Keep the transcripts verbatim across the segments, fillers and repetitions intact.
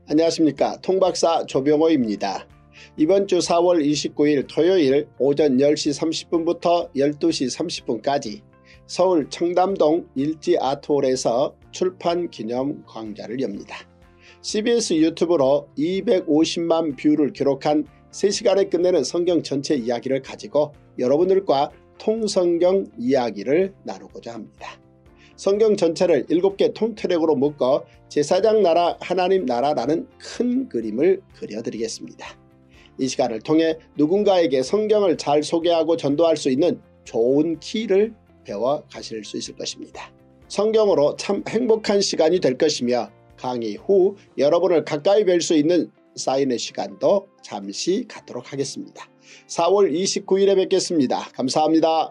안녕하십니까. 통박사 조병호입니다. 이번 주 사월 이십구일 토요일 오전 열 시 삼십 분부터 열두 시 삼십 분까지 서울 청담동 일지 아트홀에서 출판 기념 강좌를 엽니다. 씨비에스 유튜브로 이백오십만 뷰를 기록한 세 시간에 끝내는 성경 전체 이야기를 가지고 여러분들과 통성경 이야기를 나누고자 합니다. 성경 전체를 일곱 개 통트랙으로 묶어 제사장 나라 하나님 나라라는 큰 그림을 그려드리겠습니다. 이 시간을 통해 누군가에게 성경을 잘 소개하고 전도할 수 있는 좋은 키를 배워 가실 수 있을 것입니다. 성경으로 참 행복한 시간이 될 것이며 강의 후 여러분을 가까이 뵐 수 있는 사인의 시간도 잠시 갖도록 하겠습니다. 사월 이십구일에 뵙겠습니다. 감사합니다.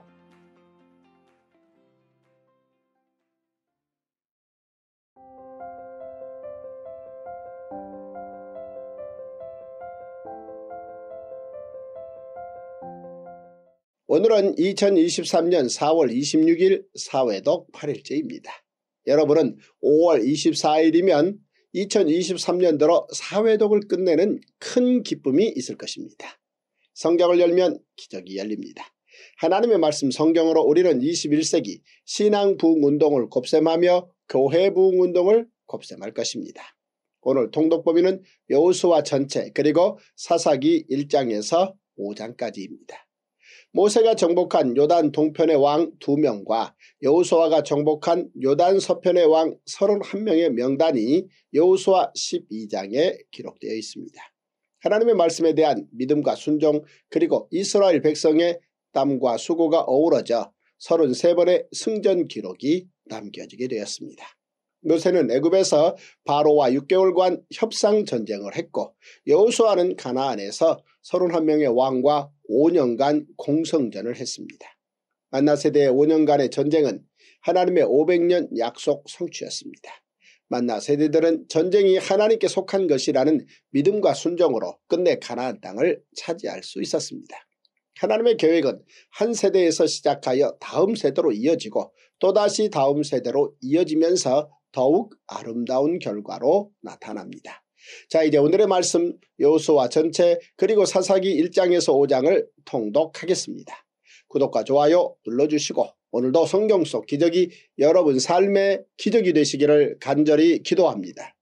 오늘은 이천이십삼년 사월 이십육일 사회독 팔 일째입니다. 여러분은 오월 이십사일이면 이천이십삼년 들어 사회독을 끝내는 큰 기쁨이 있을 것입니다. 성경을 열면 기적이 열립니다. 하나님의 말씀 성경으로 우리는 이십일 세기 신앙 부흥운동을 곱셈하며 교회 부흥운동을 곱셈할 것입니다. 오늘 통독범위는 여호수아 전체 그리고 사사기 일 장에서 오 장까지입니다. 모세가 정복한 요단 동편의 왕 두 명과 여호수아가 정복한 요단 서편의 왕 서른한 명의 명단이 여호수아 십이 장에 기록되어 있습니다. 하나님의 말씀에 대한 믿음과 순종 그리고 이스라엘 백성의 땀과 수고가 어우러져 서른세 번의 승전 기록이 남겨지게 되었습니다. 모세는 애굽에서 바로와 육 개월간 협상전쟁을 했고 여호수아는 가나안에서 서른한 명의 왕과 오 년간 공성전을 했습니다. 만나 세대의 오 년간의 전쟁은 하나님의 오백 년 약속 성취였습니다. 만나 세대들은 전쟁이 하나님께 속한 것이라는 믿음과 순종으로 끝내 가나안 땅을 차지할 수 있었습니다. 하나님의 계획은 한 세대에서 시작하여 다음 세대로 이어지고 또다시 다음 세대로 이어지면서 더욱 아름다운 결과로 나타납니다. 자, 이제 오늘의 말씀 여호수아 전체 그리고 사사기 일 장에서 오 장을 통독하겠습니다. 구독과 좋아요 눌러주시고 오늘도 성경 속 기적이 여러분 삶의 기적이 되시기를 간절히 기도합니다.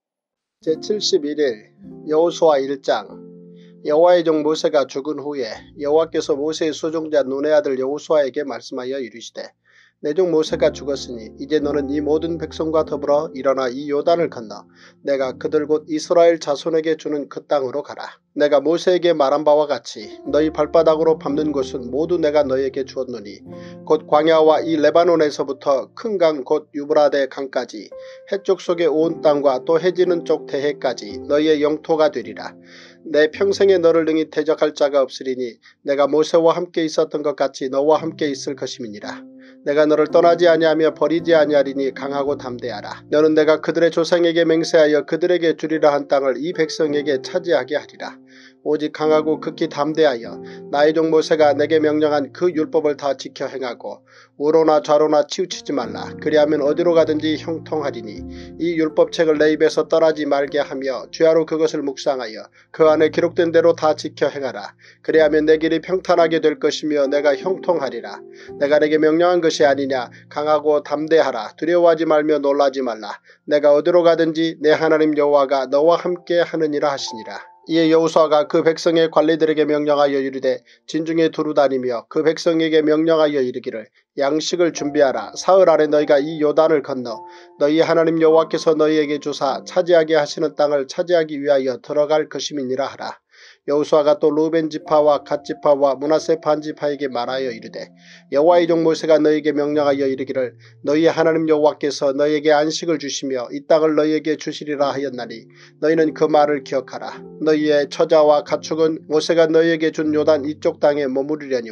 제칠십일일 여호수아 일 장. 여호와의 종 모세가 죽은 후에 여호와께서 모세의 수종자 눈의 아들 여호수아에게 말씀하여 이르시되 내 종 모세가 죽었으니 이제 너는 이 모든 백성과 더불어 일어나 이 요단을 건너 내가 그들 곧 이스라엘 자손에게 주는 그 땅으로 가라. 내가 모세에게 말한 바와 같이 너희 발바닥으로 밟는 곳은 모두 내가 너희에게 주었노니 곧 광야와 이 레바논에서부터 큰 강 곧 유브라데 강까지 해쪽 속의 온 땅과 또 해지는 쪽 대해까지 너희의 영토가 되리라. 내 평생에 너를 능히 대적할 자가 없으리니 내가 모세와 함께 있었던 것 같이 너와 함께 있을 것임이니라. 내가 너를 떠나지 아니하며 버리지 아니하리니 강하고 담대하라. 너는 내가 그들의 조상에게 맹세하여 그들에게 주리라 한 땅을 이 백성에게 차지하게 하리라. 오직 강하고 극히 담대하여 나의 종 모세가 내게 명령한 그 율법을 다 지켜 행하고 우로나 좌로나 치우치지 말라. 그리하면 어디로 가든지 형통하리니 이 율법책을 내 입에서 떠나지 말게 하며 주야로 그것을 묵상하여 그 안에 기록된 대로 다 지켜 행하라. 그리하면 내 길이 평탄하게 될 것이며 내가 형통하리라. 내가 내게 명령한 것이 아니냐. 강하고 담대하라. 두려워하지 말며 놀라지 말라. 내가 어디로 가든지 내 하나님 여호와가 너와 함께 하느니라 하시니라. 이에 여호수아가 그 백성의 관리들에게 명령하여 이르되 진중에 두루 다니며 그 백성에게 명령하여 이르기를 양식을 준비하라. 사흘 안에 너희가 이 요단을 건너 너희 하나님 여호와께서 너희에게 주사 차지하게 하시는 땅을 차지하기 위하여 들어갈 것임이니라 하라. 여호수아가 또 루벤 지파와 갓 지파와 므낫세 반 지파에게 말하여 이르되 여호와의 종 모세가 너희에게 명령하여 이르기를 너희 하나님 여호와께서 너희에게 안식을 주시며 이 땅을 너희에게 주시리라 하였나니 너희는 그 말을 기억하라. 너희의 처자와 가축은 모세가 너희에게 준 요단 이쪽 땅에 머무르려니와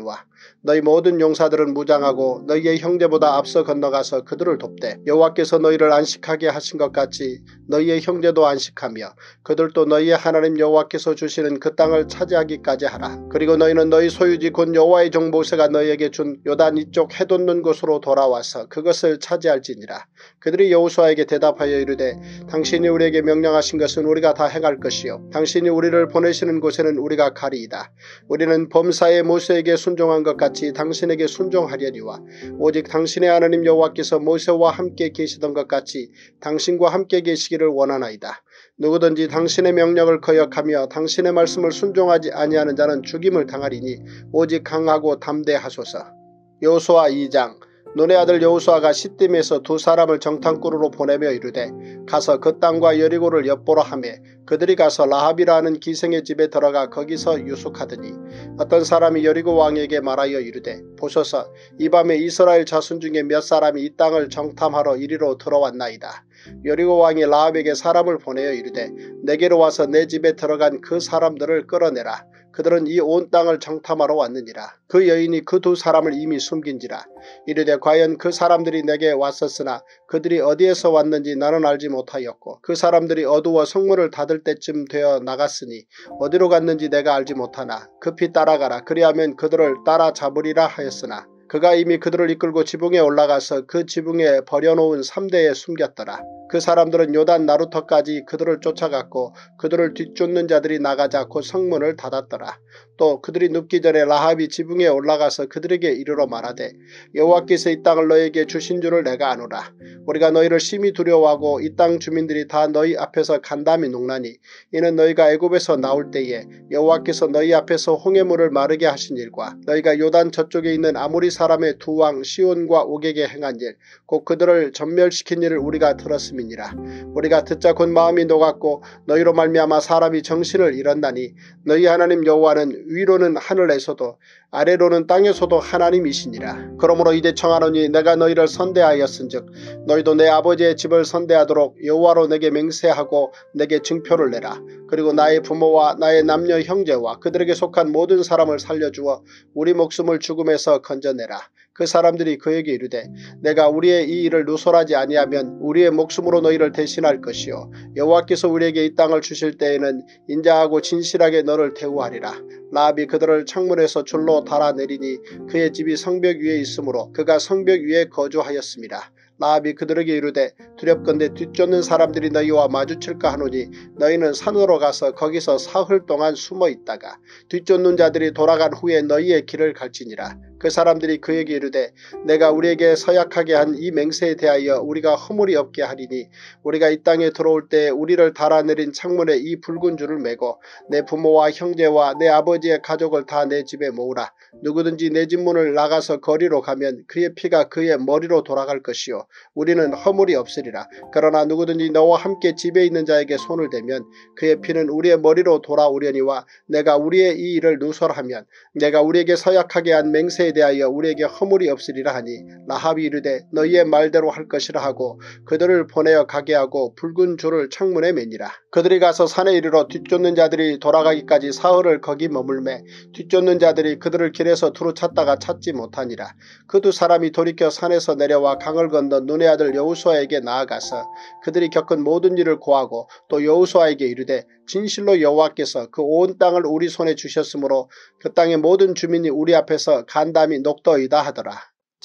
너희 모든 용사들은 무장하고 너희의 형제보다 앞서 건너가서 그들을 돕되 여호와께서 너희를 안식하게 하신 것 같이 너희의 형제도 안식하며 그들도 너희의 하나님 여호와께서 주시는 그 땅을 차지하기까지 하라. 그리고 너희는 너희 소유지 곧 여호와의 종 모세가 너희에게 준 요단 이쪽 해돋는 곳으로 돌아와서 그것을 차지할지니라. 그들이 여호수아에게 대답하여 이르되 당신이 우리에게 명령하신 것은 우리가 다 행할 것이요 당신이 우리를 보내시는 곳에는 우리가 가리이다. 우리는 범사에 모세에게 순종한 것 같이 당신에게 순종하려니와 오직 당신의 하나님 여호와께서 모세와 함께 계시던 것 같이 당신과 함께 계시기를 원하나이다. 누구든지 당신의 명령을 거역하며 당신의 말씀을 순종하지 아니하는 자는 죽임을 당하리니 오직 강하고 담대하소서. 여호수아 이 장. 눈의 아들 여호수아가 시딤에서 두 사람을 정탐꾼으로 보내며 이르되 가서 그 땅과 여리고를 엿보러 하매 그들이 가서 라합이라 하는 기생의 집에 들어가 거기서 유숙하더니 어떤 사람이 여리고 왕에게 말하여 이르되 보소서 이 밤에 이스라엘 자손 중에 몇 사람이 이 땅을 정탐하러 이리로 들어왔나이다. 여리고 왕이 라합에게 사람을 보내어 이르되 내게로 와서 내 집에 들어간 그 사람들을 끌어내라. 그들은 이 온 땅을 정탐하러 왔느니라. 그 여인이 그 두 사람을 이미 숨긴지라. 이르되 과연 그 사람들이 내게 왔었으나 그들이 어디에서 왔는지 나는 알지 못하였고 그 사람들이 어두워 성문을 닫을 때쯤 되어 나갔으니 어디로 갔는지 내가 알지 못하나 급히 따라가라. 그리하면 그들을 따라잡으리라 하였으나 그가 이미 그들을 이끌고 지붕에 올라가서 그 지붕에 버려놓은 삼대에 숨겼더라. 그 사람들은 요단 나루터까지 그들을 쫓아갔고 그들을 뒤쫓는 자들이 나가자 곧 성문을 닫았더라. 또 그들이 눕기 전에 라합이 지붕에 올라가서 그들에게 이르러 말하되 여호와께서 이 땅을 너희에게 주신 줄을 내가 아노라. 우리가 너희를 심히 두려워하고 이 땅 주민들이 다 너희 앞에서 간담이 녹나니 이는 너희가 애굽에서 나올 때에 여호와께서 너희 앞에서 홍해물을 마르게 하신 일과 너희가 요단 저쪽에 있는 아모리 사람의 두 왕 시온과 옥에게 행한 일 곧 그들을 전멸시킨 일을 우리가 들었음이니라. 우리가 듣자 곧 마음이 녹았고 너희로 말미암아 사람이 정신을 잃었나니 너희 하나님 여호와는 위로는 하늘에서도 아래로는 땅에서도 하나님이시니라. 그러므로 이제 청하노니 내가 너희를 선대하였은즉 너희도 내 아버지의 집을 선대하도록 여호와로 내게 맹세하고 내게 증표를 내라. 그리고 나의 부모와 나의 남녀 형제와 그들에게 속한 모든 사람을 살려주어 우리 목숨을 죽음에서 건져내라. 그 사람들이 그에게 이르되 내가 우리의 이 일을 누설하지 아니하면 우리의 목숨으로 너희를 대신할 것이요 여호와께서 우리에게 이 땅을 주실 때에는 인자하고 진실하게 너를 대우하리라. 라합이 그들을 창문에서 줄로 달아내리니 그의 집이 성벽 위에 있으므로 그가 성벽 위에 거주하였습니다. 라합이 그들에게 이르되 두렵건대 뒤쫓는 사람들이 너희와 마주칠까 하노니 너희는 산으로 가서 거기서 사흘 동안 숨어 있다가 뒤쫓는 자들이 돌아간 후에 너희의 길을 갈지니라. 그 사람들이 그에게 이르되 내가 우리에게 서약하게 한 이 맹세에 대하여 우리가 허물이 없게 하리니 우리가 이 땅에 들어올 때 우리를 달아내린 창문에 이 붉은 줄을 매고 내 부모와 형제와 내 아버지의 가족을 다 내 집에 모으라. 누구든지 내 집 문을 나가서 거리로 가면 그의 피가 그의 머리로 돌아갈 것이요 우리는 허물이 없으리라. 그러나 누구든지 너와 함께 집에 있는 자에게 손을 대면 그의 피는 우리의 머리로 돌아오려니와 내가 우리의 이 일을 누설하면 내가 우리에게 서약하게 한 맹세에 대하여 우리에게 허물이 없으리라 하니 라합이 이르되 너희의 말대로 할 것이라 하고 그들을 보내어 가게 하고 붉은 줄을 창문에 매니라. 그들이 가서 산에 이르러 뒤쫓는 자들이 돌아가기까지 사흘을 거기 머물매 뒤쫓는 자들이 그들을 길에서 두루 찾다가 찾지 못하니라. 그 두 사람이 돌이켜 산에서 내려와 강을 건너 눈의 아들 여호수아에게 나아가서 그들이 겪은 모든 일을 고하고 또 여호수아에게 이르되 진실로 여호와께서 그 온 땅을 우리 손에 주셨으므로 그 땅의 모든 주민이 우리 앞에서 간담이 녹더이다 하더라.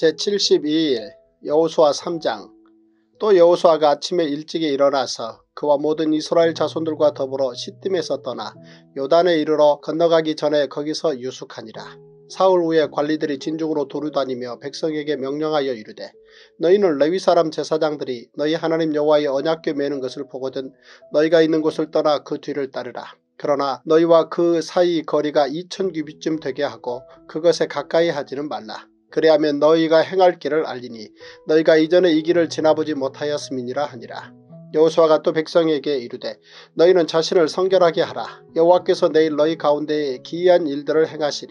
제칠십이 일 여호수아 삼 장. 또 여호수아가 아침에 일찍이 일어나서 그와 모든 이스라엘 자손들과 더불어 시딤에서 떠나 요단에 이르러 건너가기 전에 거기서 유숙하니라. 사흘 후에 관리들이 진중으로 두루다니며 백성에게 명령하여 이르되 너희는 레위 사람 제사장들이 너희 하나님 여호와의 언약궤 매는 것을 보거든 너희가 있는 곳을 떠나 그 뒤를 따르라. 그러나 너희와 그 사이 거리가 이천 규빗쯤 되게 하고 그것에 가까이 하지는 말라. 그래야면 너희가 행할 길을 알리니 너희가 이전에 이 길을 지나보지 못하였음이니라 하니라. 여호수아가 또 백성에게 이르되 너희는 자신을 성결하게 하라. 여호와께서 내일 너희 가운데에 기이한 일들을 행하시리라.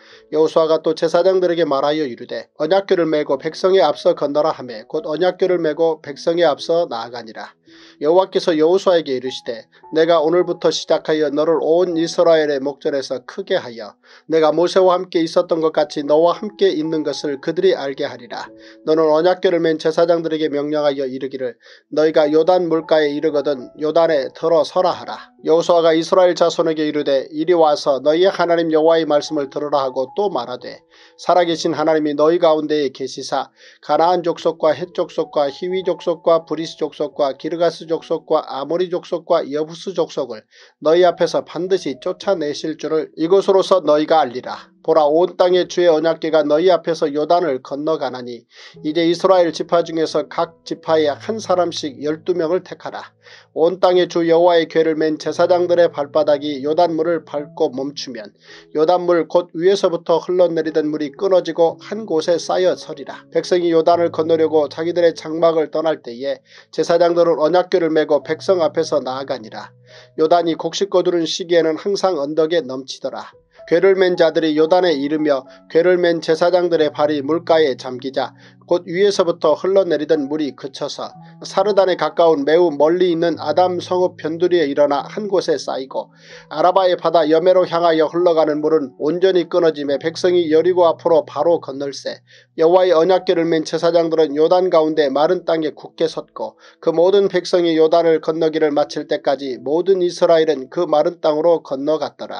여호수아가 또 제사장들에게 말하여 이르되 언약궤를 메고 백성에 앞서 건너라 하매 곧 언약궤를 메고 백성에 앞서 나아가니라. 여호와께서 여호수아에게 이르시되 내가 오늘부터 시작하여 너를 온 이스라엘의 목전에서 크게 하여 내가 모세와 함께 있었던 것 같이 너와 함께 있는 것을 그들이 알게 하리라. 너는 언약궤를 맨 제사장들에게 명령하여 이르기를 너희가 요단 물가에 이르거든 요단에 들어서라 하라. 여호수아가 이스라엘 자손에게 이르되 이리 와서 너희의 하나님 여호와의 말씀을 들으라 하고 또 말하되 살아계신 하나님이 너희 가운데에 계시사 가나안 족속과 헷 족속과 히위 족속과 브리스 족속과 기르가스 족속과 아모리 족속과 여부스 족속을 너희 앞에서 반드시 쫓아내실 줄을 이것으로서 너희가 알리라. 보라 온 땅의 주의 언약궤가 너희 앞에서 요단을 건너가나니 이제 이스라엘 지파 중에서 각 지파에 한 사람씩 열두 명을 택하라. 온 땅의 주 여호와의 궤를 맨 제사장들의 발바닥이 요단물을 밟고 멈추면 요단물 곧 위에서부터 흘러내리던 물이 끊어지고 한 곳에 쌓여 서리라. 백성이 요단을 건너려고 자기들의 장막을 떠날 때에 제사장들은 언약궤를 메고 백성 앞에서 나아가니라. 요단이 곡식 거두는 시기에는 항상 언덕에 넘치더라. 궤를 맨 자들이 요단에 이르며 궤를 맨 제사장들의 발이 물가에 잠기자 곧 위에서부터 흘러내리던 물이 그쳐서 사르단에 가까운 매우 멀리 있는 아담 성읍 변두리에 일어나 한 곳에 쌓이고 아라바의 바다 여매로 향하여 흘러가는 물은 온전히 끊어지며 백성이 여리고 앞으로 바로 건널세. 여호와의 언약궤를 맨 제사장들은 요단 가운데 마른 땅에 굳게 섰고 그 모든 백성이 요단을 건너기를 마칠 때까지 모든 이스라엘은 그 마른 땅으로 건너갔더라.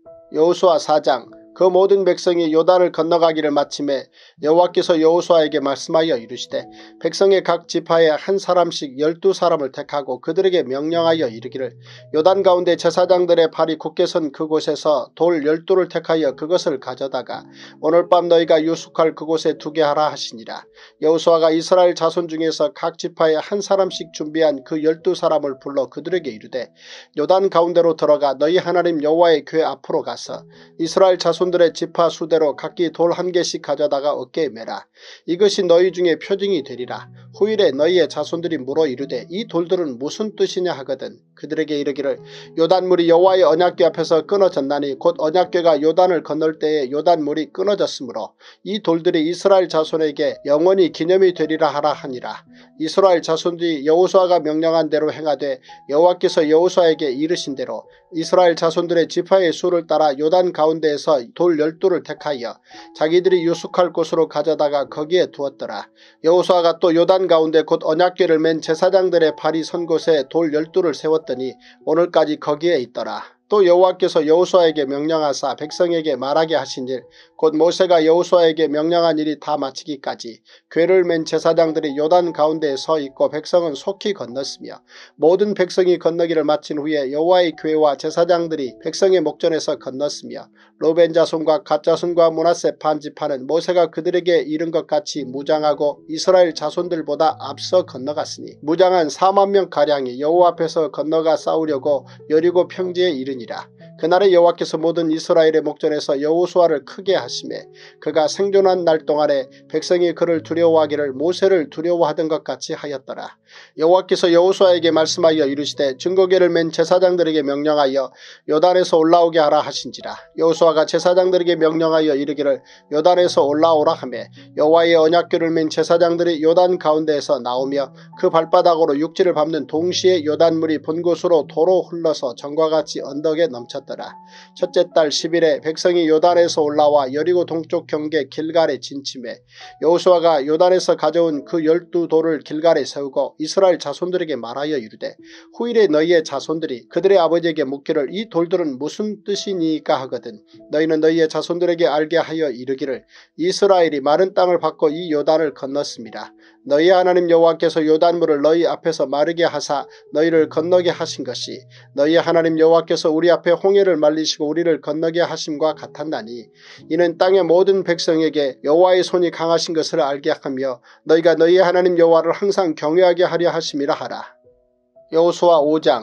여호수아 사 장. 그 모든 백성이 요단을 건너가기를 마침에 여호와께서 여호수아에게 말씀하여 이르시되 백성의 각 지파에 한 사람씩 열두 사람을 택하고 그들에게 명령하여 이르기를 요단 가운데 제사장들의 발이 굳게 선 그곳에서 돌 열두를 택하여 그것을 가져다가 오늘 밤 너희가 유숙할 그곳에 두게 하라 하시니라. 여호수아가 이스라엘 자손 중에서 각 지파에 한 사람씩 준비한 그 열두 사람을 불러 그들에게 이르되 요단 가운데로 들어가 너희 하나님 여호와의 궤 앞으로 가서 이스라엘 자손 들의 지파 수대로 각기 돌 한 개씩 가져다가 어깨에 매라. 이것이 너희 중에 표징이 되리라. 후일에 너희의 자손들이 물어 이르되 이 돌들은 무슨 뜻이냐 하거든 그들에게 이르기를 요단물이 여호와의 언약궤 앞에서 끊어졌나니 곧 언약궤가 요단을 건널 때에 요단물이 끊어졌으므로 이 돌들이 이스라엘 자손에게 영원히 기념이 되리라 하라 하니라. 이스라엘 자손들이 여호수아가 명령한 대로 행하되 여호와께서 여호수아에게 이르신 대로 이스라엘 자손들의 지파의 수를 따라 요단 가운데에서 돌 열두를 택하여 자기들이 유숙할 곳으로 가져다가 거기에 두었더라. 여호수아가 또 요단 가운데 곧 언약궤를 맨 제사장들의 발이 선 곳에 돌 열두를 세웠더니 오늘까지 거기에 있더라. 또 여호와께서 여호수아에게 명령하사 백성에게 말하게 하신 일 곧 모세가 여호수아에게 명령한 일이 다 마치기까지 궤를 맨 제사장들이 요단 가운데에 서 있고 백성은 속히 건넜으며 모든 백성이 건너기를 마친 후에 여호와의 궤와 제사장들이 백성의 목전에서 건넜으며 르벤 자손과 갓 자손과 므낫세 반 지파는 모세가 그들에게 이른 것 같이 무장하고 이스라엘 자손들보다 앞서 건너갔으니 무장한 사만 명가량이 여호와 앞에서 건너가 싸우려고 여리고 평지에 이르니라. 그날에 여호와께서 모든 이스라엘의 목전에서 여호수아를 크게 하시매 그가 생존한 날 동안에 백성이 그를 두려워하기를 모세를 두려워하던 것 같이 하였더라. 여호와께서 여호수아에게 말씀하여 이르시되 증거궤를 맨 제사장들에게 명령하여 요단에서 올라오게 하라 하신지라. 여호수아가 제사장들에게 명령하여 이르기를 요단에서 올라오라 하매 여호와의 언약궤를 맨 제사장들이 요단 가운데에서 나오며 그 발바닥으로 육지를 밟는 동시에 요단물이 본 곳으로 도로 흘러서 전과 같이 언덕에 넘쳤더라. 첫째 달 십 일에 백성이 요단에서 올라와 여리고 동쪽 경계 길갈에 진침해 여호수아가 요단에서 가져온 그 열두 돌을 길갈에 세우고 이스라엘 자손들에게 말하여 이르되 후일에 너희의 자손들이 그들의 아버지에게 묻기를 이 돌들은 무슨 뜻이니까 하거든 너희는 너희의 자손들에게 알게 하여 이르기를 이스라엘이 마른 땅을 받고 이 요단을 건넜습니다. 너희 하나님 여호와께서 요단물을 너희 앞에서 마르게 하사 너희를 건너게 하신 것이 너희 하나님 여호와께서 우리 앞에 홍해를 말리시고 우리를 건너게 하심과 같았나니 이는 땅의 모든 백성에게 여호와의 손이 강하신 것을 알게 하며 너희가 너희 하나님 여호와를 항상 경외하게 하려 하심이라 하라. 여호수아 오 장.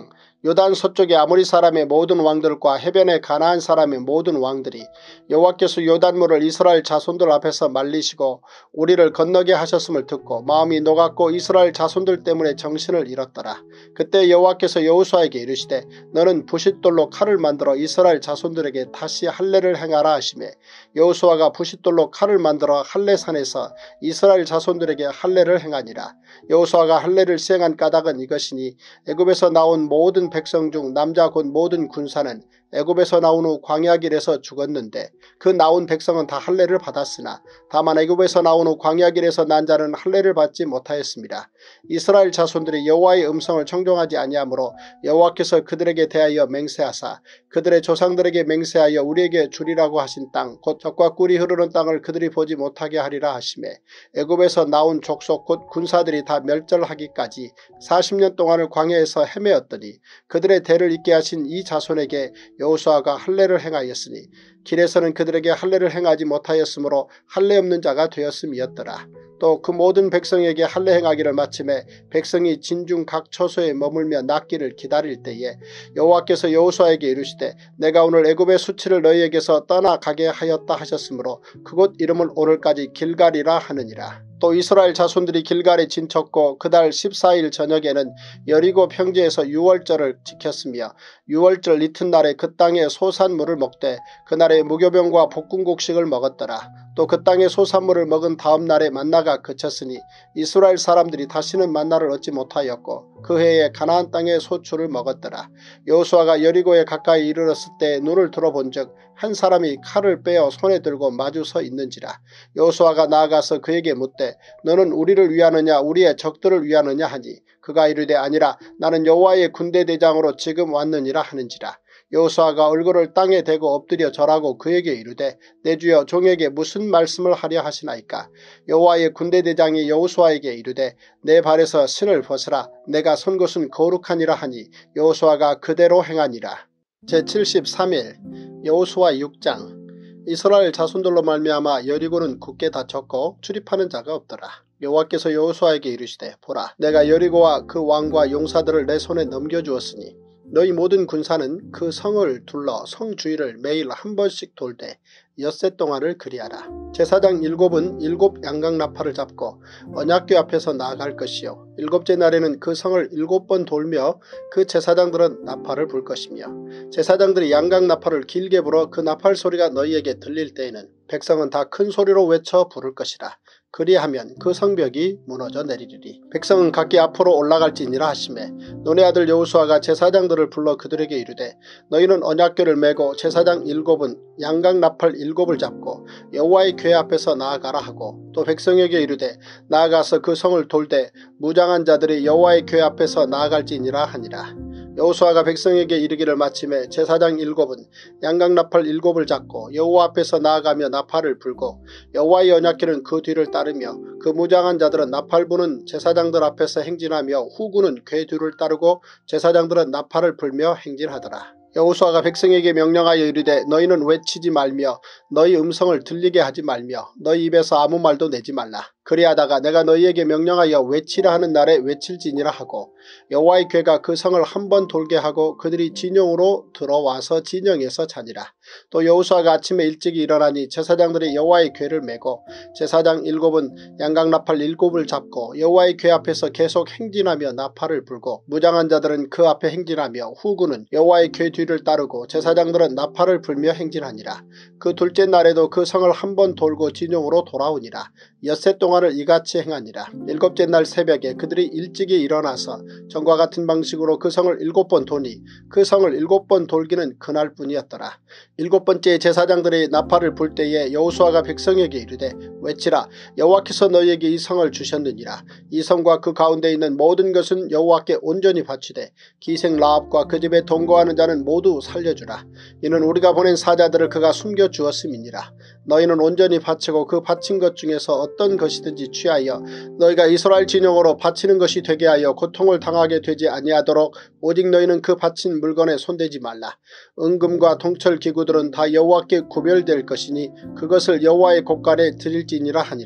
요단 서쪽의 아모리 사람의 모든 왕들과 해변의 가나안 사람의 모든 왕들이 여호와께서 요단물을 이스라엘 자손들 앞에서 말리시고 우리를 건너게 하셨음을 듣고 마음이 녹았고 이스라엘 자손들 때문에 정신을 잃었더라. 그때 여호와께서 여호수아에게 이르시되 너는 부싯돌로 칼을 만들어 이스라엘 자손들에게 다시 할례를 행하라 하시매 여호수아가 부싯돌로 칼을 만들어 할례산에서 이스라엘 자손들에게 할례를 행하니라. 여호수아가 할례를 시행한 까닭은 이것이니 애굽에서 나온 모든 백성 중 남자 곧 모든 군사는 애굽에서 나온 후 광야길에서 죽었는데 그 나온 백성은 다 할례를 받았으나 다만 애굽에서 나온 후 광야길에서 난 자는 할례를 받지 못하였습니다. 이스라엘 자손들이 여호와의 음성을 청종하지 아니하므로 여호와께서 그들에게 대하여 맹세하사 그들의 조상들에게 맹세하여 우리에게 주리라고 하신 땅 곧 젖과 꿀이 흐르는 땅을 그들이 보지 못하게 하리라 하시매 애굽에서 나온 족속 곧 군사들이 다 멸절하기까지 사십 년 동안을 광야에서 헤매었더니 그들의 대를 잇게 하신 이 자손에게 여호수아가 할례를 행하였으니 길에서는 그들에게 할례를 행하지 못하였으므로 할례 없는 자가 되었음이었더라. 또 그 모든 백성에게 할례 행하기를 마침에 백성이 진중 각 처소에 머물며 낫기를 기다릴 때에 여호와께서 여호수아에게 이르시되 내가 오늘 애굽의 수치를 너희에게서 떠나가게 하였다 하셨으므로 그곳 이름을 오늘까지 길갈이라 하느니라. 또 이스라엘 자손들이 길갈에 진쳤고 그달 십사 일 저녁에는 여리고 평지에서 유월절을 지켰으며 유월절 이튿날에 그 땅의 소산물을 먹되 그날에 무교병과 볶음곡식을 먹었더라. 또 그 땅의 소산물을 먹은 다음 날에 만나가 그쳤으니 이스라엘 사람들이 다시는 만나를 얻지 못하였고 그 해에 가나안 땅의 소출을 먹었더라. 여호수아가 여리고에 가까이 이르렀을 때 눈을 들어본즉 한 사람이 칼을 빼어 손에 들고 마주 서 있는지라. 여호수아가 나아가서 그에게 묻되 너는 우리를 위하느냐 우리의 적들을 위하느냐 하니 그가 이르되 아니라 나는 여호와의 군대 대장으로 지금 왔느니라 하는지라. 여호수아가 얼굴을 땅에 대고 엎드려 절하고 그에게 이르되 내 주여 종에게 무슨 말씀을 하려 하시나이까. 여호와의 군대 대장이 여호수아에게 이르되 내 발에서 신을 벗으라 내가 선 곳은 거룩하니라 하니 여호수아가 그대로 행하니라. 제칠십삼 일 여호수아 육 장. 이스라엘 자손들로 말미암아 여리고는 굳게 닫혔고 출입하는 자가 없더라. 여호와께서 여호수아에게 이르시되 보라 내가 여리고와 그 왕과 용사들을 내 손에 넘겨주었으니 너희 모든 군사는 그 성을 둘러 성 주위를 매일 한 번씩 돌되 엿새 동안을 그리하라. 제사장 일곱은 일곱 양각나팔을 잡고 언약궤 앞에서 나아갈 것이요 일곱째 날에는 그 성을 일곱 번 돌며 그 제사장들은 나팔을 불 것이며 제사장들이 양각나팔을 길게 불어 그 나팔 소리가 너희에게 들릴 때에는 백성은 다 큰 소리로 외쳐 부를 것이라. 그리하면 그 성벽이 무너져 내리리리. 백성은 각기 앞으로 올라갈지니라 하시매 눈의 아들 여호수아가 제사장들을 불러 그들에게 이르되 너희는 언약궤를 메고 제사장 일곱은 양각나팔 일곱을 잡고 여호와의 궤 앞에서 나아가라 하고 또 백성에게 이르되 나아가서 그 성을 돌되 무장한 자들이 여호와의 궤 앞에서 나아갈지니라 하니라. 여호수아가 백성에게 이르기를 마침에 제사장 일곱은 양각나팔 일곱을 잡고 여호와 앞에서 나아가며 나팔을 불고 여호와의 언약궤는 그 뒤를 따르며 그 무장한 자들은 나팔 부는 제사장들 앞에서 행진하며 후군은 궤 뒤를 따르고 제사장들은 나팔을 불며 행진하더라. 여호수아가 백성에게 명령하여 이르되 너희는 외치지 말며 너희 음성을 들리게 하지 말며 너희 입에서 아무 말도 내지 말라. 그리하다가 내가 너희에게 명령하여 외치라 하는 날에 외칠지니라 하고 여호와의 궤가 그 성을 한 번 돌게 하고 그들이 진영으로 들어와서 진영에서 자니라. 또 여호수아가 아침에 일찍이 일어나니 제사장들이 여호와의 궤를 메고 제사장 일곱은 양각나팔 일곱을 잡고 여호와의 궤 앞에서 계속 행진하며 나팔을 불고 무장한 자들은 그 앞에 행진하며 후군은 여호와의 궤 뒤를 따르고 제사장들은 나팔을 불며 행진하니라. 그 둘째 날에도 그 성을 한 번 돌고 진영으로 돌아오니라. 엿새 동안을 이같이 행하니라. 일곱째 날 새벽에 그들이 일찍이 일어나서 전과 같은 방식으로 그 성을 일곱 번 도니 그 성을 일곱 번 돌기는 그날뿐이었더라. 일곱 번째 제사장들이 나팔을 불 때에 여호수아가 백성에게 이르되 외치라. 여호와께서 너희에게 이 성을 주셨느니라. 이 성과 그 가운데 있는 모든 것은 여호와께 온전히 바치되 기생 라합과 그 집에 동거하는 자는 모두 살려주라. 이는 우리가 보낸 사자들을 그가 숨겨주었음이니라. 너희는 온전히 바치고 그 바친 것 중에서 어떤 것이든지 취하여 너희가 이스라엘 진영으로 바치는 것이 되게 하여 고통을 당하게 되지 아니하도록 오직 너희는 그 바친 물건에 손대지 말라. 은금과 통철 기구들은 다 여호와께 구별될 것이니 그것을 여호와의 곳간에 드릴지니라 하니라.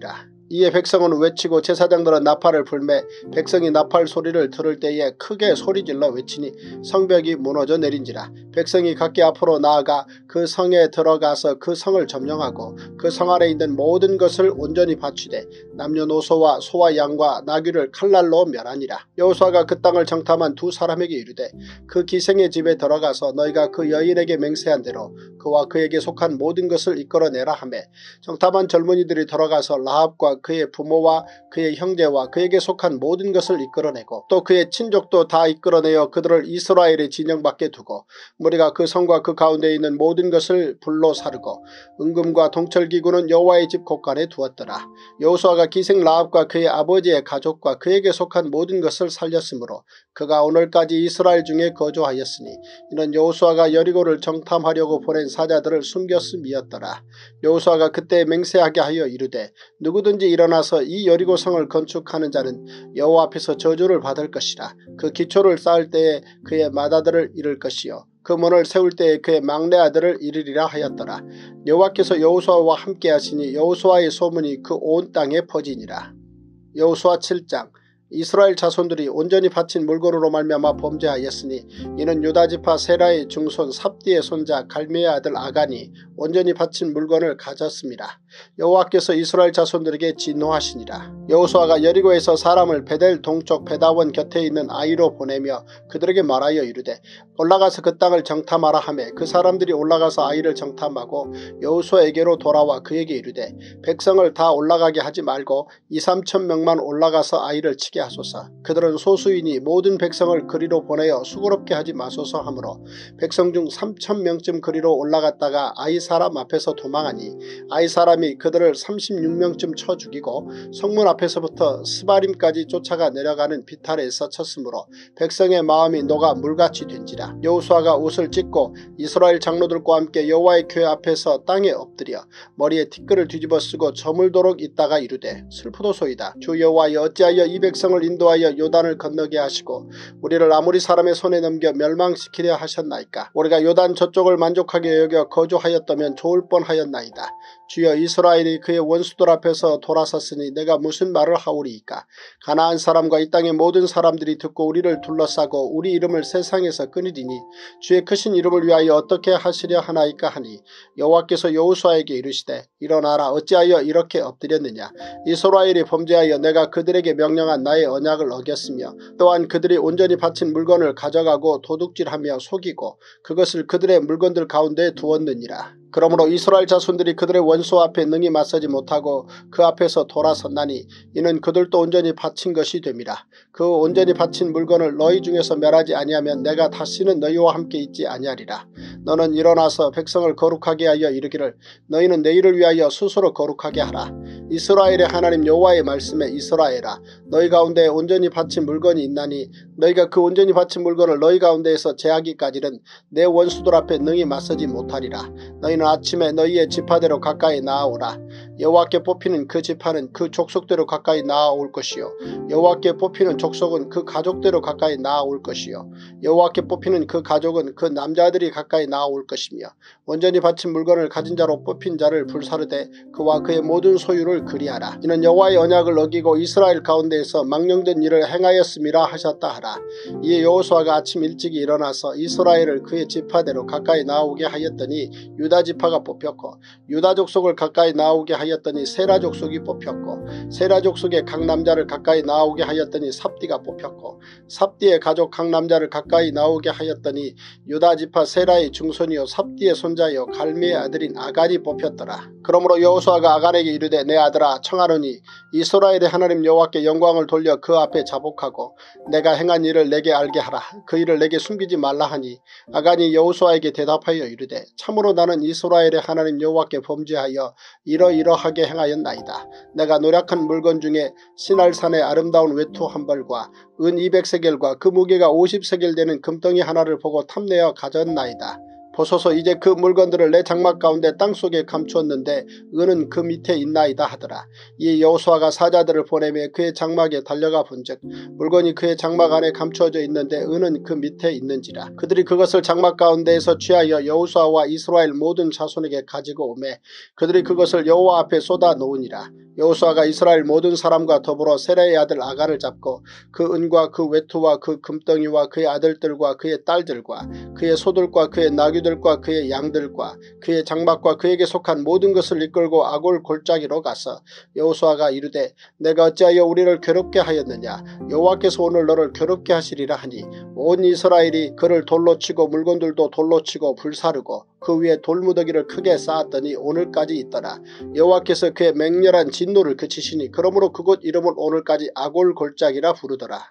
이에 백성은 외치고 제사장들은 나팔을 불매 백성이 나팔 소리를 들을 때에 크게 소리질러 외치니 성벽이 무너져 내린지라. 백성이 각기 앞으로 나아가 그 성에 들어가서 그 성을 점령하고 그 성 안에 있는 모든 것을 온전히 바치되 남녀노소와 소와 양과 나귀를 칼날로 멸하니라. 여호수아가 그 땅을 정탐한 두 사람에게 이르되 그 기생의 집에 들어가서 너희가 그 여인에게 맹세한 대로 그와 그에게 속한 모든 것을 이끌어내라 하매 정탐한 젊은이들이 들어가서 라합과 그의 부모와 그의 형제와 그에게 속한 모든 것을 이끌어내고 또 그의 친족도 다 이끌어내어 그들을 이스라엘의 진영 밖에 두고 무리가 그 성과 그 가운데 있는 모든 것을 불로 사르고 은금과 동철기구는 여호와의 집 곳간에 두었더라. 여호수아가 기생 라합과 그의 아버지의 가족과 그에게 속한 모든 것을 살렸으므로 그가 오늘까지 이스라엘 중에 거주하였으니 이는 여호수아가 여리고를 정탐하려고 보낸 사자들을 숨겼음이었더라. 여호수아가 그때 맹세하게 하여 이르되 누구든지 일어나서 이 여리고 성을 건축하는 자는 여호와 앞에서 저주를 받을 것이라. 그 기초를 쌓을 때에 그의 맏아들을 잃을 것이요 그 문을 세울 때에 그의 막내 아들을 잃으리라 하였더라. 여호와께서 여호수아와 함께 하시니 여호수아의 소문이 그 온 땅에 퍼지니라. 여호수아 칠 장. 이스라엘 자손들이 온전히 바친 물건으로 말미암아 범죄하였으니 이는 유다지파 세라의 중손 삽디의 손자 갈미의 아들 아간이 온전히 바친 물건을 가졌습니다. 여호와께서 이스라엘 자손들에게 진노하시니라. 여호수아가 여리고에서 사람을 베델 동쪽 베다원 곁에 있는 아이로 보내며 그들에게 말하여 이르되 올라가서 그 땅을 정탐하라 하매 그 사람들이 올라가서 아이를 정탐하고 여호수아에게로 돌아와 그에게 이르되 백성을 다 올라가게 하지 말고 이삼천 명만 올라가서 아이를 치게 하소서. 그들은 소수이니 모든 백성을 그리로 보내어 수고롭게 하지 마소서 하므로 백성 중 삼천 명쯤 그리로 올라갔다가 아이 사람 앞에서 도망하니 아이 사람이 그들을 삼십육 명쯤 쳐 죽이고 성문 앞에서부터 스바림까지 쫓아가 내려가는 비탈에서 쳤으므로 백성의 마음이 녹아 물같이 된지라. 여호수아가 옷을 찢고 이스라엘 장로들과 함께 여호와의 교회 앞에서 땅에 엎드려 머리에 티끌을 뒤집어 쓰고 저물도록 있다가 이르되 슬프도소이다. 주 여호와여 어찌하여 이 백성을 인도하여 요단을 건너게 하시고 우리를 아모리 사람의 손에 넘겨 멸망시키려 하셨나이까. 우리가 요단 저쪽을 만족하게 여겨 거주하였다면 좋을 뻔하였나이다. 주여 이스라엘이 그의 원수들 앞에서 돌아섰으니 내가 무슨 말을 하오리이까. 가나안 사람과 이 땅의 모든 사람들이 듣고 우리를 둘러싸고 우리 이름을 세상에서 끊으리니 주의 크신 이름을 위하여 어떻게 하시려 하나이까 하니 여호와께서 여호수아에게 이르시되 일어나라. 어찌하여 이렇게 엎드렸느냐. 이스라엘이 범죄하여 내가 그들에게 명령한 나의 언약을 어겼으며 또한 그들이 온전히 바친 물건을 가져가고 도둑질하며 속이고 그것을 그들의 물건들 가운데 두었느니라. 그러므로 이스라엘 자손들이 그들의 원수 앞에 능히 맞서지 못하고 그 앞에서 돌아섰나니 이는 그들도 온전히 바친 것이 됨이라. 그 온전히 바친 물건을 너희 중에서 멸하지 아니하면 내가 다시는 너희와 함께 있지 아니하리라. 너는 일어나서 백성을 거룩하게 하여 이르기를 너희는 내일을 위하여 스스로 거룩하게 하라. 이스라엘의 하나님 여호와의 말씀에 이스라엘아 너희 가운데 온전히 바친 물건이 있나니 너희가 그 온전히 바친 물건을 너희 가운데에서 제하기까지는 내 원수들 앞에 능히 맞서지 못하리라. 너희는 아침에 너희의 지파대로 가까이 나아오라. 여호와께 뽑히는 그 지파는 그 족속대로 가까이 나아올 것이요 여호와께 뽑히는 족속은 그 가족대로 가까이 나아올 것이요 여호와께 뽑히는 그 가족은 그 남자들이 가까이 나아올 것이며 온전히 바친 물건을 가진 자로 뽑힌 자를 불사르되 그와 그의 모든 소유를 그리하라. 이는 여호와의 언약을 어기고 이스라엘 가운데에서 망령된 일을 행하였음이라 하셨다 하라. 이에 여호수아가 아침 일찍이 일어나서 이스라엘을 그의 지파대로 가까이 나오게 하였더니 유다 지파가 뽑혔고 유다 족속을 가까이 나오게 하였더니 세라 족속이 뽑혔고 세라 족속의 각 남자를 가까이 나오게 하였더니 삽디가 뽑혔고 삽디의 가족 각 남자를 가까이 나오게 하였더니 유다 지파 세라의 중손이요 삽디의 손자요 갈미의 아들인 아간이 뽑혔더라. 그러므로 여호수아가 아간에게 이르되 내 아들아 청하노니 이스라엘의 하나님 여호와께 영광을 돌려 그 앞에 자복하고 내가 행한 일을 내게 알게 하라. 그 일을 내게 숨기지 말라 하니 아간이 여호수아에게 대답하여 이르되 참으로 나는 이스라엘의 하나님 여호와께 범죄하여 이러이러하게 행하였나이다. 내가 노력한 물건 중에 시날산의 아름다운 외투 한 벌과 은 이백 세겔과 그 무게가 오십 세겔 되는 금덩이 하나를 보고 탐내어 가졌나이다. 보소서 이제 그 물건들을 내 장막 가운데 땅속에 감추었는데 은은 그 밑에 있나이다 하더라. 이 여호수아가 사자들을 보내며 그의 장막에 달려가 본즉 물건이 그의 장막 안에 감추어져 있는데 은은 그 밑에 있는지라. 그들이 그것을 장막 가운데에서 취하여 여호수아와 이스라엘 모든 자손에게 가지고 오매 그들이 그것을 여호와 앞에 쏟아 놓으니라. 여호수아가 이스라엘 모든 사람과 더불어 세라의 아들 아간을 잡고 그 은과 그 외투와 그 금덩이와 그의 아들들과 그의 딸들과 그의 소들과 그의 나귀들과 그의 양들과 그의 장막과 그에게 속한 모든 것을 이끌고 아골 골짜기로 가서 여호수아가 이르되 내가 어찌하여 우리를 괴롭게 하였느냐. 여호와께서 오늘 너를 괴롭게 하시리라 하니 온 이스라엘이 그를 돌로 치고 물건들도 돌로 치고 불사르고 그 위에 돌무더기를 크게 쌓았더니 오늘까지 있더라. 여호와께서 그의 맹렬한 진노를 그치시니 그러므로 그곳 이름을 오늘까지 아골 골짜기라 부르더라.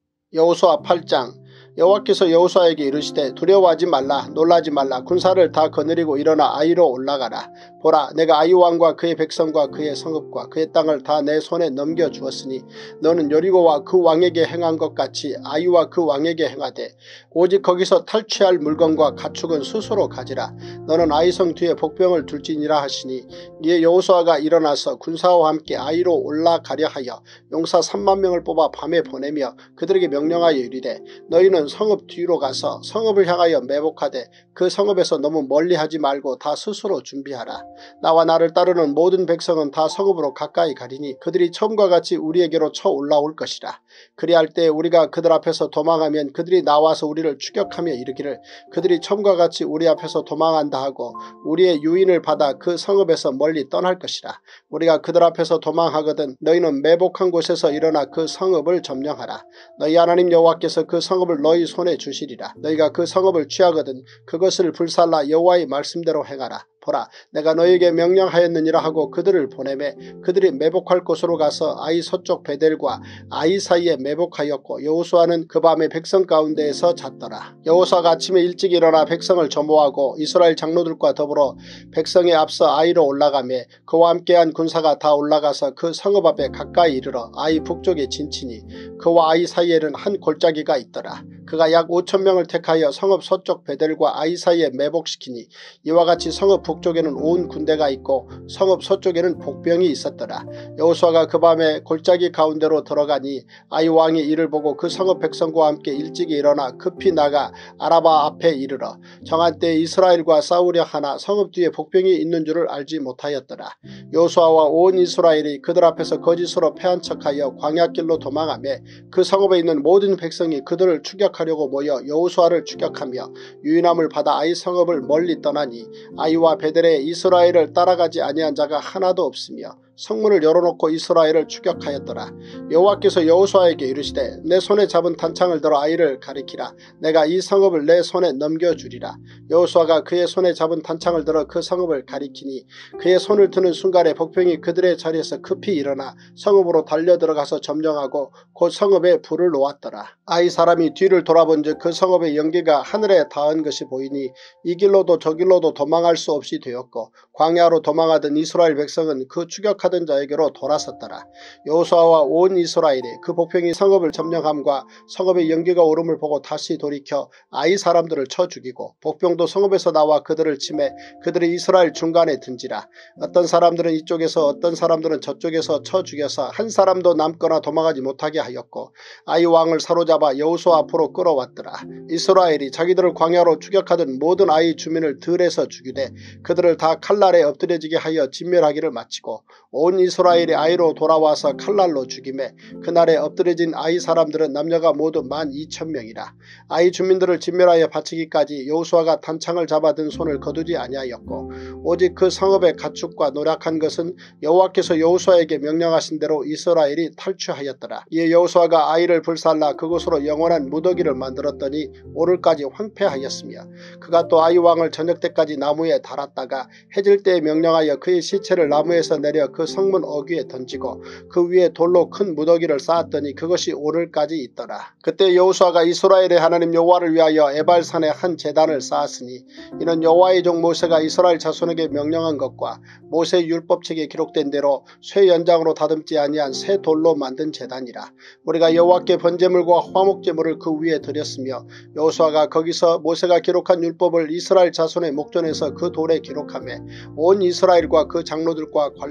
여호수아 팔 장. 여호와께서 여호수아에게 이르시되 두려워하지 말라. 놀라지 말라. 군사를 다 거느리고 일어나 아이로 올라가라. 보라, 내가 아이 왕과 그의 백성과 그의 성읍과 그의 땅을 다 내 손에 넘겨주었으니 너는 여리고와 그 왕에게 행한 것 같이 아이와 그 왕에게 행하되 오직 거기서 탈취할 물건과 가축은 스스로 가지라. 너는 아이성 뒤에 복병을 둘지니라 하시니 이에 여호수아가 일어나서 군사와 함께 아이로 올라가려 하여 용사 삼만 명을 뽑아 밤에 보내며 그들에게 명령하여 이르되 너희는 성읍 뒤로 가서 성읍을 향하여 매복하되 그 성읍에서 너무 멀리하지 말고 다 스스로 준비하라. 나와 나를 따르는 모든 백성은 다 성읍으로 가까이 가리니 그들이 처음과 같이 우리에게로 쳐 올라올 것이라. 그리할 때 우리가 그들 앞에서 도망하면 그들이 나와서 우리를 추격하며 이르기를 그들이 처음과 같이 우리 앞에서 도망한다 하고 우리의 유인을 받아 그 성읍에서 멀리 떠날 것이라. 우리가 그들 앞에서 도망하거든 너희는 매복한 곳에서 일어나 그 성읍을 점령하라. 너희 하나님 여호와께서 그 성읍을 너희 손에 주시리라. 너희가 그 성읍을 취하거든 그것을 불살라 여호와의 말씀대로 행하라. 보라, 내가 너에게 명령하였느니라 하고 그들을 보내매 그들이 매복할 곳으로 가서 아이 서쪽 베델과 아이 사이에 매복하였고 여호수아는 그 밤에 백성 가운데에서 잤더라. 여호수아가 아침에 일찍 일어나 백성을 점호하고 이스라엘 장로들과 더불어 백성에 앞서 아이로 올라가매 그와 함께한 군사가 다 올라가서 그 성읍 앞에 가까이 이르러 아이 북쪽에 진치니 그와 아이 사이에는 한 골짜기가 있더라. 그가 약 오천 명을 택하여 성읍 서쪽 베델과 아이 사이에 매복시키니 이와 같이 성읍 북쪽에는 온 군대가 있고 성읍 서쪽에는 복병이 있었더라. 여호수아가 그 밤에 골짜기 가운데로 들어가니 아이 왕이 이를 보고 그 성읍 백성과 함께 일찍이 일어나 급히 나가 아라바 앞에 이르러 정한 때에 이스라엘과 싸우려 하나 성읍 뒤에 복병이 있는 줄을 알지 못하였더라. 여호수아와 온 이스라엘이 그들 앞에서 거짓으로 패한 척하여 광야길로 도망하며 그 성읍에 있는 모든 백성이 그들을 추격하려고 모여 여호수아를 추격하며 유인함을 받아 아이 성읍을 멀리 떠나니 아이와 베델에 이스라엘을 따라가지 아니한 자가 하나도 없으며 성문을 열어놓고 이스라엘을 추격하였더라. 여호와께서 여호수아에게 이르시되 내 손에 잡은 단창을 들어 아이를 가리키라. 내가 이 성읍을 내 손에 넘겨주리라. 여호수아가 그의 손에 잡은 단창을 들어 그 성읍을 가리키니 그의 손을 드는 순간에 복병이 그들의 자리에서 급히 일어나 성읍으로 달려들어가서 점령하고 곧 성읍에 불을 놓았더라. 아이 사람이 뒤를 돌아본즉 그 성읍의 연기가 하늘에 닿은 것이 보이니 이 길로도 저 길로도 도망할 수 없이 되었고 광야로 도망하던 이스라엘 백성은 그 추격하던 자에게로 돌아섰더라. 여호수아와 온 이스라엘이 그 복병이 성읍을 점령함과 성읍의 연기가 오름을 보고 다시 돌이켜 아이 사람들을 쳐 죽이고 복병도 성읍에서 나와 그들을 치매 그들이 이스라엘 중간에 든지라. 어떤 사람들은 이쪽에서 어떤 사람들은 저쪽에서 쳐 죽여서 한 사람도 남거나 도망하지 못하게 하였고 아이 왕을 사로잡아 여호수아 앞으로 끌어왔더라. 이스라엘이 자기들을 광야로 추격하던 모든 아이 주민을 들에서 죽이되 그들을 다 칼날에 엎드려지게 하여 진멸하기를 마치고 온 이스라엘이 아이로 돌아와서 칼날로 죽임에 그날에 엎드려진 아이 사람들은 남녀가 모두 만 이천 명이라. 아이 주민들을 진멸하여 바치기까지 여호수아가 단창을 잡아든 손을 거두지 아니하였고 오직 그 성읍의 가축과 노략한 것은 여호와께서 여호수아에게 명령하신 대로 이스라엘이 탈취하였더라. 이에 여호수아가 아이를 불살라 그곳으로 영원한 무더기를 만들었더니 오늘까지 황폐하였으며 그가 또 아이 왕을 저녁 때까지 나무에 달았다가 해질 때에 명령하여 그의 시체를 나무에서 내려 그 성문 어귀에 던지고 그 위에 돌로 큰 무더기를 쌓았더니 그것이 오늘까지 있더라. 그때 여호수아가 이스라엘의 하나님 여호와를 위하여 에발산에 한 제단을 쌓았으니 이는 여호와의 종 모세가 이스라엘 자손에게 명령한 것과 모세 율법책에 기록된 대로 쇠 연장으로 다듬지 아니한 새 돌로 만든 제단이라. 우리가 여호와께 번제물과 화목제물을 그 위에 드렸으며 여호수아가 거기서 모세가 기록한 율법을 이스라엘 자손의 목전에서 그 돌에 기록하며 온 이스라엘과 그 장로들과 관리들과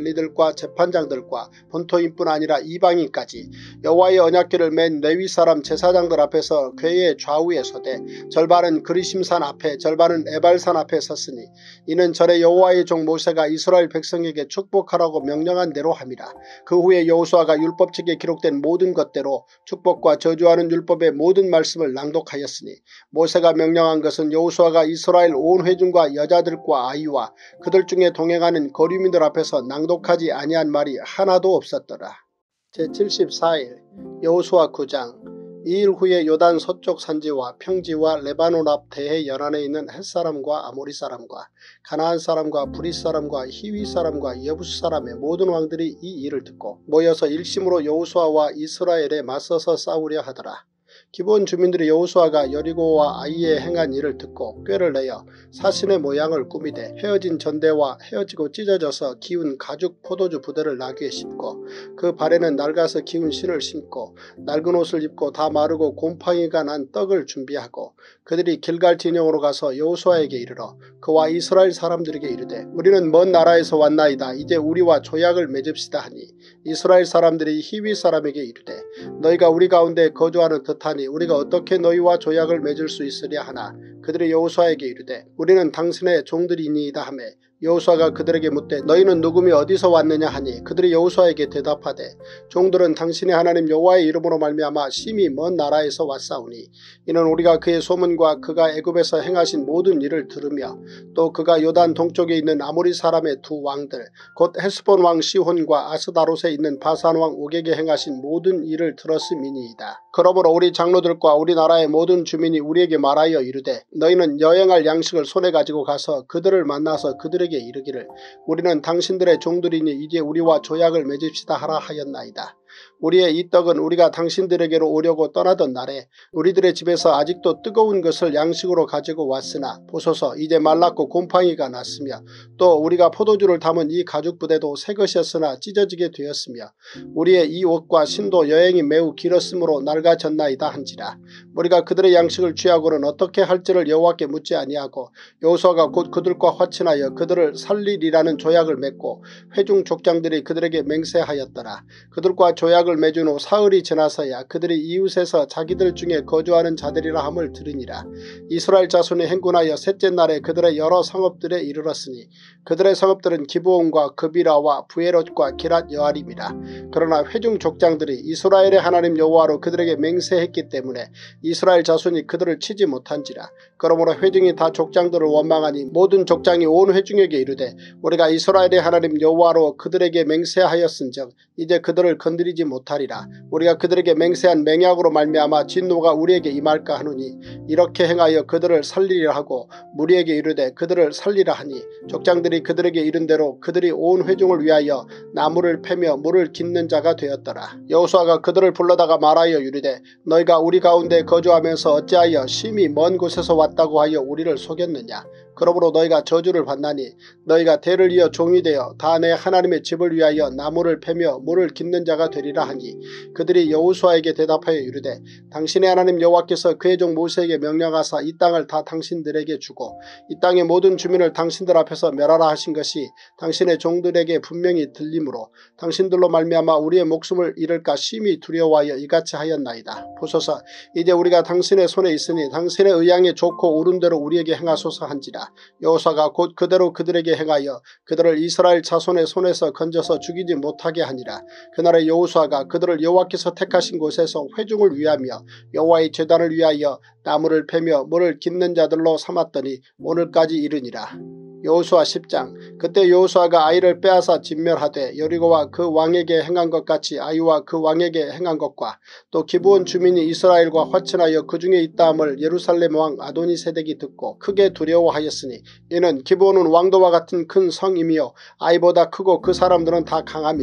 관리들과 재판장들과 본토인뿐 아니라 이방인까지 여호와의 언약궤를 맨 레위 사람 제사장들 앞에서 궤의 좌우에 서되 절반은 그리심산 앞에 절반은 에발산 앞에 섰으니 이는 전에 여호와의 종 모세가 이스라엘 백성에게 축복하라고 명령한 대로 함이라. 그 후에 여호수아가 율법책에 기록된 모든 것대로 축복과 저주하는 율법의 모든 말씀을 낭독하였으니 모세가 명령한 것은 여호수아가 이스라엘 온 회중과 여자들과 아이와 그들 중에 동행하는 거류민들 앞에서 낭독하지 아니한 말이 하나도 없었더라. 제칠십사 일 여호수아 구 장. 이일 후에 요단 서쪽 산지와 평지와 레바논 앞 대해 연안에 있는 헷사람과 아모리 사람과 가나안 사람과 브릿 사람과 히위 사람과 여부스 사람의 모든 왕들이 이 일을 듣고 모여서 일심으로 여호수아와 이스라엘에 맞서서 싸우려 하더라. 기본 주민들이 여호수아가 여리고와 아이에 행한 일을 듣고 꾀를 내어 사신의 모양을 꾸미되 헤어진 전대와 헤어지고 찢어져서 기운 가죽 포도주 부대를 나귀에 싣고 그 발에는 낡아서 기운 신을 신고 낡은 옷을 입고 다 마르고 곰팡이가 난 떡을 준비하고 그들이 길갈 진영으로 가서 여호수아에게 이르러 그와 이스라엘 사람들에게 이르되 우리는 먼 나라에서 왔나이다. 이제 우리와 조약을 맺읍시다 하니 이스라엘 사람들이 히위 사람에게 이르되 너희가 우리 가운데 거주하는 듯하니 우리가 어떻게 너희와 조약을 맺을 수 있으랴 하나 그들이 여호수아에게 이르되 우리는 당신의 종들이니이다 하매 여호수아가 그들에게 묻되 너희는 누구며 어디서 왔느냐 하니 그들이 여호수아에게 대답하되 종들은 당신의 하나님 여호와의 이름으로 말미암아 심히 먼 나라에서 왔사오니 이는 우리가 그의 소문과 그가 애굽에서 행하신 모든 일을 들으며 또 그가 요단 동쪽에 있는 아모리 사람의 두 왕들 곧 헤스본 왕 시혼과 아스다롯에 있는 바산 왕 옥에게 행하신 모든 일을 들었음이니이다. 그러므로 우리 장로들과 우리나라의 모든 주민이 우리에게 말하여 이르되 너희는 여행할 양식을 손에 가지고 가서 그들을 만나서 그들에게 이르기를 우리는 당신들의 종들이니 이제 우리와 조약을 맺읍시다 하라 하였나이다. 우리의 이 떡은 우리가 당신들에게로 오려고 떠나던 날에 우리들의 집에서 아직도 뜨거운 것을 양식으로 가지고 왔으나 보소서 이제 말랐고 곰팡이가 났으며 또 우리가 포도주를 담은 이 가죽 부대도 새 것이었으나 찢어지게 되었으며 우리의 이 옷과 신도 여행이 매우 길었으므로 낡아졌나이다 한지라. 우리가 그들의 양식을 취하고는 어떻게 할지를 여호와께 묻지 아니하고 여호수아가 곧 그들과 화친하여 그들을 살리리라는 조약을 맺고 회중 족장들이 그들에게 맹세하였더라. 그들과 조약을 맺은 후 사흘이 지나서야 그들이 이웃에서 자기들 중에 거주하는 자들이라 함을 들으니라. 이스라엘 자손이 행군하여 셋째 날에 그들의 여러 성읍들에 이르렀으니 그들의 성읍들은 기브온과 그비라와 부에롯과 기랏 여아림이라. 그러나 회중 족장들이 이스라엘의 하나님 여호와로 그들에게 맹세했기 때문에 이스라엘 자손이 그들을 치지 못한지라. 그러므로 회중이 다 족장들을 원망하니 모든 족장이 온 회중에게 이르되 우리가 이스라엘의 하나님 여호와로 그들에게 맹세하였은즉 이제 그들을 건드리지 못하리라. 우리가 그들에게 맹세한 맹약으로 말미암아 진노가 우리에게 임할까 하노니 이렇게 행하여 그들을 살리리라 하고 무리에게 이르되 그들을 살리라 하니 족장들이 그들에게 이른 대로 그들이 온 회중을 위하여 나무를 패며 물을 깃는 자가 되었더라. 여호수아가 그들을 불러다가 말하여 이르되 너희가 우리 가운데 거주하면서 어찌하여 심히 먼 곳에서 왔다고 하여 우리를 속였느냐. 그러므로 너희가 저주를 받나니 너희가 대를 이어 종이 되어 다 내 하나님의 집을 위하여 나무를 패며 물을 깃는 자가 되리라 하니 그들이 여호수아에게 대답하여 이르되 당신의 하나님 여호와께서 그의 종 모세에게 명령하사 이 땅을 다 당신들에게 주고 이 땅의 모든 주민을 당신들 앞에서 멸하라 하신 것이 당신의 종들에게 분명히 들리므로 당신들로 말미암아 우리의 목숨을 잃을까 심히 두려워하여 이같이 하였나이다. 보소서 이제 우리가 당신의 손에 있으니 당신의 의향에 좋고 옳은 대로 우리에게 행하소서 한지라. 여호수아가 곧 그대로 그들에게 행하여 그들을 이스라엘 자손의 손에서 건져서 죽이지 못하게 하니라. 그날에 여호수아가 그들을 여호와께서 택하신 곳에서 회중을 위하며 여호와의 제단을 위하여 나무를 패며 물을 깃는 자들로 삼았더니 오늘까지 이르니라. 여호수아 십 장. 그때 여호수아가 아이를 빼앗아 진멸하되 여리고와 그 왕에게 행한 것 같이 아이와 그 왕에게 행한 것과 또 기브온 주민이 이스라엘과 화친하여 그 중에 있다함을 예루살렘 왕 아도니세덱이 듣고 크게 두려워하였으니 이는 기브온은 왕도와 같은 큰 성이며 아이보다 크고 그 사람들은 다 강함이라.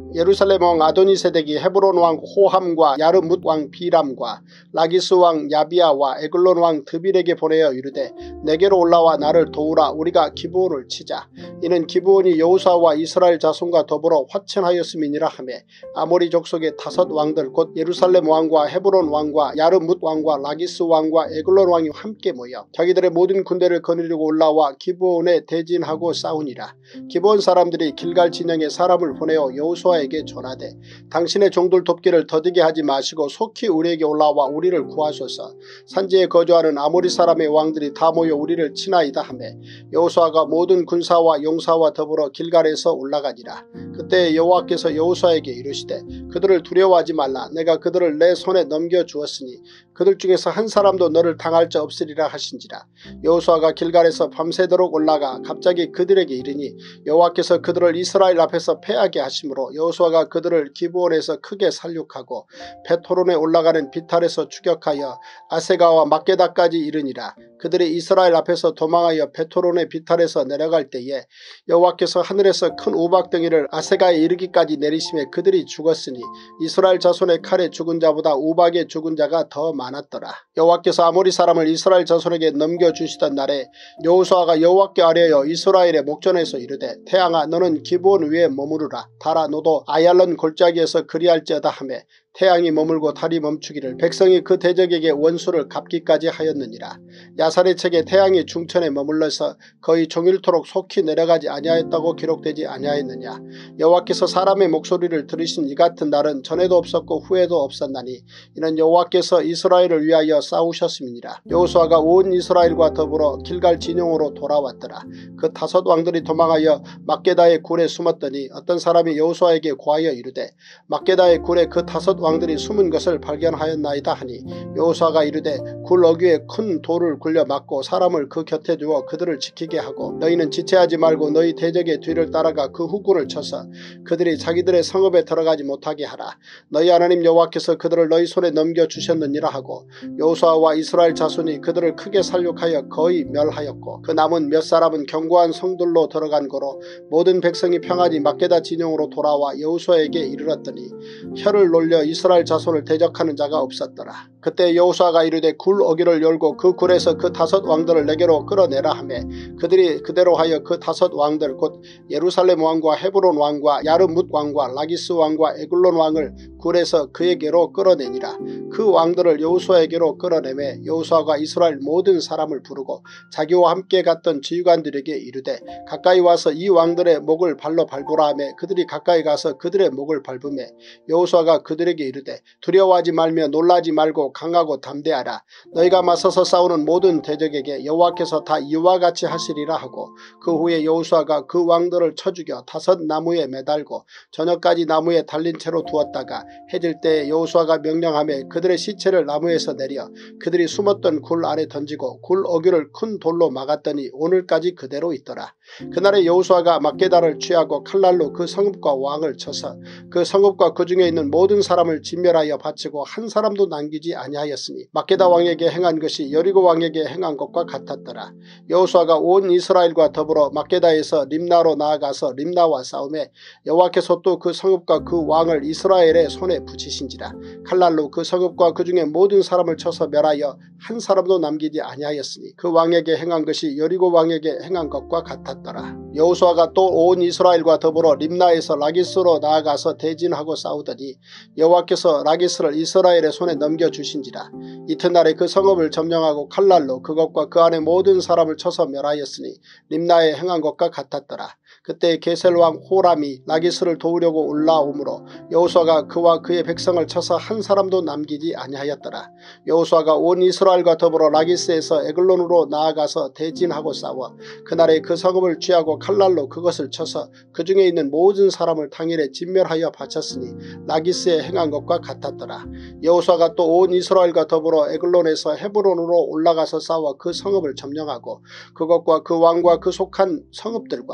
예루살렘 왕 아도니세덱이 헤브론 왕 호함과 야르뭇 왕 비람과 라기스 왕 야비아와 에글론 왕 드빌에게 보내어 이르되 내게로 올라와 나를 도우라. 우리가 기브온을 치자. 이는 기브온이 여호수아와 이스라엘 자손과 더불어 화친하였음이니라 하며 아모리 족속의 다섯 왕들 곧 예루살렘 왕과 헤브론 왕과 야르뭇 왕과 라기스 왕과 에글론 왕이 함께 모여 자기들의 모든 군대를 거느리고 올라와 기브온에 대진하고 싸우니라. 기브온 사람들이 길갈 진영에 사람을 보내어 여호수아에게 전하되 당신의 종들 돕기를 더디게 하지 마시고 속히 우리에게 올라와 우리를 구하소서. 산지에 거주하는 아모리 사람의 왕들이 다 모여 우리를 치나이다 하며 여호수아가 모든 군사와 용사와 더불어 길갈에서 올라가니라. 그때 여호와께서 여호수아에게 이르시되 그들을 두려워하지 말라. 내가 그들을 내 손에 넘겨주었으니 그들 중에서 한 사람도 너를 당할 자 없으리라 하신지라. 여호수아가 길갈에서 밤새도록 올라가 갑자기 그들에게 이르니 여호와께서 그들을 이스라엘 앞에서 패하게 하심으로 여호수아가 그들을 기브온에서 크게 살육하고 베토론에 올라가는 비탈에서 추격하여 아세가와 막게다까지 이르니라. 그들이 이스라엘 앞에서 도망하여 베토론의 비탈에서 내려갈 때에 여호와께서 하늘에서 큰 우박덩이를 아세가에 이르기까지 내리심에 그들이 죽었으니 이스라엘 자손의 칼에 죽은 자보다 우박에 죽은 자가 더 많았더라. 여호와께서 아모리 사람을 이스라엘 자손에게 넘겨주시던 날에 여호수아가 여호와께 아뢰어 이스라엘의 목전에서 이르되 태양아 너는 기브온 위에 머무르라. 달아 너도 아얄론 골짜기에서 그리할지어다 하며 태양이 머물고 달이 멈추기를 백성이 그 대적에게 원수를 갚기까지 하였느니라. 야살의 책에 태양이 중천에 머물러서 거의 종일토록 속히 내려가지 아니하였다고 기록되지 아니하였느냐. 여호와께서 사람의 목소리를 들으신 이 같은 날은 전에도 없었고 후에도 없었나니 이는 여호와께서 이스라엘을 위하여 싸우셨음이니라. 여호수아가 온 이스라엘과 더불어 길갈 진영으로 돌아왔더라. 그 다섯 왕들이 도망하여 막게다의 굴에 숨었더니 어떤 사람이 여호수아에게 고하여 이르되 막게다의 굴에 그 다섯 왕들이 숨은 것을 발견하였나이다 하니 여호수아가 이르되 굴 어귀에 큰 돌을 굴려 막고 사람을 그 곁에 두어 그들을 지키게 하고 너희는 지체하지 말고 너희 대적의 뒤를 따라가 그 후군을 쳐서 그들이 자기들의 성읍에 들어가지 못하게 하라. 너희 하나님 여호와께서 그들을 너희 손에 넘겨주셨느니라 하고 여호수아와 이스라엘 자손이 그들을 크게 살육하여 거의 멸하였고 그 남은 몇 사람은 견고한 성들로 들어간 거로 모든 백성이 평안히 막게다 진영으로 돌아와 여호수아에게 이르렀더니 혀를 놀려 이스라엘 자손을 대적하는 자가 없었더라. 그때 여호수아가 이르되 굴 어귀를 열고 그 굴에서 그 다섯 왕들을 내게로 끌어내라 하며 그들이 그대로 하여 그 다섯 왕들 곧 예루살렘 왕과 헤브론 왕과 야르뭇 왕과 라기스 왕과 에글론 왕을 굴에서 그에게로 끌어내니라. 그 왕들을 여호수아에게로 끌어내매 여호수아가 이스라엘 모든 사람을 부르고 자기와 함께 갔던 지휘관들에게 이르되 가까이 와서 이 왕들의 목을 발로 밟으라 하며 그들이 가까이 가서 그들의 목을 밟으며 여호수아가 그들에게 이르되 두려워하지 말며 놀라지 말고 강하고 담대하라. 너희가 맞서서 싸우는 모든 대적에게 여호와께서 다 이와 같이 하시리라 하고 그 후에 여호수아가 그 왕들을 쳐 죽여 다섯 나무에 매달고 저녁까지 나무에 달린 채로 두었다가 해질 때에 여호수아가 명령하며 그들의 시체를 나무에서 내려 그들이 숨었던 굴 안에 던지고 굴 어귀를 큰 돌로 막았더니 오늘까지 그대로 있더라. 그날에 여호수아가 막게다를 취하고 칼날로 그 성읍과 왕을 쳐서 그 성읍과 그 중에 있는 모든 사람을 진멸하여 바치고 한 사람도 남기지 아니하였으니 막게다 왕에게 행한 것이 여리고 왕에게 행한 것과 같았더라. 여호수아가 온 이스라엘과 더불어 막게다에서 림나로 나아가서 림나와 싸움에 여호와께서 또 그 성읍과 그 왕을 이스라엘의 손에 붙이신지라. 칼날로 그 성읍과 그 중에 모든 사람을 쳐서 멸하여 한 사람도 남기지 아니하였으니 그 왕에게 행한 것이 여리고 왕에게 행한 것과 같았더라. 여호수아가 또 온 이스라엘과 더불어 림나에서 라기스로 나아가서 대진하고 싸우더니 여호와께서 라기스를 이스라엘의 손에 넘겨주신지라. 이튿날에 그 성읍을 점령하고 칼날로 그것과 그 안에 모든 사람을 쳐서 멸하였으니 림나에 행한 것과 같았더라. 그때 게셀왕 호람이 라기스를 도우려고 올라오므로 여호수아가 그와 그의 백성을 쳐서 한 사람도 남기지 아니하였더라. 여호수아가 온 이스라엘과 더불어 라기스에서 에글론으로 나아가서 대진하고 싸워 그날에 그 성읍을 취하고 칼날로 그것을 쳐서 그 중에 있는 모든 사람을 당일에 진멸하여 바쳤으니 라기스에 행한 것과 같았더라. 여호수아가 또 온 이스라엘과 더불어 에글론에서 헤브론으로 올라가서 싸워 그 성읍을 점령하고 그것과 그 왕과 그 속한 성읍들과 그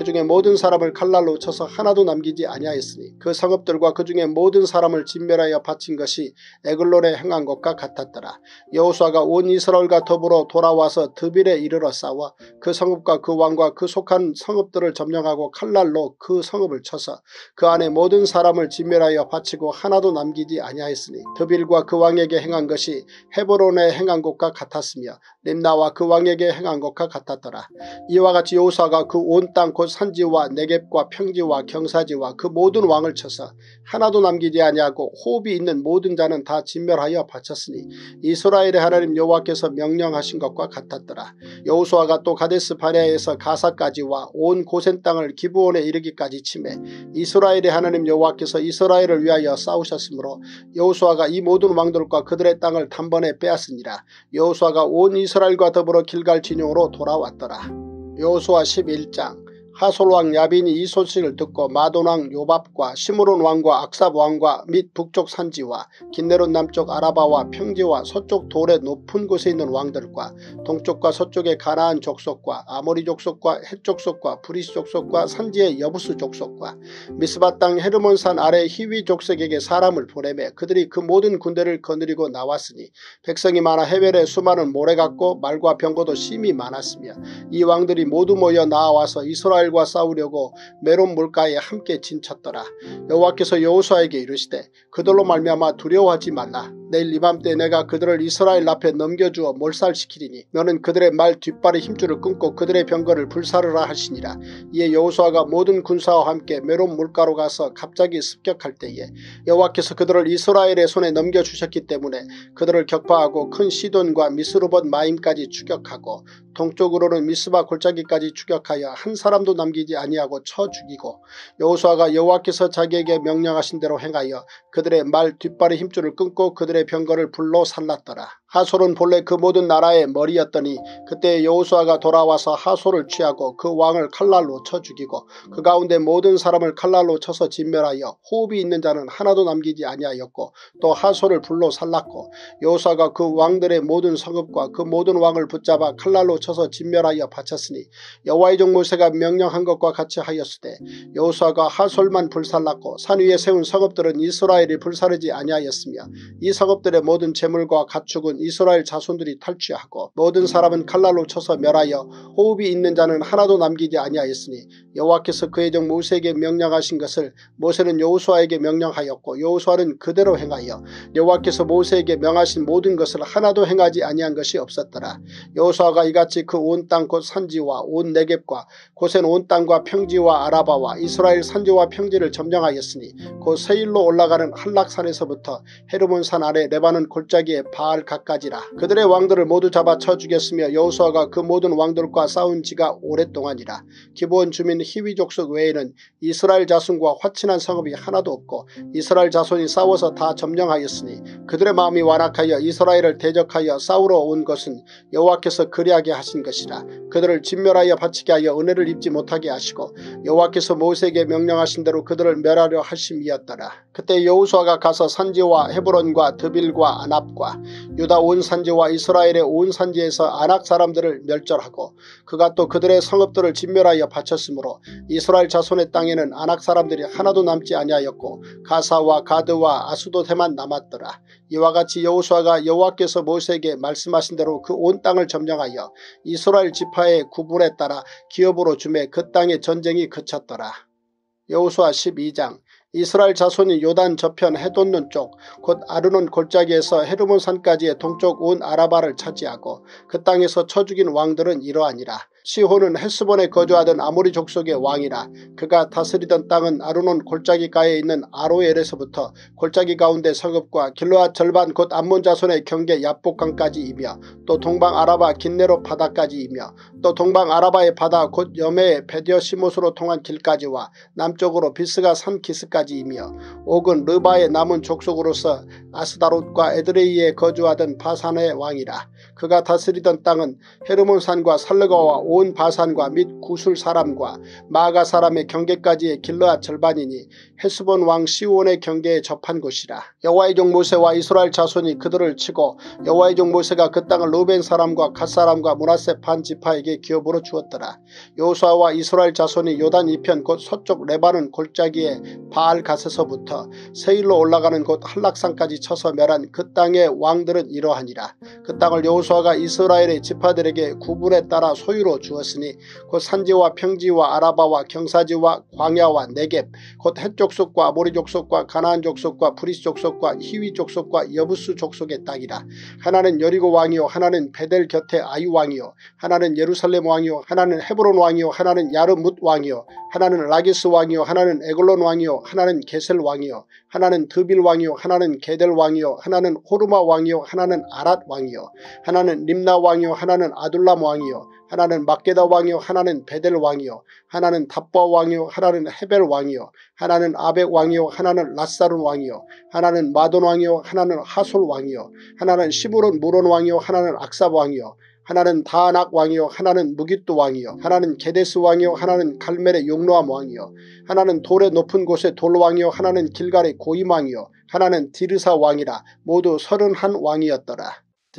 중에 모든 사람을 칼날로 쳐서 하나도 남기지 아니하였으니 그 성읍들과 그 중에 모든 사람을 진멸하여 바친 것이 에글론에 행한 것과 같았더라. 여호수아가 온 이스라엘과 더불어 돌아와서 드빌에 이르러 싸워 그 성읍과 그 왕과 그 속한 성읍들을 점령하고 칼날로 그 성읍을 쳐서 그 안에 모든 사람을 진멸하여 바치고 하나도 남기지 아니하였으니 드빌과 그 왕에게 행한 것이 헤브론에 행한 것과 같았으며 림나와 그 왕에게 행한 것과 같았더라. 이와 같이 여호수아가 그 온 땅 곧 산지와 네겝과 평지와 경사지와 그 모든 왕을 쳐서 하나도 남기지 아니하고 호흡이 있는 모든 자는 다 진멸하여 바쳤으니 이스라엘의 하나님 여호와께서 명령하신 것과 같았더라. 여호수아가 또 가데스 바네아에서 가사까지와 온 고센 땅을 기브온에 이르기까지 치매 이스라엘의 하나님 여호와께서 이스라엘을 위하여 싸우셨으므로 여호수아가 이 모든 왕들과 그들의 땅을 단번에 빼앗으니라. 여호수아가 온 이스라엘과 더불어 길갈 진영으로 돌아왔더라. 여호수아 십일 장. 하솔 왕 야빈이 이 소식을 듣고 마돈 왕 요밥과 시므론 왕과 악삽 왕과 및 북쪽 산지와 긴네롯 남쪽 아라바와 평지와 서쪽 돌의 높은 곳에 있는 왕들과 동쪽과 서쪽의 가나안 족속과 아모리 족속과 헷 족속과 브리스 족속과 산지의 여부스 족속과 미스바 땅 헤르몬산 아래 히위 족속에게 사람을 보내매 그들이 그 모든 군대를 거느리고 나왔으니 백성이 많아 헤벨에 수많은 모래 같고 말과 병거도 심히 많았으며 이 왕들이 모두 모여 나와서 이스라엘 과 싸우려고 메론 물가에 함께 진쳤더라. 여호와께서 여호수아에게 이르시되 그들로 말미암아 두려워하지 말라. 내일 이맘때 내가 그들을 이스라엘 앞에 넘겨주어 몰살시키리니 너는 그들의 말 뒷발의 힘줄을 끊고 그들의 병거를 불사르라 하시니라. 이에 여호수아가 모든 군사와 함께 메론 물가로 가서 갑자기 습격할 때에 여호와께서 그들을 이스라엘의 손에 넘겨주셨기 때문에 그들을 격파하고 큰 시돈과 미스르봇 마임까지 추격하고 동쪽으로는 미스바 골짜기까지 추격하여 한 사람도 남기지 아니하고 쳐 죽이고 여호수아가 여호와께서 자기에게 명령하신 대로 행하여 그들의 말 뒷발의 힘줄을 끊고 그들의 병거를 불로 살랐더라. 하솔은 본래 그 모든 나라의 머리였더니 그때 여호수아가 돌아와서 하솔을 취하고 그 왕을 칼날로 쳐 죽이고 그 가운데 모든 사람을 칼날로 쳐서 진멸하여 호흡이 있는 자는 하나도 남기지 아니하였고 또 하솔을 불로 살랐고 여호수아가 그 왕들의 모든 성읍과 그 모든 왕을 붙잡아 칼날로 쳐서 진멸하여 바쳤으니 여호와의 종 모세가 명령한 것과 같이 하였으되 여호수아가 하솔만 불살랐고 산 위에 세운 성읍들은 이스라엘이 불사르지 아니하였으며 이 성읍들의 모든 재물과 가축은 이스라엘 자손들이 탈취하고 모든 사람은 칼날로 쳐서 멸하여 호흡이 있는 자는 하나도 남기지 아니하였으니 여호와께서 그의 종 모세에게 명령하신 것을 모세는 여호수아에게 명령하였고 여호수아는 그대로 행하여 여호와께서 모세에게 명하신 모든 것을 하나도 행하지 아니한 것이 없었더라. 여호수아가 이같이 그 온 땅 곧 산지와 온 네겝과 고센 온 땅과 평지와 아라바와 이스라엘 산지와 평지를 점령하였으니 곧 세일로 올라가는 한락산에서부터 헤르몬산 아래 레바논 골짜기의 바알 각까지라. 그들의 왕들을 모두 잡아 쳐 죽였으며 여호수아가 그 모든 왕들과 싸운 지가 오랫동안이라. 기브온 주민 히위 족속 외에는 이스라엘 자손과 화친한 성읍이 하나도 없고 이스라엘 자손이 싸워서 다 점령하였으니 그들의 마음이 완악하여 이스라엘을 대적하여 싸우러 온 것은 여호와께서 그리하게 하신 것이라. 그들을 진멸하여 바치게 하여 은혜를 입지 못하게 하시고 여호와께서 모세에게 명령하신 대로 그들을 멸하려 하심이었더라. 그때 여호수아가 가서 산지와 헤브론과 드빌과 아납과 유다 온 산지와 이스라엘의 온 산지에서 아낙 사람들을 멸절하고 그가 또 그들의 성읍들을 진멸하여 바쳤으므로 이스라엘 자손의 땅에는 아낙 사람들이 하나도 남지 아니하였고 가사와 가드와 아수도대만 남았더라. 이와 같이 여호수아가 여호와께서 모세에게 말씀하신 대로 그 온 땅을 점령하여 이스라엘 지파의 구분에 따라 기업으로 주매 그 땅의 전쟁이 그쳤더라. 여호수아 십이 장. 이스라엘 자손이 요단 저편 해돋는 쪽 곧 아르논 골짜기에서 헤르몬 산까지의 동쪽 온 아라바를 차지하고 그 땅에서 쳐 죽인 왕들은 이러하니라. 시혼은 헬스본에 거주하던 아모리 족속의 왕이라. 그가 다스리던 땅은 아르논 골짜기가에 있는 아로엘에서부터 골짜기 가운데 성읍과 길르앗 절반 곧 암몬 자손의 경계 야복강까지이며 또 동방 아라바 긴네롯 바다까지이며 또 동방 아라바의 바다 곧 여메의 베디어 시못으로 통한 길까지와 남쪽으로 비스가 산 기스까지이며 옥은 르바의 남은 족속으로서 아스다롯과 에드레이에 거주하던 바산의 왕이라. 그가 다스리던 땅은 헤르몬산과 살르가와 온 바산과 및 구술 사람과 마가 사람의 경계까지의 길르앗 절반이니 헤스본 왕 시온의 경계에 접한 곳이라. 여호와의 종 모세와 이스라엘 자손이 그들을 치고 여호와의 종 모세가 그 땅을 르벤 사람과 갓 사람과 므낫세 반 지파에게 기업으로 주었더라. 여호수아와 이스라엘 자손이 요단 이편 곧 서쪽 레바논 골짜기의 바알 갓에서부터 세일로 올라가는 곳 한락산까지 쳐서 멸한 그 땅의 왕들은 이러하니라. 그 땅을 여호수아가 이스라엘의 지파들에게 구분에 따라 소유로 주었으니 곧 산지와 평지와 아라바와 경사지와 광야와 네겝 곧 헷 족속과 아모리 족속과 가나안 족속과 브리스 족속과 히위 족속과 여부스 족속의 땅이라. 하나는 여리고 왕이요 하나는 베델 곁에 아유 왕이요 하나는 예루살렘 왕이요 하나는 헤브론 왕이요 하나는 야르뭇 왕이요 하나는 라기스 왕이요 하나는 에글론 왕이요 하나는 게셀 왕이요 하나는 드빌 왕이요 하나는 게델 왕이요 하나는 호르마 왕이요 하나는 아랏 왕이요 하나는 림나 왕이요 하나는 아둘람 왕이요 하나는 막게다 왕이요 하나는 베델 왕이요 하나는 답바 왕이요 하나는 헤벨 왕이요 하나는 아벡 왕이요 하나는 라사룬 왕이요 하나는 마돈 왕이요 하나는 하솔 왕이요 하나는 시므론 무론 왕이요 하나는 악삽 왕이요 하나는 다낙 왕이요 하나는 무깃도 왕이요 하나는 게데스 왕이요 하나는 갈멜의 용노암 왕이요 하나는 돌의 높은 곳의 돌왕이요 하나는 길갈의 고임 왕이요 하나는 디르사 왕이라. 모두 서른한 왕이었더라.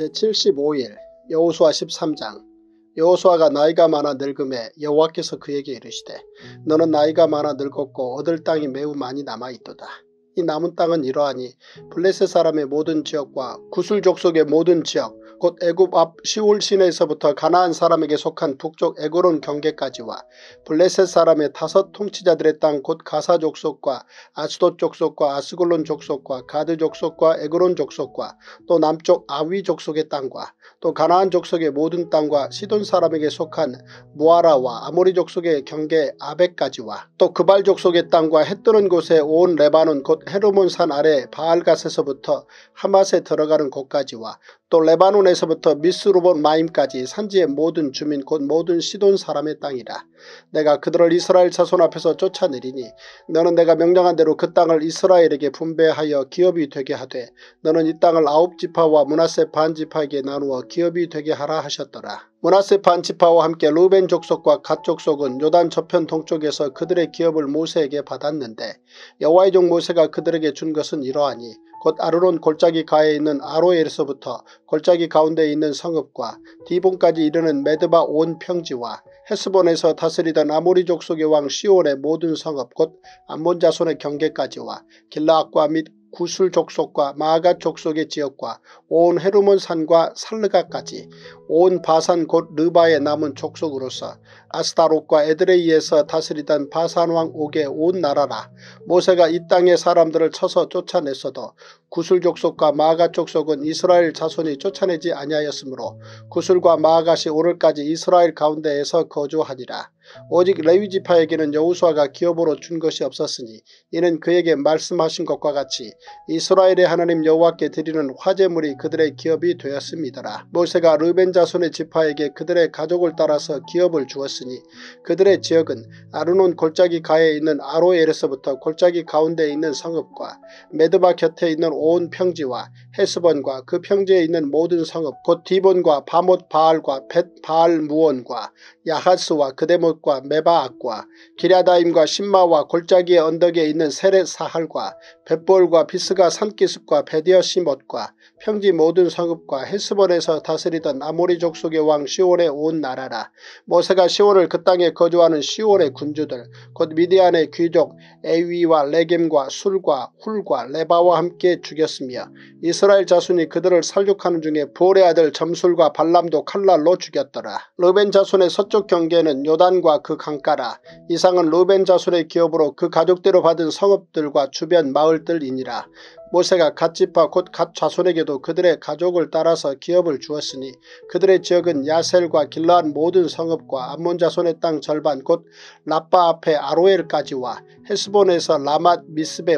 제칠십오 일 여호수아 십삼 장. 여호수아가 나이가 많아 늙음에 여호와께서 그에게 이르시되 너는 나이가 많아 늙었고 얻을 땅이 매우 많이 남아있도다. 이 남은 땅은 이러하니 블레셋 사람의 모든 지역과 구술 족속의 모든 지역 곧 애굽 앞 시올 시내에서부터 가나안 사람에게 속한 북쪽 에그론 경계까지와 블레셋 사람의 다섯 통치자들의 땅 곧 가사 족속과 아스돗 족속과 아스글론 족속과 가드 족속과 에그론 족속과 또 남쪽 아위 족속의 땅과 또 가나안 족속의 모든 땅과 시돈 사람에게 속한 무아라와 아모리 족속의 경계 아벡까지와 또 그발 족속의 땅과 해 뜨는 곳에 온 레바논 곧 헤르몬산 아래 바알갓에서부터 하맛에 들어가는 곳까지와 또 레바논에서부터 미스루본 마임까지 산지의 모든 주민 곧 모든 시돈 사람의 땅이라. 내가 그들을 이스라엘 자손 앞에서 쫓아내리니 너는 내가 명령한 대로 그 땅을 이스라엘에게 분배하여 기업이 되게 하되 너는 이 땅을 아홉 지파와 므낫세 반 지파에게 나누어 기업이 되게 하라 하셨더라. 므낫세 반 지파와 함께 르벤 족속과 갓 족속은 요단 저편 동쪽에서 그들의 기업을 모세에게 받았는데 여호와의 종 모세가 그들에게 준 것은 이러하니 곧 아르논 골짜기 가에 있는 아로엘에서부터 골짜기 가운데 있는 성읍과 디본까지 이르는 메드바 온 평지와 헤스본에서 다스리던 아모리 족속의 왕 시온의 모든 성읍 곧 암몬 자손의 경계까지와 길라앗과 및 구술 족속과 마가 족속의 지역과 온 헤르몬 산과 살르가까지 온 바산 곧 르바에 남은 족속으로서 아스타롯과 에드레이에서 다스리던 바산왕 옥의 온 나라라. 모세가 이 땅의 사람들을 쳐서 쫓아냈어도 구술 족속과 마가 족속은 이스라엘 자손이 쫓아내지 아니하였으므로 구술과 마아갓이 오늘까지 이스라엘 가운데에서 거주하니라. 오직 레위지파에게는 여호수아가 기업으로 준 것이 없었으니 이는 그에게 말씀하신 것과 같이 이스라엘의 하나님 여호와께 드리는 화제물이 그들의 기업이 되었음이더라. 모세가 르벤 자손의 지파에게 그들의 가족을 따라서 기업을 주었으니 그들의 지역은 아르논 골짜기 가에 있는 아로엘에서부터 골짜기 가운데 있는 성읍과 메드바 곁에 있는 온 평지와 헤스본과 그 평지에 있는 모든 성읍 곧 디본과 바못 바알과 벳 바알 무온과 야하스와 그데못과 메바앗과 기랴다임과 신마와 골짜기의 언덕에 있는 세렛 사할과 벳볼과 비스가 산기슭과 베디어 시못과 평지 모든 성읍과 헤스본에서 다스리던 아모리 족속의 왕 시온의 온 나라라. 모세가 시온을 그 땅에 거주하는 시온의 군주들 곧 미디안의 귀족 에위와 레겜과 술과 훌과 레바와 함께 죽였으며 이스라엘 자손이 그들을 살육하는 중에 볼의 아들 점술과 발람도 칼날로 죽였더라. 르벤 자손의 서쪽 경계는 요단과 그 강가라. 이상은 르벤 자손의 기업으로 그 가족대로 받은 성읍들과 주변 마을들이니라. 모세가 갓 지파 곧 갓 자손에게도 그들의 가족을 따라서 기업을 주었으니 그들의 지역은 야셀과 길라앗 모든 성읍과 암몬 자손의 땅 절반 곧 라빠 앞에 아로엘까지와 헤스본에서 라맛 미스베와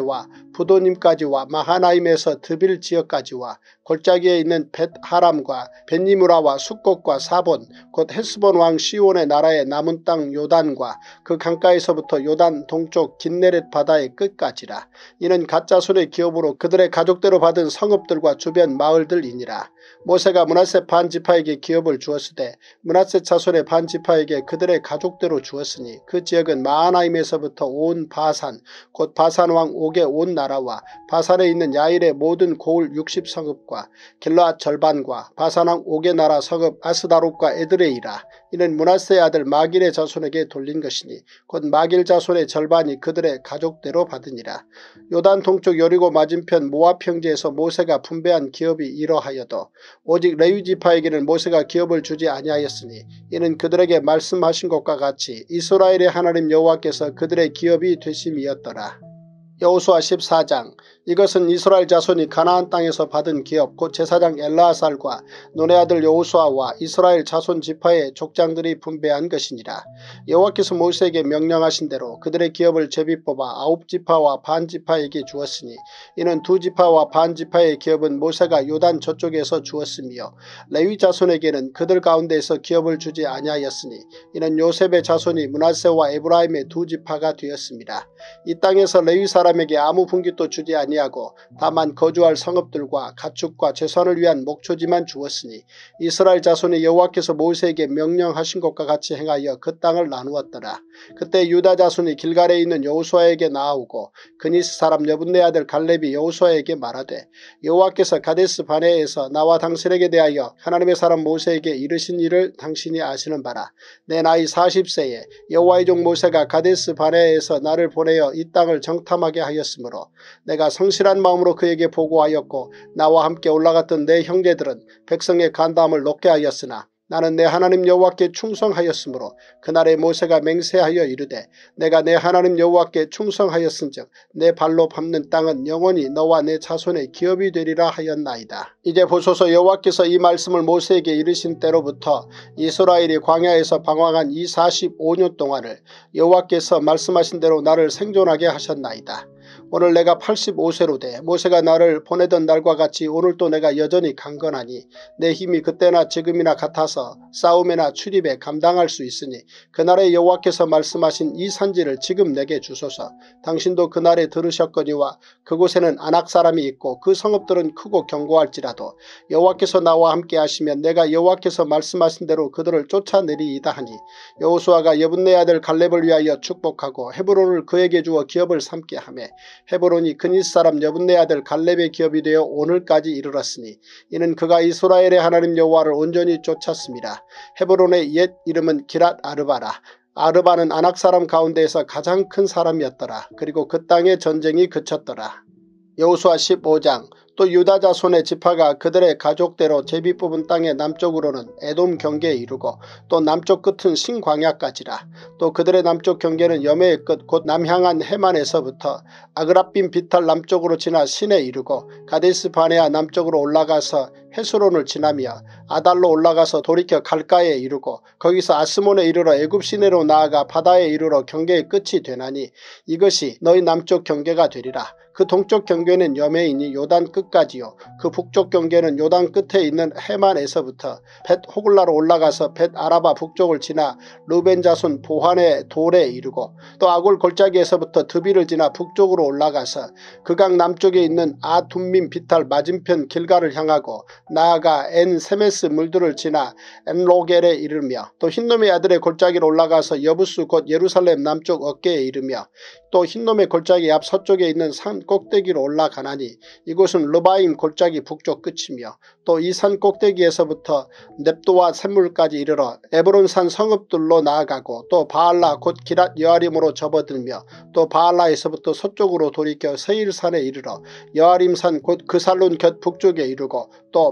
부도님까지와 마하나임에서 드빌 지역까지와 골짜기에 있는 벳하람과 벳니무라와 숫곳과 사본 곧 헤스본 왕 시온의 나라의 남은 땅 요단과 그 강가에서부터 요단 동쪽 긴네렛 바다의 끝까지라. 이는 갓자손의 기업으로 그들의 가족대로 받은 성읍들과 주변 마을들이니라. 모세가 므낫세 반지파에게 기업을 주었으되 므낫세 자손의 반지파에게 그들의 가족대로 주었으니 그 지역은 마하나임에서부터 온 바산 곧 바산 왕 옥의 온 나라와 바산에 있는 야일의 모든 고을 육십 성읍과 길르앗 절반과 바산 왕 옥의 나라 성읍 아스다롯과 에드레이라. 이는 므낫세의 아들 마길의 자손에게 돌린 것이니 곧 마길 자손의 절반이 그들의 가족대로 받으니라. 요단 동쪽 여리고 맞은편 모압 평지에서 모세가 분배한 기업이 이러하여도 오직 레위 지파에게는 모세가 기업을 주지 아니하였으니 이는 그들에게 말씀하신 것과 같이 이스라엘의 하나님 여호와께서 그들의 기업이 되심이었더라. 여호수아 십사 장. 이것은 이스라엘 자손이 가나안 땅에서 받은 기업 곧 제사장 엘르아살과 눈의 아들 여호수아와 이스라엘 자손 지파의 족장들이 분배한 것이니라. 여호와께서 모세에게 명령하신 대로 그들의 기업을 제비 뽑아 아홉 지파와 반 지파에게 주었으니 이는 두 지파와 반 지파의 기업은 모세가 요단 저쪽에서 주었으며 레위 자손에게는 그들 가운데에서 기업을 주지 아니하였으니 이는 요셉의 자손이 므낫세와 에브라임의 두 지파가 되었습니다. 이 땅에서 레위 사람에게 아무 분깃도 주지 아니하였으니 아니하고 다만 거주할 성읍들과 가축과 제사를 위한 목초지만 주었으니 이스라엘 자손이 여호와께서 모세에게 명령하신 것과 같이 행하여 그 땅을 나누었더라. 그때 유다 자손이 길갈에 있는 여호수아에게 나아오고 그니스 사람 여분네 아들 갈렙이 여호수아에게 말하되 여호와께서 가데스 바네에서 나와 당신에게 대하여 하나님의 사람 모세에게 이르신 일을 당신이 아시는 바라. 내 나이 사십 세에 여호와의 종 모세가 가데스 바네에서 나를 보내어 이 땅을 정탐하게 하였으므로 내가 성실한 마음으로 그에게 보고하였고 나와 함께 올라갔던 내 형제들은 백성의 간담을 높게 하였으나 나는 내 하나님 여호와께 충성하였으므로 그날에 모세가 맹세하여 이르되 내가 내 하나님 여호와께 충성하였은즉 내 발로 밟는 땅은 영원히 너와 내 자손의 기업이 되리라 하였나이다. 이제 보소서 여호와께서 이 말씀을 모세에게 이르신 때로부터 이스라엘이 광야에서 방황한 이 사십오 년 동안을 여호와께서 말씀하신 대로 나를 생존하게 하셨나이다. 오늘 내가 팔십오 세로 돼 모세가 나를 보내던 날과 같이 오늘도 내가 여전히 강건하니 내 힘이 그때나 지금이나 같아서 싸움이나 출입에 감당할 수 있으니 그날에 여호와께서 말씀하신 이 산지를 지금 내게 주소서. 당신도 그날에 들으셨거니와 그곳에는 아낙 사람이 있고 그 성읍들은 크고 견고할지라도 여호와께서 나와 함께 하시면 내가 여호와께서 말씀하신 대로 그들을 쫓아내리이다 하니 여호수아가 여분네 아들 갈렙을 위하여 축복하고 헤브론을 그에게 주어 기업을 삼게 하며 헤브론이 그니스 사람 여분네 아들 갈렙의 기업이 되어 오늘까지 이르렀으니 이는 그가 이스라엘의 하나님 여호와를 온전히 쫓았습니다. 헤브론의 옛 이름은 기랏 아르바라. 아르바는 아낙 사람 가운데에서 가장 큰 사람이었더라. 그리고 그 땅의 전쟁이 그쳤더라. 여호수아 십오 장. 또 유다 자손의 지파가 그들의 가족대로 제비 뽑은 땅의 남쪽으로는 에돔 경계에 이르고 또 남쪽 끝은 신광야까지라. 또 그들의 남쪽 경계는 여매의 끝 곧 남향한 해만에서부터 아그라빔 비탈 남쪽으로 지나 신에 이르고 가데스 바네아 남쪽으로 올라가서 헤스론을 지나며 아달로 올라가서 돌이켜 갈가에 이르고 거기서 아스몬에 이르러 애굽 시내로 나아가 바다에 이르러 경계의 끝이 되나니 이것이 너희 남쪽 경계가 되리라. 그 동쪽 경계는 여매이니 요단 끝까지요. 그 북쪽 경계는 요단 끝에 있는 해만에서부터 벳 호글라로 올라가서 벳 아라바 북쪽을 지나 르벤 자손 보한의 돌에 이르고 또 아골 골짜기에서부터 드비를 지나 북쪽으로 올라가서 그 강 남쪽에 있는 아둠민 비탈 맞은편 길가를 향하고 나아가 엔 세메스 물들을 지나 엔로겔에 이르며 또 흰놈의 아들의 골짜기로 올라가서 여부스 곧 예루살렘 남쪽 어깨에 이르며 또 흰놈의 골짜기 앞 서쪽에 있는 산 꼭대기로 올라가나니 이곳은 르바임 골짜기 북쪽 끝이며 또 이 산 꼭대기에서부터 넵도와 샘물까지 이르러 에브론산 성읍들로 나아가고 또 바알라 곧 기랏 여아림으로 접어들며 또 바알라에서부터 서쪽으로 돌이켜 세일산에 이르러 여아림산 곧 그살론 곁 북쪽에 이르고 또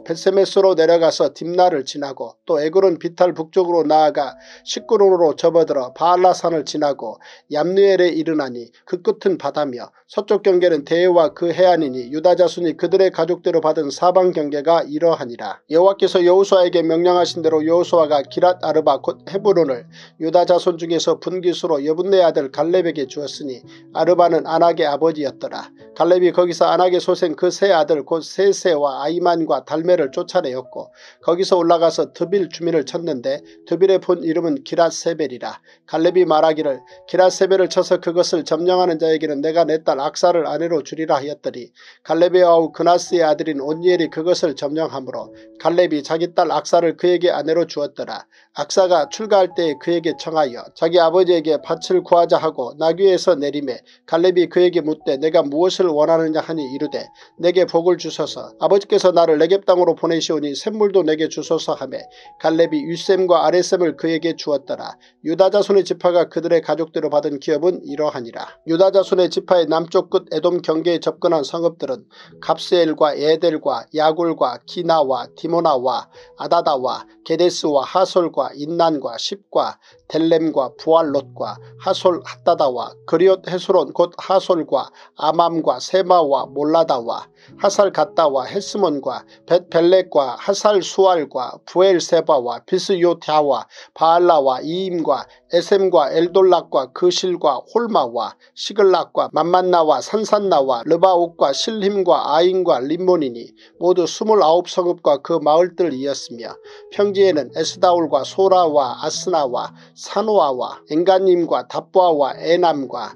벳세메스로 내려가서 딥나를 지나고 또 에그론 비탈 북쪽으로 나아가 시끄론으로 접어들어 바알라산을 지나고 얌느엘에 이르나니 그 끝은 바다며 서쪽 경계는 대해와 그 해안이니 유다 자손이 그들의 가족대로 받은 사방 경계가 이러하니라. 여호와께서 여호수아에게 명령하신 대로 여호수아가 기랏 아르바 곧 헤브론을 유다 자손 중에서 분깃으로 여분네 아들 갈렙에게 주었으니 아르바는 아낙의 아버지였더라. 갈렙이 거기서 아낙의 소생 그 세 아들 곧 세세와 아이만과 달메를 쫓아내었고 거기서 올라가서 드빌 주민을 쳤는데 드빌의 본 이름은 기랏세벨이라. 갈렙이 말하기를 기랏세벨을 쳐서 그것을 점령하는 자에게는 내가 내 딸 악사를 아내로 주리라 하였더니 갈렙의 아우 그나스의 아들인 온니엘이 그것을 점령하므로 갈렙이 자기 딸 악사를 그에게 아내로 주었더라. 악사가 출가할 때에 그에게 청하여 자기 아버지에게 밭을 구하자 하고 나귀에서 내리매 갈렙이 그에게 묻되 내가 무엇을 원하느냐 하니 이르되 내게 복을 주소서 아버지께서 나를 네겝 땅으로 보내시오니 샘물도 내게 주소서 하매 갈렙이 윗샘과 아랫샘을 그에게 주었더라. 유다 자손의 지파가 그들의 가족대로 받은 기업은 이러하니라. 유다 자손의 지파의 남쪽 끝 에돔 경계에 접근한 성읍들은 갑스엘과 에델과 야굴과 기나와 디모나와 아다다와 게데스와 하솔과 인난과 십과 델렘과 부알롯과 하솔 핫다다와 그리옷 헤스론 곧 하솔과 아맘과 세마와 몰라다와 하살 갓다와 헤스몬과 벳벨렉과 하살 수알과 부엘세바와 비스요타와 바알라와 이임과 에셈과 엘돌락과 그실과 홀마와 시글락과 맘만나와 산산나와 르바옥과 실힘과 아인과 림몬이니 모두 스물아홉 성읍과 그 마을들이었으며 평지에는 에스다올과 소라와 아스나와 사노아와 엔가님과 답보아와 에남과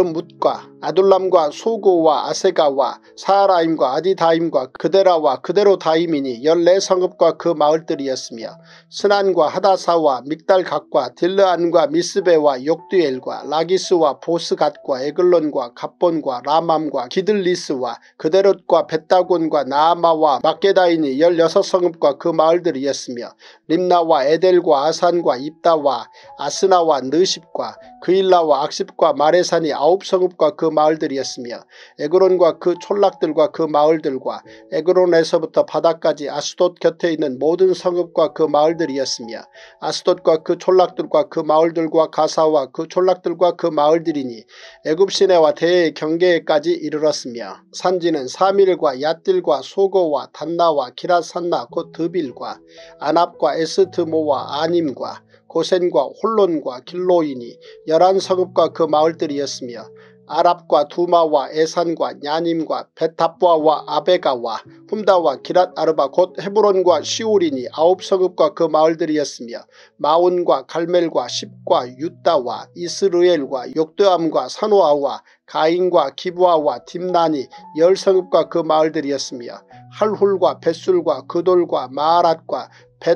야르뭇과 아둘람과 소고와 아세가와 사하라임과 아디다임과 그데라와 그데로다임이니 열네 성읍과 그 마을들이었으며 스난과 하다사와 믹달갓과 딜르안과 미스베와 욕두엘과 라기스와 보스갓과 에글론과 갑본과 라맘과 기들리스와 그데롯과 벳다곤과 나아마와 막게다이니 열여섯 성읍과 그 마을들이었으며 림나와 에델과 아산과 입다와 아스나와 느십과 그일라와 악십과 마레산이 아홉 성읍과 그 마을들이었으며 에그론과 그 촌락들과 그 마을들과 에그론에서부터 바다까지 아스돗 곁에 있는 모든 성읍과 그 마을들이었으며 아스돗과 그 촌락들과 그 마을들과 가사와 그 촌락들과 그 마을들이니 애굽 시내와 대해의 경계에까지 이르렀으며 산지는 사밀과 얏딜과 소고와 단나와 기랏산나 곧 드빌과 아납과 에스트모와 아님과 고센과 홀론과 길로이니 열한 성읍과 그 마을들이었으며 아랍과 두마와 에산과 야님과 벳탑바와 아베가와 훔다와 기랏아르바 곧 헤브론과 시올이니 아홉 성읍과 그 마을들이었으며 마온과 갈멜과 십과 유다와 이스르엘과 욕드암과 사노아와 가인과 기브아와 딥나니 열 성읍과 그 마을들이었으며 할훌과 벳술과 그돌과 마아랏과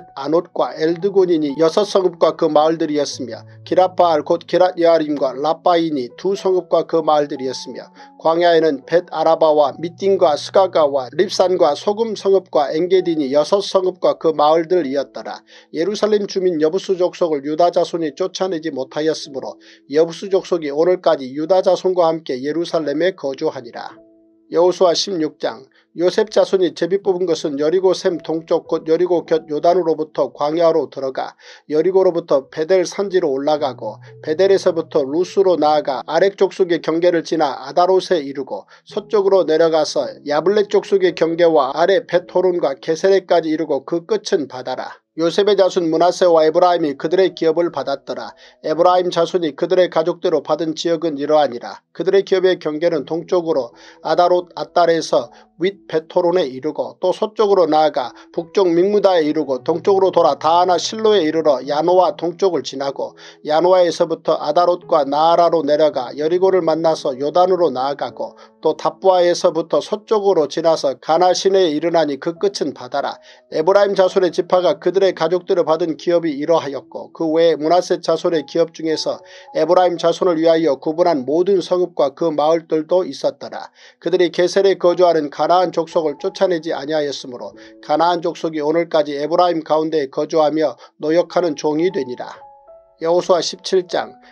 벳아롯과 엘드곤이니 여섯 성읍과 그 마을들이었으며 기랏바알 곧 기랏여아림과 라빠이니 두 성읍과 그 마을들이었으며 광야에는 벳아라바와 미띵과 스가가와 립산과 소금 성읍과 엔게디니 여섯 성읍과 그 마을들이었더라. 예루살렘 주민 여부수 족속을 유다 자손이 쫓아내지 못하였으므로 여부수 족속이 오늘까지 유다 자손과 함께 예루살렘에 거주하니라. 여호수아 십육 장 요셉 자손이 제비 뽑은 것은 여리고 샘 동쪽 곧 여리고 곁 요단으로부터 광야로 들어가 여리고로부터 베델 산지로 올라가고 베델에서부터 루스로 나아가 아렉 족속의 경계를 지나 아다롯에 이르고 서쪽으로 내려가서 야블렛 족속의 경계와 아래 벳호론과 게세레까지 이르고 그 끝은 바다라. 요셉의 자손 므낫세와 에브라임이 그들의 기업을 받았더라. 에브라임 자손이 그들의 가족대로 받은 지역은 이러하니라. 그들의 기업의 경계는 동쪽으로 아다롯 아달에서 윗 벳호론에 이르고 또 서쪽으로 나아가 북쪽 믹무다에 이르고 동쪽으로 돌아 다하나 실로에 이르러 야노아 동쪽을 지나고 야노아에서부터 아다롯과 나아라로 내려가 여리고를 만나서 요단으로 나아가고 또 답부아에서부터 서쪽으로 지나서 가나 시내에 이르나니 그 끝은 바다라. 에브라임 자손의 지파가 그들의 가족들을 받은 기업이 이러하였고 그 외에 므낫세 자손의 기업 중에서 에브라임 자손을 위하여 구분한 모든 성읍과 그 마을들도 있었더라. 그들이 게셀에 거주하는 가나안 족속을 쫓아내지 아니하였으므로 가나안 족속이 오늘까지 에브라임 가운데에 거주하며 노역하는 종이 되니라. 여호수아 십칠 장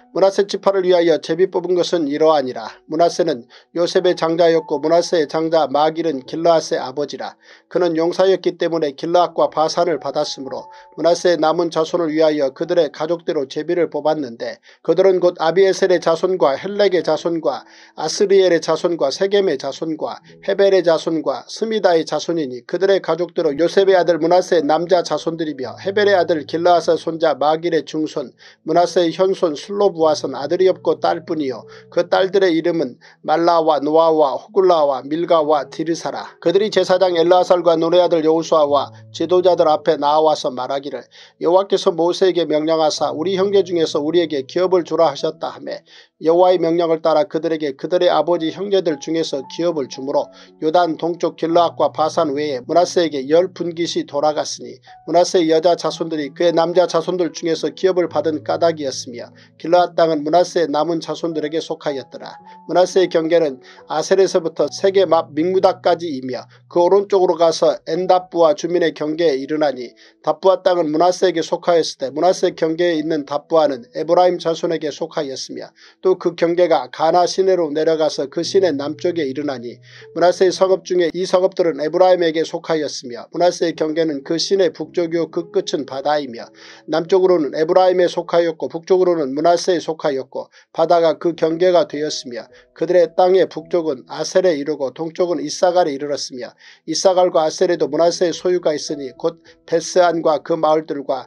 므낫세 지파를 위하여 제비 뽑은 것은 이러하니라. 므낫세는 요셉의 장자였고 므낫세의 장자 마길은 길르앗의 아버지라. 그는 용사였기 때문에 길르앗과 바산을 받았으므로 므낫세의 남은 자손을 위하여 그들의 가족대로 제비를 뽑았는데 그들은 곧 아비에셀의 자손과 헬렉의 자손과 아스리엘의 자손과 세겜의 자손과 헤벨의 자손과 스미다의 자손이니 그들의 가족대로 요셉의 아들 므낫세의 남자 자손들이며 헤벨의 아들 길르앗의 손자 마길의 중손 므낫세의 현손 슬로부앗은 아들이 없고 딸뿐이요 그 딸들의 이름은 말라와 노아와 호글라와 밀가와 디르사라. 그들이 제사장 엘르아살과 눈의 아들 여호수아와 지도자들 앞에 나와서 말하기를 여호와께서 모세에게 명령하사 우리 형제 중에서 우리에게 기업을 주라 하셨다 하며 여호와의 명령을 따라 그들에게 그들의 아버지 형제들 중에서 기업을 주므로 요단 동쪽 길르앗과 바산 외에 므낫세에게 열 분깃이 돌아갔으니 므낫세의 여자 자손들이 그의 남자 자손들 중에서 기업을 받은 까닭이었으며 길르앗 땅은 므낫세의 남은 자손들에게 속하였더라. 므낫세의 경계는 아셀에서부터 세게맙 믹무다까지이며 그 오른쪽으로 가서 엔답부와 주민의 경계에 이르나니 답부아 땅은 므낫세에게 속하였을 때 므낫세 경계에 있는 답부아는 에브라임 자손에게 속하였으며 또 그 경계가 가나 시내로 내려가서 그 시내 남쪽에 이르나니 므낫세의 성읍 중에 이 성읍들은 에브라임에게 속하였으며 므낫세의 경계는 그 시내 북쪽이요 그 끝은 바다이며 남쪽으로는 에브라임에 속하였고 북쪽으로는 므낫세에 속하였고 바다가 그 경계가 되었으며 그들의 땅의 북쪽은 아셀에 이르고 동쪽은 이사갈에 이르렀으며 이사갈과 아셀에도 므낫세의 소유가 있으니 곧 베스안과 그 마을들과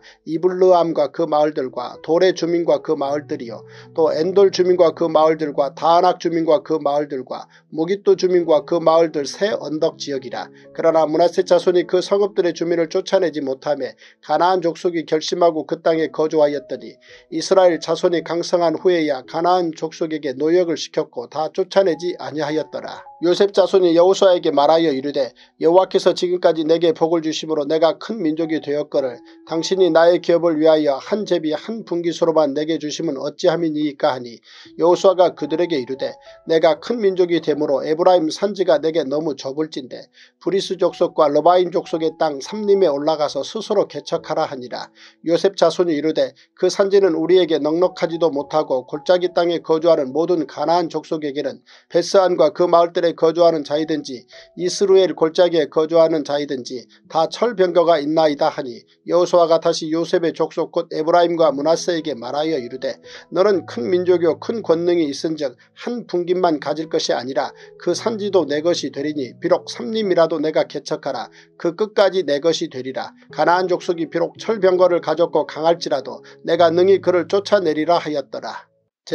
이블르암과 그 마을들과 돌의 주민과 그 마을들이요 또 엔돌 주민과 그 마을들과 다아낙 주민과 그 마을들과 무깃도 주민과 그 마을들 새 언덕 지역이라. 그러나 므낫세 자손이 그 성읍들의 주민을 쫓아내지 못하며 가나안 족속이 결심하고 그 땅에 거주하였더니 이스라엘 자손이 강성한 후에야 가나안 족속에게 노역을 시켰고 다 쫓아내지 아니하였더라. 요셉 자손이 여호수아에게 말하여 이르되 여호와께서 지금까지 내게 복을 주심으로 내가 큰 민족이 되었거늘 당신이 나의 기업을 위하여 한 제비 한 분깃으로만 내게 주심은 어찌함이니이까 하니 여호수아가 그들에게 이르되 내가 큰 민족이 되므로 에브라임 산지가 내게 너무 좁을진데 브리스 족속과 러바임 족속의 땅 삼림에 올라가서 스스로 개척하라 하니라. 요셉 자손이 이르되 그 산지는 우리에게 넉넉하지도 못하고 골짜기 땅에 거주하는 모든 가나안 족속에게는 베스안과 그 마을들에 거주하는 자이든지 이스루엘 골짜기에 거주하는 자이든지 다 철병거가 있나이다 하니 여호수아가 다시 요셉의 족속 곧 에브라임과 므낫세에게 말하여 이르되 너는 큰 민족이요 큰 권능이 있은즉 한 분깃만 가질 것이 아니라 그 산지도 내 것이 되리니 비록 삼림이라도 내가 개척하라 그 끝까지 내 것이 되리라. 가나안 족속이 비록 철병거를 가졌고 강할지라도 내가 능히 그를 쫓아내리라 하였더라.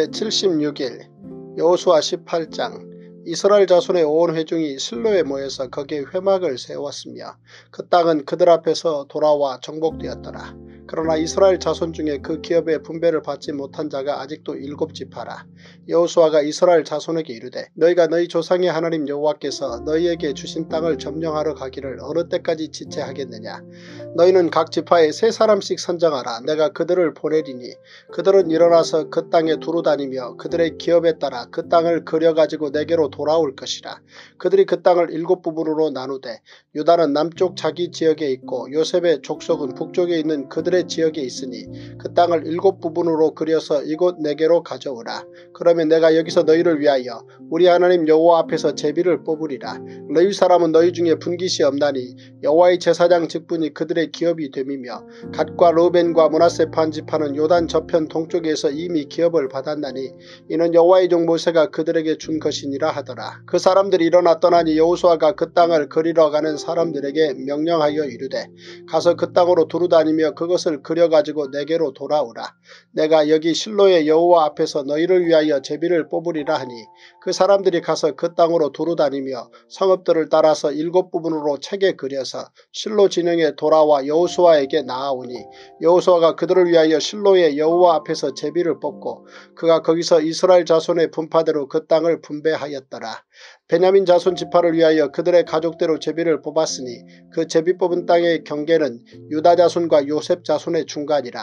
제칠십육 일 여호수아 십팔 장. 이스라엘 자손의 온 회중이 실로에 모여서 거기에 회막을 세웠으며 그 땅은 그들 앞에서 돌아와 정복되었더라. 그러나 이스라엘 자손 중에 그 기업의 분배를 받지 못한 자가 아직도 일곱 지파라. 여호수아가 이스라엘 자손에게 이르되 너희가 너희 조상의 하나님 여호와께서 너희에게 주신 땅을 점령하러 가기를 어느 때까지 지체하겠느냐. 너희는 각 지파에 세 사람씩 선정하라. 내가 그들을 보내리니 그들은 일어나서 그 땅에 두루다니며 그들의 기업에 따라 그 땅을 그려가지고 내게로 돌아올 것이라. 그들이 그 땅을 일곱 부분으로 나누되 유다는 남쪽 자기 지역에 있고 요셉의 족속은 북쪽에 있는 그들의 지역에 있으니 그 땅을 일곱 부분으로 그려서 이곳 내게로 가져오라. 그러면 내가 여기서 너희를 위하여 우리 하나님 여호와 앞에서 제비를 뽑으리라. 레위 사람은 너희 중에 분깃이 없나니 여호와의 제사장 직분이 그들의 기업이 됨이며 갓과 르벤과 므낫세 반지파는 요단 저편 동쪽에서 이미 기업을 받았나니 이는 여호와의 종 모세가 그들에게 준 것이니라 하더라. 그 사람들이 일어나 떠나니 여호수아가 그 땅을 그리러 가는 사람들에게 명령하여 이르되 가서 그 땅으로 두루다니며 그것을 그려가지고 내게로 돌아오라. 내가 여기 실로의 여호와 앞에서 너희를 위하여 제비를 뽑으리라 하니 그 사람들이 가서 그 땅으로 두루다니며 성읍들을 따라서 일곱 부분으로 책에 그려서 실로 진영에 돌아와 여호수아에게 나아오니 여호수아가 그들을 위하여 실로의 여호와 앞에서 제비를 뽑고 그가 거기서 이스라엘 자손의 분파대로 그 땅을 분배하였더라. 베냐민 자손 지파를 위하여 그들의 가족대로 제비를 뽑았으니 그 제비 뽑은 땅의 경계는 유다 자손과 요셉 자손의 중간이라.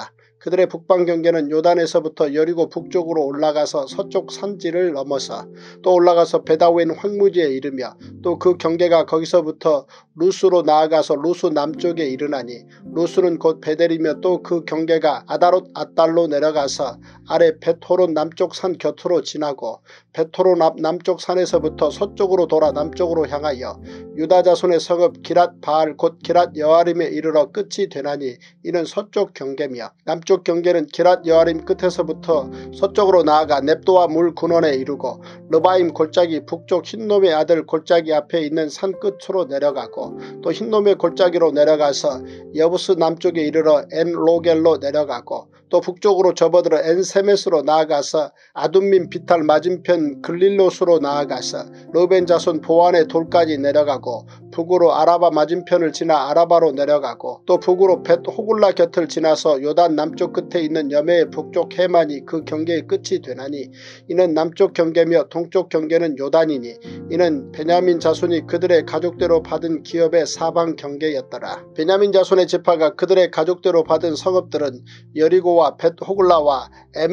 그들의 북방 경계는 요단에서부터 여리고 북쪽으로 올라가서 서쪽 산지를 넘어서 또 올라가서 베다웬 황무지에 이르며 또 그 경계가 거기서부터 루스로 나아가서 루스 남쪽에 이르나니 루스는 곧 베델이며 또 그 경계가 아다롯 앗달로 내려가서 아래 베토론 남쪽 산 곁으로 지나고 베토론 앞 남쪽 산에서부터 서쪽으로 돌아 남쪽으로 향하여 유다 자손의 성읍 기랏 바알 곧 기랏 여아림에 이르러 끝이 되나니 이는 서쪽 경계며 남쪽 경계는 기랏 여아림 끝에서부터 서쪽으로 나아가 넵도와 물 근원에 이르고 르바임 골짜기 북쪽 흰놈의 아들 골짜기 앞에 있는 산 끝으로 내려가고 또 흰놈의 골짜기로 내려가서 여부스 남쪽에 이르러 엔로겔로 내려가고 또 북쪽으로 접어들어 엔세메스로 나아가서 아둠민 비탈 맞은편 글릴롯으로 나아가서 르벤 자손 보안의 돌까지 내려가고 북으로 아라바 맞은편을 지나 아라바로 내려가고 또 북으로 벳 호굴라 곁을 지나서 요단 남쪽 끝에 있는 여매의 북쪽 해만이 그 경계의 끝이 되나니 이는 남쪽 경계며 동쪽 경계는 요단이니 이는 베냐민 자손이 그들의 가족대로 받은 기업의 사방 경계였더라. 베냐민 자손의 지파가 그들의 가족대로 받은 성읍들은 여리고와 벳 호글라와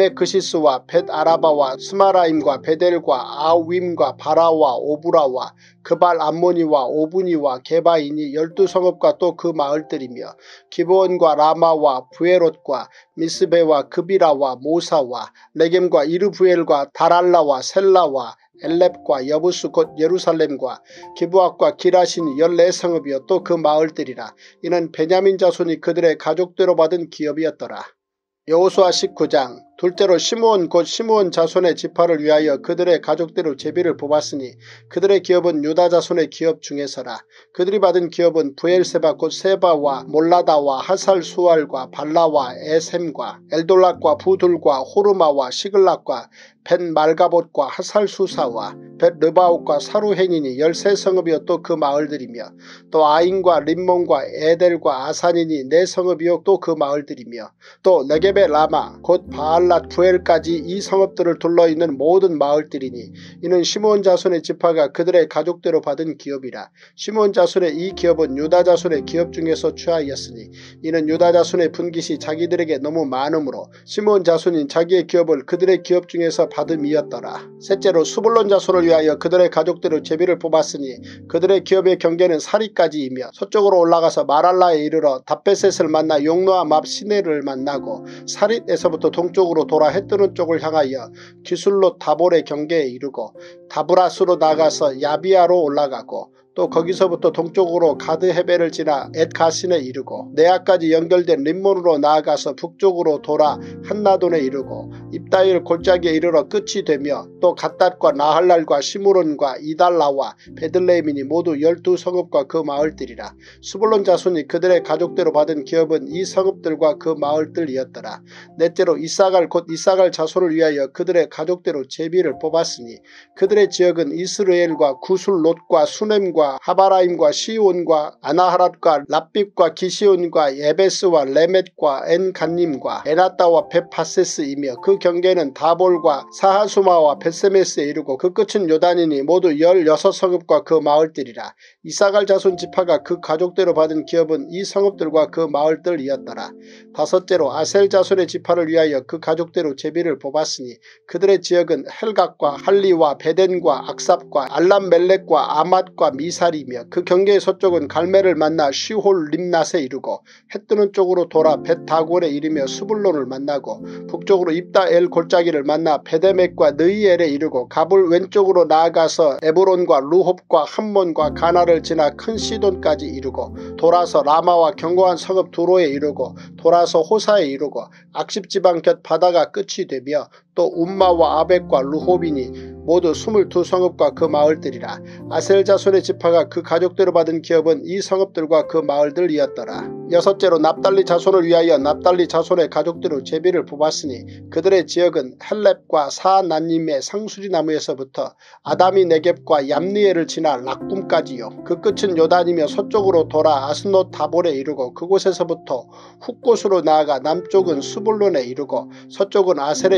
에메크시스와 벳 아라바와 스마라임과 베델과 아윈과 바라와 오브라와 그발 암모니와 오브니와 게바이니 열두 성읍과 또 그 마을들이며 기브온과 라마와 부에롯과 미스베와 그비라와 모사와 레겜과 이르부엘과 다랄라와 셀라와 엘렙과 여부스 곧 예루살렘과 기브앗과 기라신이 열네 성읍이요 또 그 마을들이라. 이는 베냐민 자손이 그들의 가족대로 받은 기업이었더라. 여호수아 십구 장. 둘째로 시므온 곧 시므온 자손의 지파를 위하여 그들의 가족대로 제비를 뽑았으니 그들의 기업은 유다 자손의 기업 중에서라. 그들이 받은 기업은 부엘세바 곧 세바와 몰라다와 하살수알과 발라와 에셈과 엘돌락과 부둘과 호르마와 시글락과 벳 말가봇과 하살수사와 벳 르바옥과 사루헨이니 열세 성읍이요 또 그 마을들이며 또 아인과 림몬과 에델과 아산이니 네 성읍이요 또 그 마을들이며 또 네게베 라마 곧 바알라 부엘까지 이 성읍들을 둘러있는 모든 마을들이니 이는 시므온 자손의 지파가 그들의 가족대로 받은 기업이라. 시므온 자손의 이 기업은 유다 자손의 기업 중에서 취하였으니 이는 유다 자손의 분깃이 자기들에게 너무 많으므로 시므온 자손인 자기의 기업을 그들의 기업 중에서 받음이었더라. 셋째로 수불론 자손을 위하여 그들의 가족대로 제비를 뽑았으니 그들의 기업의 경계는 사리까지이며 서쪽으로 올라가서 마랄라에 이르러 답베셋을 만나 용노아 맙 시내를 만나고 사릿에서부터 동쪽으로 돌아 해뜨는 쪽을 향하여 기술롯 다볼의 경계에 이르고 다브라스로 나가서 야비아로 올라가고 또 거기서부터 동쪽으로 가드헤벨을 지나 엣가신에 이르고 네아까지 연결된 림몬으로 나아가서 북쪽으로 돌아 한나돈에 이르고 입다일 골짜기에 이르러 끝이 되며 또 갓닷과 나할랄과 시므론과 이달라와 베들레헴이니 모두 열두 성읍과 그 마을들이라. 수불론 자손이 그들의 가족대로 받은 기업은 이 성읍들과 그 마을들이었더라. 넷째로 이사갈 곧 이사갈 자손을 위하여 그들의 가족대로 제비를 뽑았으니 그들의 지역은 이스르엘과 구술롯과 수넴과 하바라임과 시온과 아나하랏과 랍빕과 기시온과 예베스와 레멧과 엔간님과 에나따와 베파세스이며 그 경계는 다볼과 사하수마와 벳세메스에 이르고 그 끝은 요단이니 모두 열여섯 성읍과 그 마을들이라. 이사갈 자손 지파가 그 가족대로 받은 기업은 이 성읍들과 그 마을들이었더라. 다섯째로 아셀 자손의 지파를 위하여 그 가족대로 제비를 뽑았으니 그들의 지역은 헬각과 할리와 베덴과 악삽과 알람멜렉과 아맛과 미살이며 그 경계의 서쪽은 갈멜을 만나 시홀 림낫에 이르고 해뜨는 쪽으로 돌아 벳다골에 이르며 수불론을 만나고 북쪽으로 입다엘 골짜기를 만나 베데맥과 느이엘에 이르고 가불 왼쪽으로 나아가서 에브론과 루홉과 함몬과 가나를 지나 큰 시돈까지 이르고 돌아서 라마와 견고한 성읍 두로에 이르고 돌아서 호사에 이르고 악십지방 곁 바다가 끝이 되며 또 움마와 아벡과 루홉이니 모두 스물두 성읍과 그 마을들이라. 아셀 자손의 지파가 그 가족대로 받은 기업은 이 성읍들과 그 마을들이었더라. 여섯째로 납달리 자손을 위하여 납달리 자손의 가족대로 제비를 뽑았으니 그들의 지역은 헬렙과 사난님의 상수리나무에서부터 아다미 네겝과 얌니엘을 지나 락꿈까지요. 그 끝은 요단이며 서쪽으로 돌아 아스노 다볼에 이르고 그곳에서부터 훗곳으로 나아가 남쪽은 수불론에 이르고 서쪽은 아셀에 이르며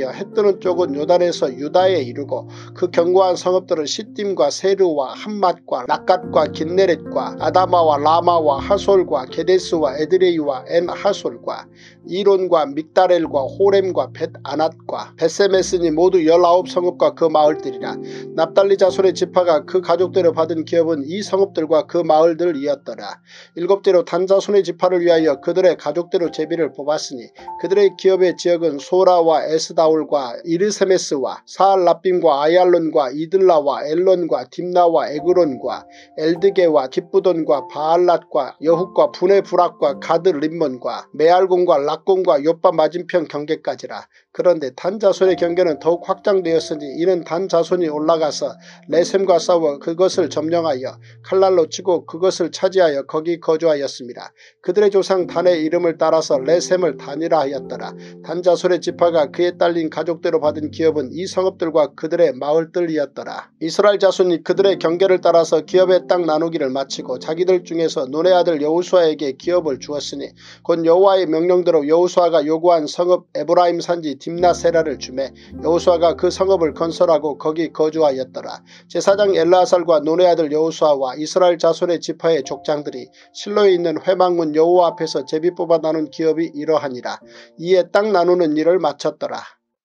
위하여 해뜨는 쪽은 요단에서 유다에 이르고 그 견고한 성읍들은 시딤과 세르와 함맛과 락갓과 긴네렛과 아다마와 라마와 하솔과 게데스와 에드레이와 엔하솔과 이론과 믹다렐과 호렘과 벳아낫과 벳세메스니 모두 열아홉 성읍과 그 마을들이라. 납달리 자손의 지파가 그 가족대로 받은 기업은 이 성읍들과 그 마을들이었더라. 일곱째로 단 자손의 지파를 위하여 그들의 가족대로 제비를 뽑았으니 그들의 기업의 지역은 소라와 에스다올과 이르세메스와 사알라빔과 아얄론과 이들라와 엘론과 딥나와 에그론과 엘드게와 깃부돈과 바알랏과 여훗과 부네브락과 가드 림몬과 메알곤과 락곤과 요빠 맞은편 경계까지라. 그런데 단 자손의 경계는 더욱 확장되었으니 이는 단 자손이 올라가서 레셈과 싸워 그것을 점령하여 칼날로 치고 그것을 차지하여 거기 거주하였습니다. 그들의 조상 단의 이름을 따라서 레셈을 단이라 하였더라. 단 자손의 지파가 그에 딸린 가족대로 받은 기업은 이 성읍들과 그들의 마을들이었더라. 이스라엘 자손이 그들의 경계를 따라서 기업의 땅 나누기를 마치고 자기들 중에서 눈의 아들 여호수아에게 기업을 주었으니 곧 여호와의 명령대로 여호수아가 요구한 성읍 에브라임 산지 딥나세라를 주매 여호수아가 그 성읍을 건설하고 거기 거주하였더라. 제사장 엘르아살과 눈의 아들 여호수아와 이스라엘 자손의 지파의 족장들이 실로에 있는 회막문 여호와 앞에서 제비 뽑아 나눈 기업이 이러하니라. 이에 땅 나누는 일을 마쳤더라.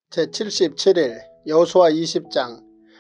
제칠십칠 일 여호수아 이십 장.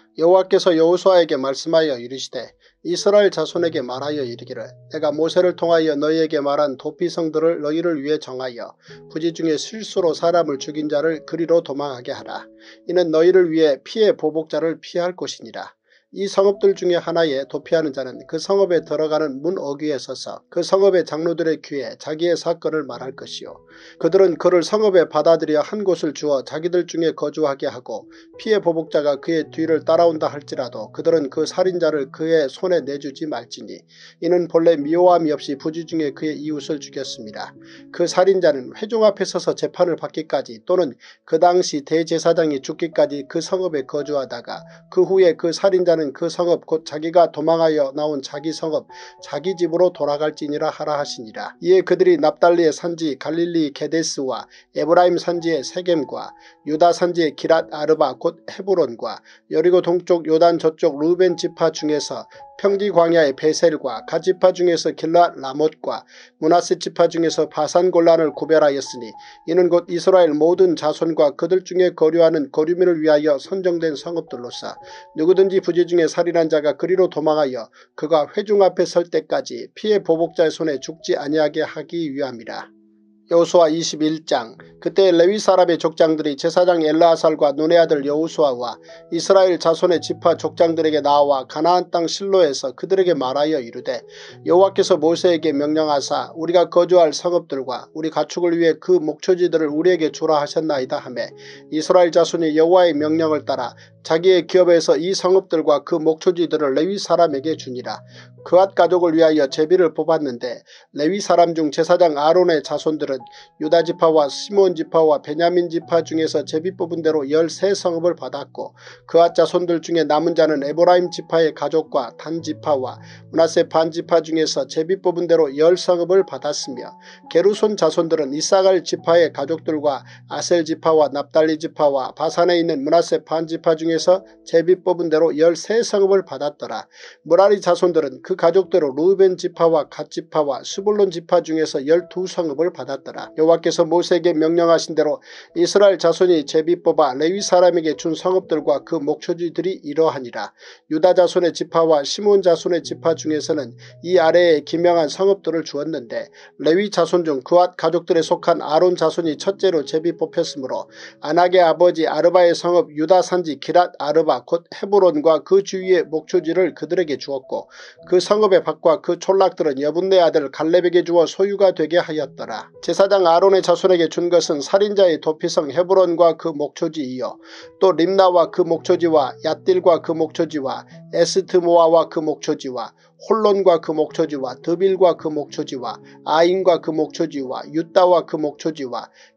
여호와께서 여호수아에게 말씀하여 이르시되 이스라엘 자손에게 말하여 이르기를 내가 모세를 통하여 너희에게 말한 도피성들을 너희를 위해 정하여 부지 중에 실수로 사람을 죽인 자를 그리로 도망하게 하라. 이는 너희를 위해 피의 보복자를 피할 것이니라. 이 성읍들 중에 하나에 도피하는 자는 그 성읍에 들어가는 문 어귀에 서서 그 성읍의 장로들의 귀에 자기의 사건을 말할 것이요. 그들은 그를 성읍에 받아들여 한 곳을 주어 자기들 중에 거주하게 하고 피의 보복자가 그의 뒤를 따라온다 할지라도 그들은 그 살인자를 그의 손에 내주지 말지니 이는 본래 미워함이 없이 부지 중에 그의 이웃을 죽였습니다. 그 살인자는 회중 앞에 서서 재판을 받기까지 또는 그 당시 대제사장이 죽기까지 그 성읍에 거주하다가 그 후에 그 살인자는 그 성읍 곧 자기가 도망하여 나온 자기 성읍 자기 집으로 돌아갈지니라 하라 하시니라. 이에 그들이 납달리의 산지 갈릴리 게데스와 에브라임 산지의 세겜과 유다 산지의 기랏 아르바 곧 헤브론과 여리고 동쪽 요단 저쪽 루벤 지파 중에서 평지 광야의 베셀과 갓 지파 중에서 길랏 라못과 므낫세 지파 중에서 바산 골란을 구별하였으니 이는 곧 이스라엘 모든 자손과 그들 중에 거류하는 거류민을 위하여 선정된 성읍들로서 누구든지 부지 중에 살인한 자가 그리로 도망하여 그가 회중 앞에 설 때까지 피의 보복자의 손에 죽지 아니하게 하기 위함이라. 여호수아 이십일 장. 그때 레위 사람의 족장들이 제사장 엘르아살과 눈의 아들 여호수아와 이스라엘 자손의 지파 족장들에게 나와 가나안 땅 실로에서 그들에게 말하여 이르되 여호와께서 모세에게 명령하사 우리가 거주할 성읍들과 우리 가축을 위해 그 목초지들을 우리에게 주라 하셨나이다 하매 이스라엘 자손이 여호와의 명령을 따라 자기의 기업에서 이 성읍들과 그 목초지들을 레위 사람에게 주니라. 그앗 가족을 위하여 제비를 뽑았는데 레위 사람 중 제사장 아론의 자손들은 유다 지파와 시몬 지파와 베냐민 지파 중에서 제비 뽑은 대로 열세 성읍을 받았고 그앗 자손들 중에 남은 자는 에브라임 지파의 가족과 단 지파와 므낫세 반 지파 중에서 제비 뽑은 대로 열 성읍을 받았으며 게르손 자손들은 이사갈 지파의 가족들과 아셀 지파와 납달리 지파와 바산에 있는 므낫세 반 지파 중에서 제비 뽑은 대로 열세 성읍을 받았더라. 므라리 자손들은 그 가족대로 루벤 지파와 갓 지파와 스불론 지파 중에서 열두 성읍을 받았더라. 여호와께서 모세에게 명령하신 대로 이스라엘 자손이 제비 뽑아 레위 사람에게 준 성읍들과 그 목초지들이 이러하니라. 유다 자손의 지파와 시몬 자손의 지파 중에서는 이 아래에 기명한 성읍들을 주었는데 레위 자손 중 그앗 가족들에 속한 아론 자손이 첫째로 제비 뽑혔으므로 아낙의 아버지 아르바의 성읍 유다 산지 기랏 아르바 곧 헤브론과 그 주위의 목초지를 그들에게 주었고 그 성읍의 밭과 그 촌락들은 여분네 아들 갈렙에게 주어 소유가 되게 하였더라. 제사장 아론의 자손에게 준 것은 살인자의 도피성 헤브론과 그 목초지이요 또 림나와 그 목초지와 얏딜과 그 목초지와 에스트모아와 그 목초지와 홀론과 그 목초지와 드빌과 그 목초지와 아인과 그 목초지와 유다와 그 목초지와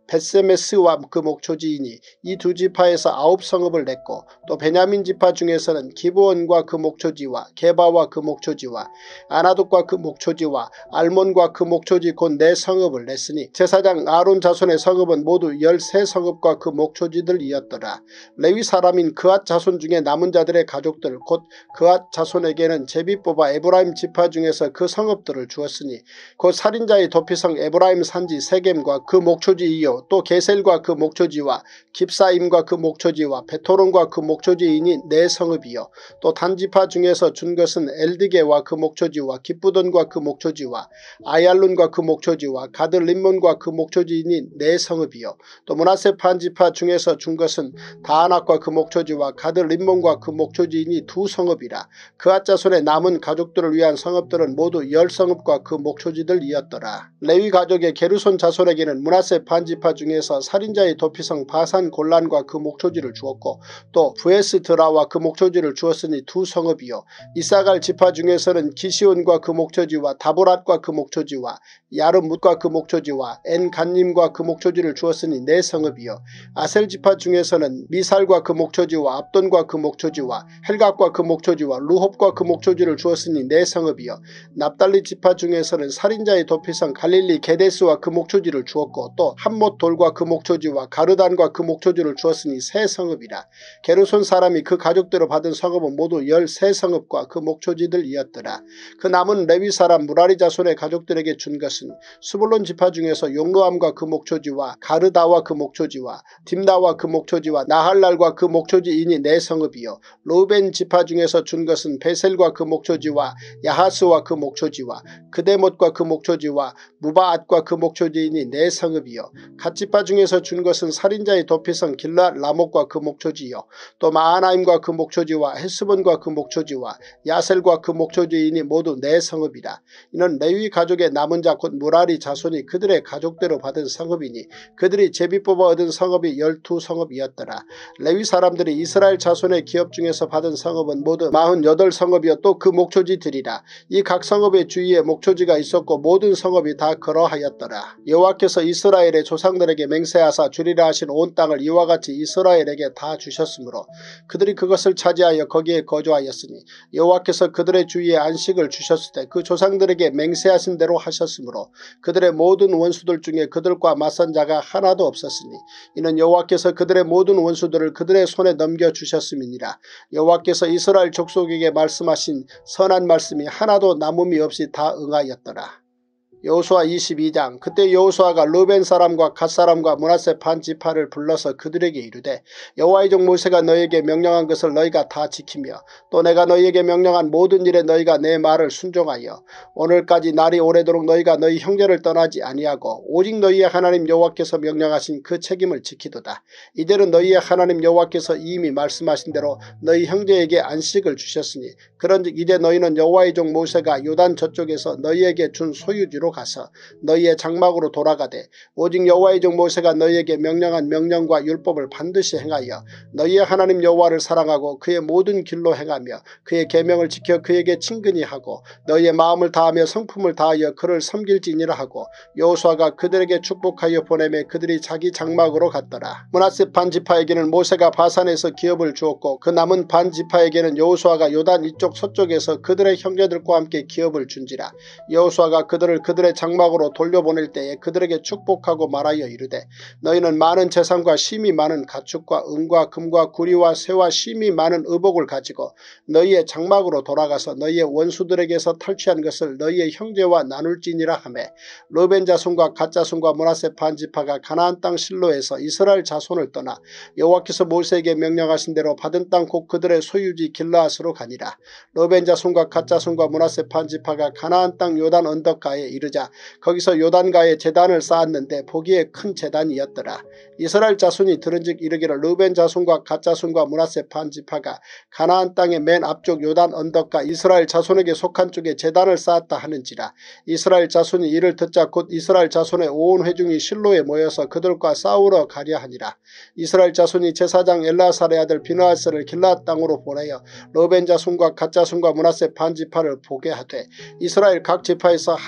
벳세메스와 그 목초지이니 이 두 지파에서 아홉 성읍을 냈고 또 베냐민 지파 중에서는 기브온과 그 목초지와 게바와 그 목초지와 아나돗과 그 목초지와 알몬과 그 목초지 곧 네 성읍을 냈으니 제사장 아론 자손의 성읍은 모두 열세 성읍과 그 목초지들이었더라. 레위 사람인 그앗 자손 중에 남은 자들의 가족들 곧 그앗 자손에게는 제비 뽑아 에브라임 지파 중에서 그 성읍들을 주었으니 곧 살인자의 도피성 에브라임 산지 세겜과 그 목초지이요 또 게셀과 그 목초지와 깁사임과 그 목초지와 베토론과 그 목초지이니 네 성읍이요 또 단지파 중에서 준 것은 엘드게와 그 목초지와 기쁘돈과 그 목초지와 아얄룬과 그 목초지와 가드림몬과 그 목초지이니 네 성읍이요 또 므낫세 반지파 중에서 준 것은 다아낙과 그 목초지와 가드림몬과 그 목초지이니 두 성읍이라. 그앗 자손의 남은 가족들을 위한 성읍들은 모두 열 성읍과 그 목초지들이었더라. 레위 가족의 게르손 자손에게는 므낫세 반지파 중에서 살인자의 도피성 바산 골란과 그 목초지를 주었고 또 부에스드라와 그 목초지를 주었으니 두 성읍이요 이사갈 지파 중에서는 기시온과 그 목초지와 다보랏과 그 목초지와 야르뭇과 그 목초지와 엔간님과 그 목초지를 주었으니 네 성읍이요 아셀 지파 중에서는 미살과 그 목초지와 압돈과 그 목초지와 헬각과 그 목초지와 루홉과 그 목초지를 주었으니 네 성읍이요 납달리 지파 중에서는 살인자의 도피성 갈릴리 게데스와 그 목초지를 주었고 또 함못 돌과 그 목초지와 가르단과 그 목초지를 주었으니 세 성읍이라. 게르손 사람이 그 가족대로 받은 성읍은 모두 열세 성읍과 그 목초지들이었더라. 그 남은 레위 사람 무라리 자손의 가족들에게 준 것은 스불론 지파 중에서 용로암과 그 목초지와 가르다와 그 목초지와 딥나와 그 목초지와 나할랄과 그 목초지이니 네 성읍이요 루벤 지파 중에서 준 것은 베셀과 그 목초지와 야하스와 그 목초지와 그데못과 그 목초지와 무바앗과 그 목초지이니 네 성읍이요 갓 지파 중에서 준 것은 살인자의 도피성 길라 라목과 그 목초지요 또 마하나임과 그 목초지와 헤스본과 그 목초지와 야셀과 그 목초지이니 모두 네 성읍이라. 이는 레위 가족의 남은 자 곧 무라리 자손이 그들의 가족대로 받은 성읍이니 그들이 제비 뽑아 얻은 성읍이 열두 성읍이었더라. 레위 사람들이 이스라엘 자손의 기업 중에서 받은 성읍은 모두 마흔여덟 성읍이요 또 그 목초지들이라. 이 각 성읍의 주위에 목초지가 있었고 모든 성읍이 다 그러하였더라. 여호와께서 이스라엘의 조상들에게 맹세하사 주리라 하신 온 땅을 이와 같이 이스라엘에게 다 주셨으므로 그들이 그것을 차지하여 거기에 거주하였으니 여호와께서 그들의 주위에 안식을 주셨을 때 그 조상들에게 맹세하신 대로 하셨으므로 그들의 모든 원수들 중에 그들과 맞선 자가 하나도 없었으니 이는 여호와께서 그들의 모든 원수들을 그들의 손에 넘겨주셨음이니라. 여호와께서 이스라엘 족속에게 말씀하신 선한 말씀이 하나도 남음이 없이 다 응하였더라. 여호수아 이십이 장. 그때 여호수아가 르벤 사람과 갓 사람과 므낫세 반 지파를 불러서 그들에게 이르되 여호와의 종 모세가 너희에게 명령한 것을 너희가 다 지키며 또 내가 너희에게 명령한 모든 일에 너희가 내 말을 순종하여 오늘까지 날이 오래도록 너희가 너희 형제를 떠나지 아니하고 오직 너희의 하나님 여호와께서 명령하신 그 책임을 지키도다. 이제는 너희의 하나님 여호와께서 이미 말씀하신 대로 너희 형제에게 안식을 주셨으니 그런즉 이제 너희는 여호와의 종 모세가 요단 저쪽에서 너희에게 준 소유지로 가서 너희의 장막으로 돌아가되 오직 여호와의 종 모세가 너희에게 명령한 명령과 율법을 반드시 행하여 너희의 하나님 여호와를 사랑하고 그의 모든 길로 행하며 그의 계명을 지켜 그에게 친근히 하고 너희의 마음을 다하며 성품을 다하여 그를 섬길지니라 하고 여호수아가 그들에게 축복하여 보내매 그들이 자기 장막으로 갔더라. 므낫세 반 지파에게는 모세가 바산에서 기업을 주었고 그 남은 반 지파에게는 여호수아가 요단 이쪽 서쪽에서 그들의 형제들과 함께 기업을 준지라. 여호수아가 그들을 그들의 장막으로 돌려보낼 때에 그들에게 축복하고 말하여 이르되 너희는 많은 재산과 심이 많은 가축과 은과 금과 구리와 새와 심이 많은 의복을 가지고 너희의 장막으로 돌아가서 너희의 원수들에게서 탈취한 것을 너희의 형제와 나눌지니라 하매 르벤 자손과 갓 자손과 므낫세 반 지파가 가나안 땅 실로에서 이스라엘 자손을 떠나 여호와께서 모세에게 명령하신 대로 받은 땅 곧 그들의 소유지 길르앗으로 가니라. 르벤 자손과 갓 자손과 므낫세 반 지파가 가나안 땅 요단 언덕가에 이르자 거기서 요단가에 제단을 쌓았는데 보기에 큰 제단이었더라. 이스라엘 자손이 들은즉 이르기를 르벤 자손과 갓 자손과 므낫세 반 지파가 가나안 땅의 맨 앞쪽 요단 언덕가 이스라엘 자손에게 속한 쪽에 제단을 쌓았다 하는지라. 이스라엘 자손이 이를 듣자 곧 이스라엘 자손의 온 회중이 실로에 모여서 그들과 싸우러 가려 하니라. 이스라엘 자손이 제사장 엘라살의 아들 비느하스를 길르앗 땅으로 보내어 르벤 자손과 갓 자손과 므낫세 반 지파를 보게 하되 이스라엘 각 지파에서 한 지도자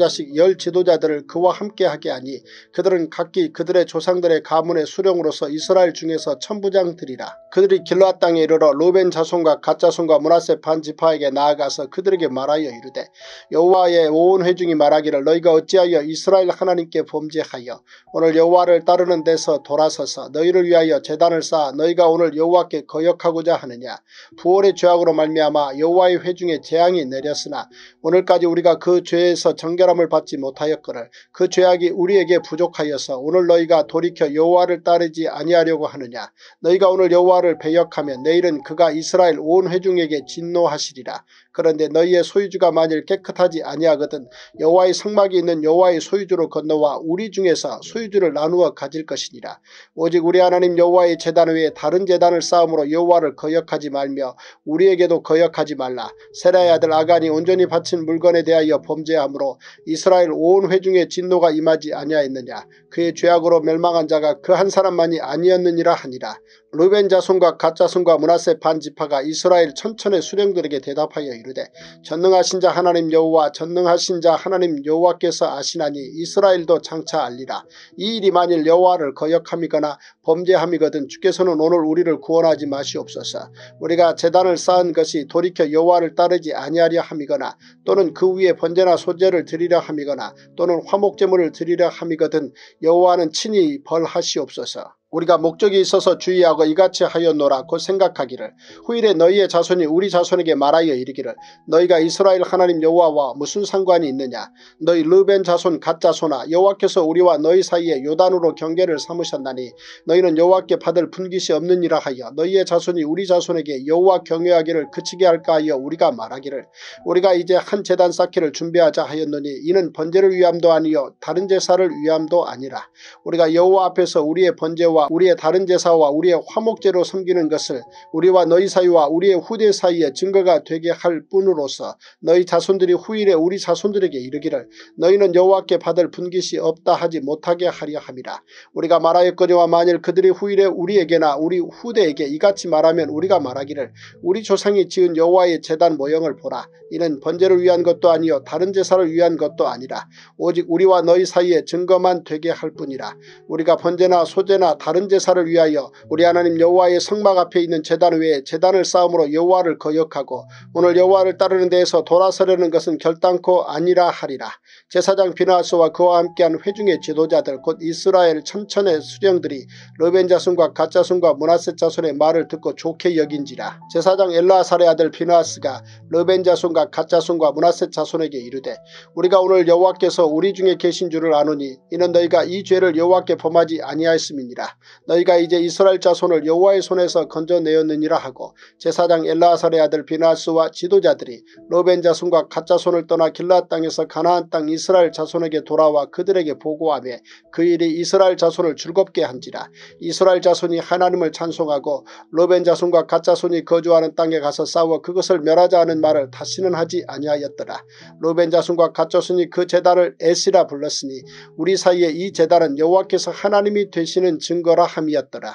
자식 열 지도자들을 그와 함께하게 하니 그들은 각기 그들의 조상들의 가문의 수령으로서 이스라엘 중에서 천부장들이라. 그들이 길르앗 땅에 이르러 루벤 자손과 갓 자손과 므낫세 반 지파에게 나아가서 그들에게 말하여 이르되 여호와의 온 회중이 말하기를 너희가 어찌하여 이스라엘 하나님께 범죄하여 오늘 여호와를 따르는 데서 돌아서서 너희를 위하여 제단을 쌓아 너희가 오늘 여호와께 거역하고자 하느냐. 부올의 죄악으로 말미암아 여호와의 회중에 재앙이 내렸으나 오늘까지 우리가 그 죄에서 정결함을 받지 못하였거늘 그 죄악이 우리에게 부족하여서 오늘 너희가 돌이켜 여호와를 따르지 아니하려고 하느냐. 너희가 오늘 여호와를 배역하면 내일은 그가 이스라엘 온 회중에게 진노하시리라. 그런데 너희의 소유주가 만일 깨끗하지 아니하거든 여호와의 성막이 있는 여호와의 소유주로 건너와 우리 중에서 소유주를 나누어 가질 것이니라. 오직 우리 하나님 여호와의 제단 외에 다른 제단을 쌓음으로 여호와를 거역하지 말며 우리에게도 거역하지 말라. 세라의 아들 아간이 온전히 바친 물건에 대하여 범죄함으로 이스라엘 온 회중의 진노가 임하지 아니하였느냐. 그의 죄악으로 멸망한 자가 그 한 사람만이 아니었느니라 하니라. 루벤 자손과 갓 자손과 므낫세 반 지파가 이스라엘 천천의 수령들에게 대답하여 이르되 전능하신 자 하나님 여호와 전능하신 자 하나님 여호와께서 아시나니 이스라엘도 장차 알리라. 이 일이 만일 여호와를 거역함이거나 범죄함이거든 주께서는 오늘 우리를 구원하지 마시옵소서. 우리가 제단을 쌓은 것이 돌이켜 여호와를 따르지 아니하려 함이거나 또는 그 위에 번제나 소제를 드리려 함이거나 또는 화목제물을 드리려 함이거든 여호와는 친히 벌하시옵소서. 우리가 목적이 있어서 주의하고 이같이 하였노라. 곧 생각하기를 후일에 너희의 자손이 우리 자손에게 말하여 이르기를 너희가 이스라엘 하나님 여호와와 무슨 상관이 있느냐. 너희 르벤 자손 갓 자손아 여호와께서 우리와 너희 사이에 요단으로 경계를 삼으셨나니 너희는 여호와께 받을 분깃이 없느니라 하여 너희의 자손이 우리 자손에게 여호와 경외하기를 그치게 할까 하여 우리가 말하기를 우리가 이제 한 제단 쌓기를 준비하자 하였노니 이는 번제를 위함도 아니요 다른 제사를 위함도 아니라 우리가 여호와 앞에서 우리의 번제와 우리의 다른 제사와 우리의 화목제로 섬기는 것을 우리와 너희 사이와 우리의 후대 사이에 증거가 되게 할 뿐으로서 너희 자손들이 후일에 우리 자손들에게 이르기를 너희는 여호와께 받을 분깃이 없다 하지 못하게 하려 함이라. 우리가 말하였거니와 만일 그들이 후일에 우리에게나 우리 후대에게 이같이 말하면 우리가 말하기를 우리 조상이 지은 여호와의 제단 모형을 보라. 이는 번제를 위한 것도 아니요 다른 제사를 위한 것도 아니라 오직 우리와 너희 사이에 증거만 되게 할 뿐이라. 우리가 번제나 소제나 다른 제사를 위하여 우리 하나님 여호와의 성막 앞에 있는 제단 외에 제단을 쌓음으로 여호와를 거역하고 오늘 여호와를 따르는 데에서 돌아서려는 것은 결단코 아니라 하리라. 제사장 비나하스와 그와 함께한 회중의 지도자들 곧 이스라엘 천천의 수령들이 르벤 자손과 갓 자손과 므낫세 자손의 말을 듣고 좋게 여긴지라. 제사장 엘라사의 아들 비나하스가 르벤 자손과 갓 자손과 므낫세 자손에게 이르되 우리가 오늘 여호와께서 우리 중에 계신 줄을 아노니 이는 너희가 이 죄를 여호와께 범하지 아니하였음이니라. 너희가 이제 이스라엘 자손을 여호와의 손에서 건져내었느니라 하고 제사장 엘라사의 아들 비나하스와 지도자들이 르벤 자손과 갓 자손을 떠나 길르앗 땅에서 가나안 땅 이스라엘 자손에게 돌아와 그들에게 보고하며 그 일이 이스라엘 자손을 즐겁게 한지라. 이스라엘 자손이 하나님을 찬송하고 르벤 자손과 갓 자손이 거주하는 땅에 가서 싸워 그것을 멸하자 하는 말을 다시는 하지 아니하였더라. 르벤 자손과 갓 자손이 그 제단을 에시라 불렀으니 우리 사이에 이 제단은 여호와께서 하나님이 되시는 증거라 함이었더라.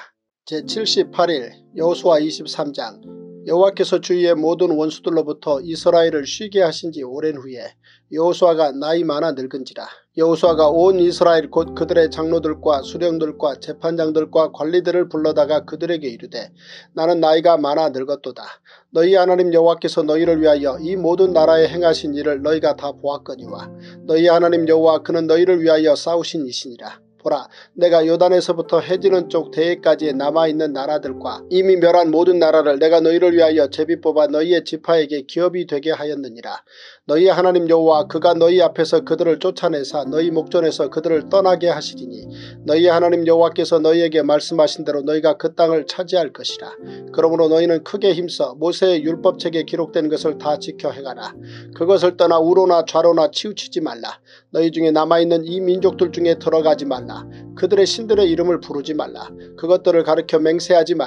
제칠십팔 일 여호수아 이십삼 장. 여호와께서 주위의 모든 원수들로부터 이스라엘을 쉬게 하신 지 오랜 후에 여호수아가 나이 많아 늙은지라. 여호수아가 온 이스라엘 곧 그들의 장로들과 수령들과 재판장들과 관리들을 불러다가 그들에게 이르되 나는 나이가 많아 늙었도다. 너희 하나님 여호와께서 너희를 위하여 이 모든 나라에 행하신 일을 너희가 다 보았거니와 너희 하나님 여호와 그는 너희를 위하여 싸우신 이시니라. 보라, 내가 요단에서부터 해지는 쪽 대해까지 남아있는 나라들과 이미 멸한 모든 나라를 내가 너희를 위하여 제비 뽑아 너희의 지파에게 기업이 되게 하였느니라. 너희 하나님 여호와 그가 너희 앞에서 그들을 쫓아내사 너희 목전에서 그들을 떠나게 하시리니 너희 하나님 여호와께서 너희에게 말씀하신 대로 너희가 그 땅을 차지할 것이라. 그러므로 너희는 크게 힘써 모세의 율법책에 기록된 것을 다 지켜 행하라. 그것을 떠나 우로나 좌로나 치우치지 말라. 너희 중에 남아있는 이 민족들 중에 들어가지 말라. 그들의 신들의 이름을 부르지 말라. 그것들을 가르쳐 맹세하지 말라.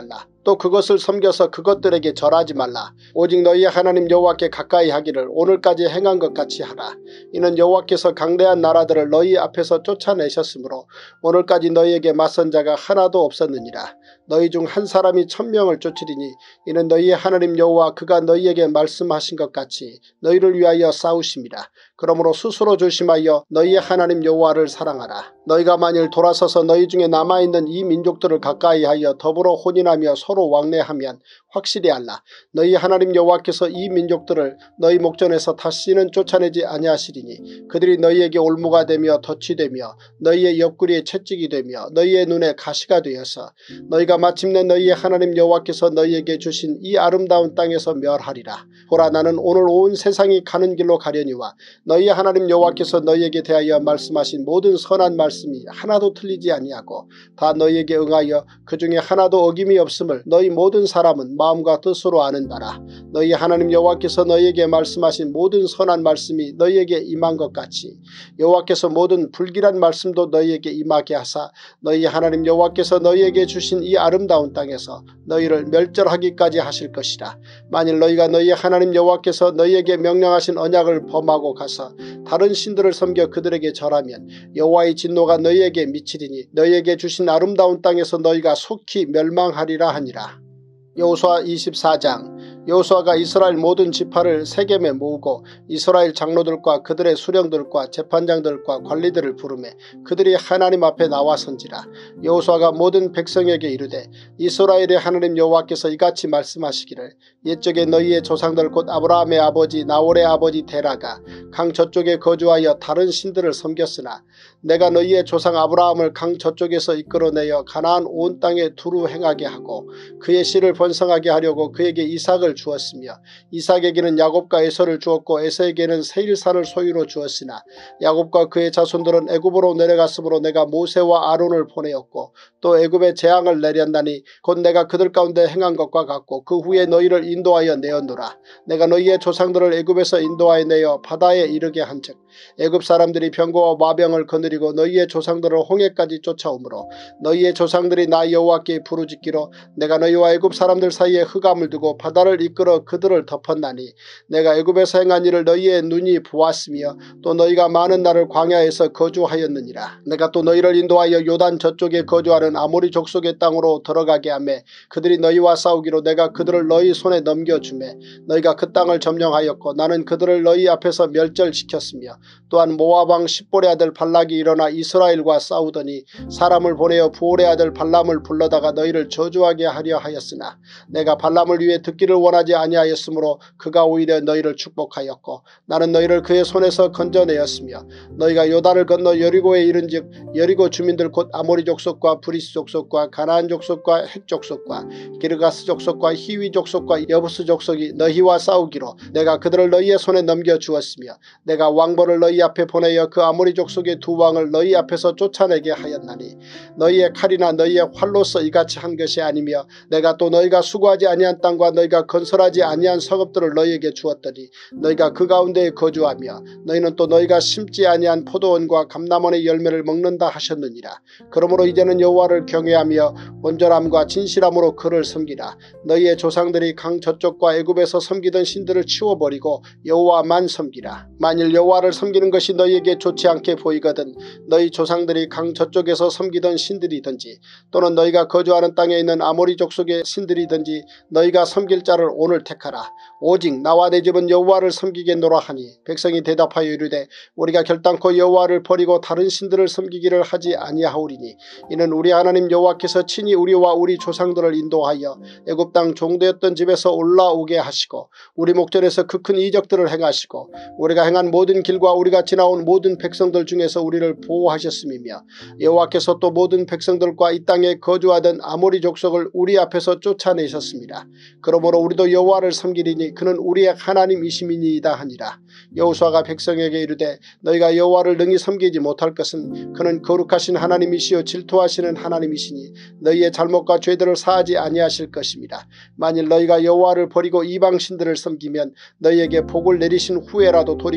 또 그것을 섬겨서 그것들에게 절하지 말라. 오직 너희의 하나님 여호와께 가까이 하기를 오늘까지 행한 것 같이 하라. 이는 여호와께서 강대한 나라들을 너희 앞에서 쫓아내셨으므로 오늘까지 너희에게 맞선 자가 하나도 없었느니라. 너희 중 한 사람이 천명을 쫓으리니 이는 너희의 하나님 여호와 그가 너희에게 말씀하신 것 같이 너희를 위하여 싸우심이라. 그러므로 스스로 조심하여 너희의 하나님 여호와를 사랑하라. 너희가 만일 돌아서서 너희 중에 남아있는 이 민족들을 가까이하여 더불어 혼인하며 서로 왕래하면 확실히 알라. 너희 하나님 여호와께서 이 민족들을 너희 목전에서 다시는 쫓아내지 아니하시리니 그들이 너희에게 올무가 되며 덫이 되며 너희의 옆구리에 채찍이 되며 너희의 눈에 가시가 되어서 너희가 마침내 너희의 하나님 여호와께서 너희에게 주신 이 아름다운 땅에서 멸하리라. 보라, 나는 오늘 온 세상이 가는 길로 가려니와 너희의 하나님 여호와께서 너희에게 대하여 말씀하신 모든 선한 말씀이 하나도 틀리지 아니하고 다 너희에게 응하여 그 중에 하나도 어김이 없음을 너희 모든 사람은 마음과 뜻으로 아는 바라. 너희 하나님 여호와께서 너희에게 말씀하신 모든 선한 말씀이 너희에게 임한 것 같이 여호와께서 모든 불길한 말씀도 너희에게 임하게 하사 너희 하나님 여호와께서 너희에게 주신 이 아름다운 땅에서 너희를 멸절하기까지 하실 것이라. 만일 너희가 너희 하나님 여호와께서 너희에게 명령하신 언약을 범하고 가서 다른 신들을 섬겨 그들에게 절하면 여호와의 진노가 너희에게 미치리니 너희에게 주신 아름다운 땅에서 너희가 속히 멸망하리라 하니라. 여호수아 이십사 장. 여호수아가 이스라엘 모든 지파를 세겜에 모으고 이스라엘 장로들과 그들의 수령들과 재판장들과 관리들을 부르매 그들이 하나님 앞에 나와 선지라. 여호수아가 모든 백성에게 이르되 이스라엘의 하나님 여호와께서 이같이 말씀하시기를 옛적에 너희의 조상들 곧 아브라함의 아버지 나홀의 아버지 데라가 강 저쪽에 거주하여 다른 신들을 섬겼으나 내가 너희의 조상 아브라함을 강 저쪽에서 이끌어내어 가나안 온 땅에 두루 행하게 하고 그의 씨를 번성하게 하려고 그에게 이삭을 주었으며 이삭에게는 야곱과 에서를 주었고 에서에게는 세일산을 소유로 주었으나 야곱과 그의 자손들은 애굽으로 내려갔으므로 내가 모세와 아론을 보내었고 또 애굽에 재앙을 내렸나니 곧 내가 그들 가운데 행한 것과 같고 그 후에 너희를 인도하여 내었노라. 내가 너희의 조상들을 애굽에서 인도하여 내어 바다에 이르게 한즉 애굽 사람들이 병거와 마병을 거느리고 너희의 조상들을 홍해까지 쫓아오므로 너희의 조상들이 나 여호와께 부르짖기로 내가 너희와 애굽 사람들 사이에 흑암을 두고 바다를 이끌어 그들을 덮었나니 내가 애굽에서 행한 일을 너희의 눈이 보았으며 또 너희가 많은 날을 광야에서 거주하였느니라. 내가 또 너희를 인도하여 요단 저쪽에 거주하는 아모리 족속의 땅으로 들어가게 하매 그들이 너희와 싸우기로 내가 그들을 너희 손에 넘겨주매 너희가 그 땅을 점령하였고 나는 그들을 너희 앞에서 멸절시켰으며 또한 모압 왕 십볼의 아들 발락이 일어나 이스라엘과 싸우더니 사람을 보내어 부올의 아들 발람을 불러다가 너희를 저주하게 하려 하였으나 내가 발람을 위해 듣기를 원하지 아니하였으므로 그가 오히려 너희를 축복하였고 나는 너희를 그의 손에서 건져내었으며 너희가 요단을 건너 여리고에 이른즉 여리고 주민들 곧 아모리 족속과 브리스 족속과 가나안 족속과 헷 족속과 기르가스 족속과 히위 족속과 여부스 족속이 너희와 싸우기로 내가 그들을 너희의 손에 넘겨주었으며 내가 왕벌을 너희 앞에 보내어 그 아모리 족속의 두 왕을 너희 앞에서 쫓아내게 하였나니 너희의 칼이나 너희의 활로서 이같이 한 것이 아니며 내가 또 너희가 수고하지 아니한 땅과 너희가 건설하지 아니한 성읍들을 너희에게 주었더니 너희가 그 가운데에 거주하며 너희는 또 너희가 심지 아니한 포도원과 감람원의 열매를 먹는다 하셨느니라. 그러므로 이제는 여호와를 경외하며 온전함과 진실함으로 그를 섬기라. 너희의 조상들이 강 저쪽과 애굽에서 섬기던 신들을 치워버리고 여호와만 섬기라. 만일 여호와를 섬기는 것이 너희에게 좋지 않게 보이거든 너희 조상들이 강 저쪽에서 섬기던 신들이든지 또는 너희가 거주하는 땅에 있는 아모리 족속의 신들이든지 너희가 섬길 자를 오늘 택하라. 오직 나와 내 집은 여호와를 섬기겠노라 하니 백성이 대답하여 이르되 우리가 결단코 여호와를 버리고 다른 신들을 섬기기를 하지 아니하오리니 이는 우리 하나님 여호와께서 친히 우리와 우리 조상들을 인도하여 애굽 땅 종되었던 집에서 올라오게 하시고 우리 목전에서 그 큰 이적들을 행하시고 우리가 행한 모든 길과 우리가 지나온 모든 백성들 중에서 우리를 보호하셨음이며 여호와께서 또 모든 백성들과 이 땅에 거주하던 아모리 족속을 우리 앞에서 쫓아내셨습니다. 그러므로 우리도 여호와를 섬기리니 그는 우리의 하나님이심이니이다 하니라. 여호수아가 백성에게 이르되 너희가 여호와를 능히 섬기지 못할 것은 그는 거룩하신 하나님이시요 질투하시는 하나님이시니 너희의 잘못과 죄들을 사하지 아니하실 것입니다. 만일 너희가 여호와를 버리고 이방신들을 섬기면 너희에게 복을 내리신 후에라도 돌이켜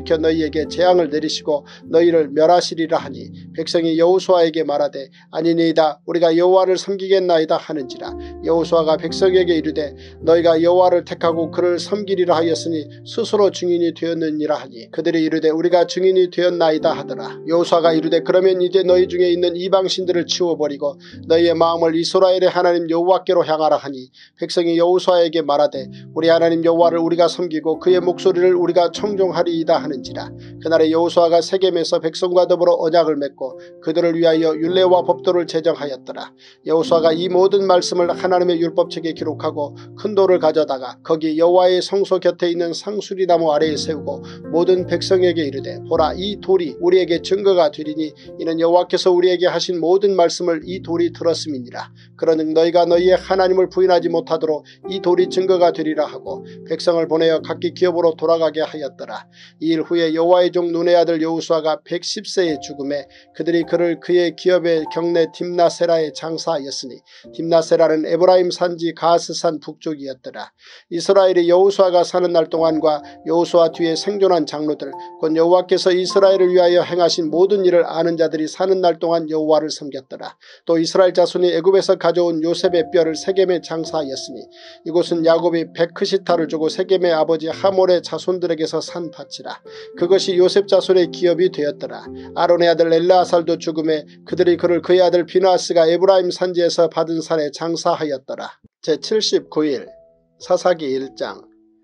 돌이켜 너희에게 재앙을 내리시고 너희를 멸하시리라 하니 백성이 여호수아에게 말하되 아니니이다 우리가 여호와를 섬기겠나이다 하는지라. 여호수아가 백성에게 이르되 너희가 여호와를 택하고 그를 섬기리라 하였으니 스스로 증인이 되었느니라 하니 그들이 이르되 우리가 증인이 되었나이다 하더라. 여호수아가 이르되 그러면 이제 너희 중에 있는 이방신들을 치워버리고 너희의 마음을 이스라엘의 하나님 여호와께로 향하라 하니 백성이 여호수아에게 말하되 우리 하나님 여호와를 우리가 섬기고 그의 목소리를 우리가 청종하리이다 하는지라. 그날에 여호수아가 세겜에서 백성과 더불어 언약을 맺고 그들을 위하여 율례와 법도를 제정하였더라. 여호수아가 이 모든 말씀을 하나님의 율법책에 기록하고 큰 돌을 가져다가 거기 여호와의 성소 곁에 있는 상수리나무 아래에 세우고 모든 백성에게 이르되 보라 이 돌이 우리에게 증거가 되리니 이는 여호와께서 우리에게 하신 모든 말씀을 이 돌이 들었음이니라. 그러는 너희가 너희의 하나님을 부인하지 못하도록 이 돌이 증거가 되리라 하고 백성을 보내어 각기 기업으로 돌아가게 하였더라. 이 일 후에 여호와의 종 눈의 아들 여호수아가 백십 세에 죽음에 그들이 그를 그의 기업의 경내 딥나세라에 장사하였으니 딥나세라는 에브라임 산지 가스산 북쪽이었더라. 이스라엘이 여호수아가 사는 날 동안과 여호수아 뒤에 생존한 장로들 곧 여호와께서 이스라엘을 위하여 행하신 모든 일을 아는 자들이 사는 날 동안 여호와를 섬겼더라. 또 이스라엘 자손이 애굽에서 가져온 요셉의 뼈를 세겜에 장사하였으니 이곳은 야곱이 베크시타를 주고 세겜의 아버지 하몰의 자손들에게서 산 밭이라. 그것이 요셉 자손의 기업이 되었더라. 아론의 아들 엘르아살도 죽음에 그들이 그를 그의 아들 비나스가 에브라임 산지에서 받은 산에 장사하였더라. 제칠십구 일 사사기 일 장.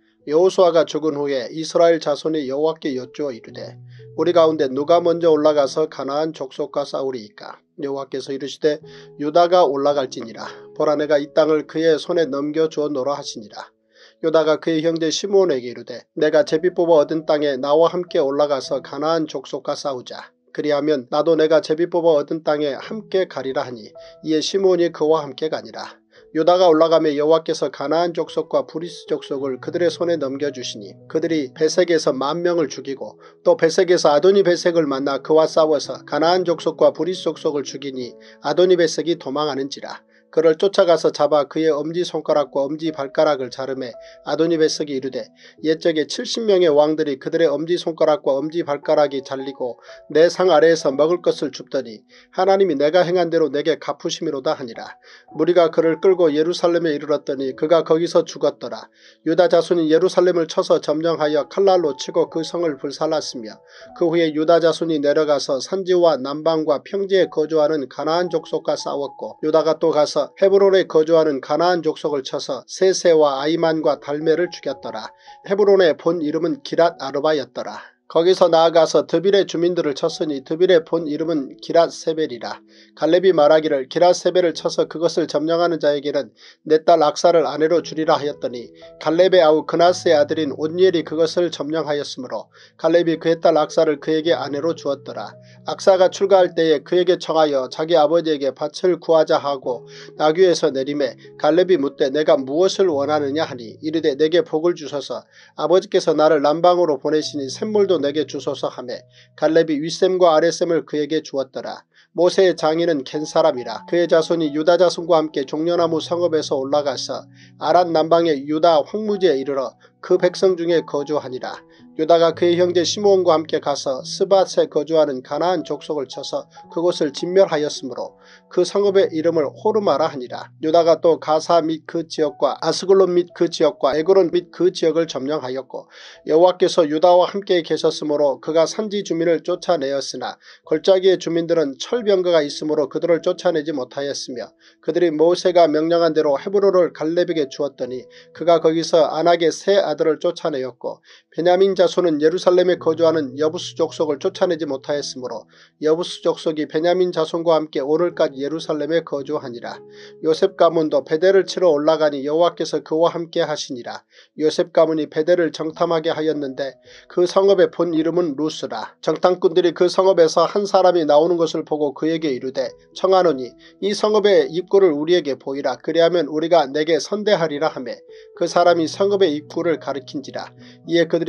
여호수아가 죽은 후에 이스라엘 자손이 여호와께 여쭈어 이르되 우리 가운데 누가 먼저 올라가서 가나안 족속과 싸우리이까. 여호와께서 이르시되 유다가 올라갈지니라. 보라 내가 이 땅을 그의 손에 넘겨주었노라 하시니라. 유다가 그의 형제 시므온에게 이르되 내가 제비 뽑아 얻은 땅에 나와 함께 올라가서 가나안 족속과 싸우자. 그리하면 나도 내가 제비 뽑아 얻은 땅에 함께 가리라 하니 이에 시므온이 그와 함께 가니라. 유다가 올라가며 여호와께서 가나안 족속과 브리스 족속을 그들의 손에 넘겨주시니 그들이 베색에서 만 명을 죽이고 또 베색에서 아도니 베색을 만나 그와 싸워서 가나안 족속과 브리스 족속을 죽이니 아도니 베색이 도망하는지라. 그를 쫓아가서 잡아 그의 엄지손가락과 엄지발가락을 자르매 아도니베섹이 이르되 옛적에 칠십 명의 왕들이 그들의 엄지손가락과 엄지발가락이 잘리고 내 상 아래에서 먹을 것을 줍더니 하나님이 내가 행한 대로 내게 갚으심이로다 하니라. 무리가 그를 끌고 예루살렘에 이르렀더니 그가 거기서 죽었더라. 유다 자손이 예루살렘을 쳐서 점령하여 칼날로 치고 그 성을 불살랐으며 그 후에 유다 자손이 내려가서 산지와 남방과 평지에 거주하는 가나안 족속과 싸웠고 유다가 또 가서 헤브론에 거주하는 가나안 족속을 쳐서 세세와 아이만과 달메를 죽였더라. 헤브론의 본 이름은 기랏 아르바였더라. 거기서 나아가서 드빌의 주민들을 쳤으니 드빌의 본 이름은 기랏세벨이라. 갈렙이 말하기를 기랏세벨을 쳐서 그것을 점령하는 자에게는 내 딸 악사를 아내로 주리라 하였더니 갈렙의 아우 그나스의 아들인 온니엘이 그것을 점령하였으므로 갈렙이 그의 딸 악사를 그에게 아내로 주었더라. 악사가 출가할 때에 그에게 청하여 자기 아버지에게 밭을 구하자 하고 나귀에서 내림에 갈렙이 묻되 내가 무엇을 원하느냐 하니 이르되 내게 복을 주소서. 아버지께서 나를 남방으로 보내시니 샘물도 내게 주소서 하매 갈렙이 윗샘과 아랫샘을 그에게 주었더라. 모세의 장인은 겐 사람이라. 그의 자손이 유다 자손과 함께 종려나무 성읍에서 올라가서 아란 남방의 유다 황무지에 이르러 그 백성 중에 거주하니라. 유다가 그의 형제 시므온과 함께 가서 스밧에 거주하는 가나안 족속을 쳐서 그곳을 진멸하였으므로 그 성읍의 이름을 호르마라 하니라. 유다가 또 가사 및 그 지역과 아스글론 및 그 지역과 에그론 및 그 지역을 점령하였고 여호와께서 유다와 함께 계셨으므로 그가 산지 주민을 쫓아내었으나 골짜기의 주민들은 철병거가 있으므로 그들을 쫓아내지 못하였으며 그들이 모세가 명령한 대로 헤브론을 갈렙에게 주었더니 그가 거기서 아낙의 세 아들을 쫓아내었고 베냐민 자손은 예루살렘에 거주하는 여부스 족속을 쫓아내지 못하였으므로 여부스 족속이 베냐민 자손과 함께 오늘까지 예루살렘에 거주하니라. 요셉 가문도 베델을 치러 올라가니 여호와께서 그와 함께 하시니라. 요셉 가문이 베델을 정탐하게 하였는데 그 성읍의 본 이름은 루스라. 정탐꾼들이 그 성읍에서 한 사람이 나오는 것을 보고 그에게 이르되 청하노니 이 성읍의 입구를 우리에게 보이라. 그리하면 우리가 내게 선대하리라 하매 그 사람이 성읍의 입구를 가리킨지라. 이에 그들이 칼날로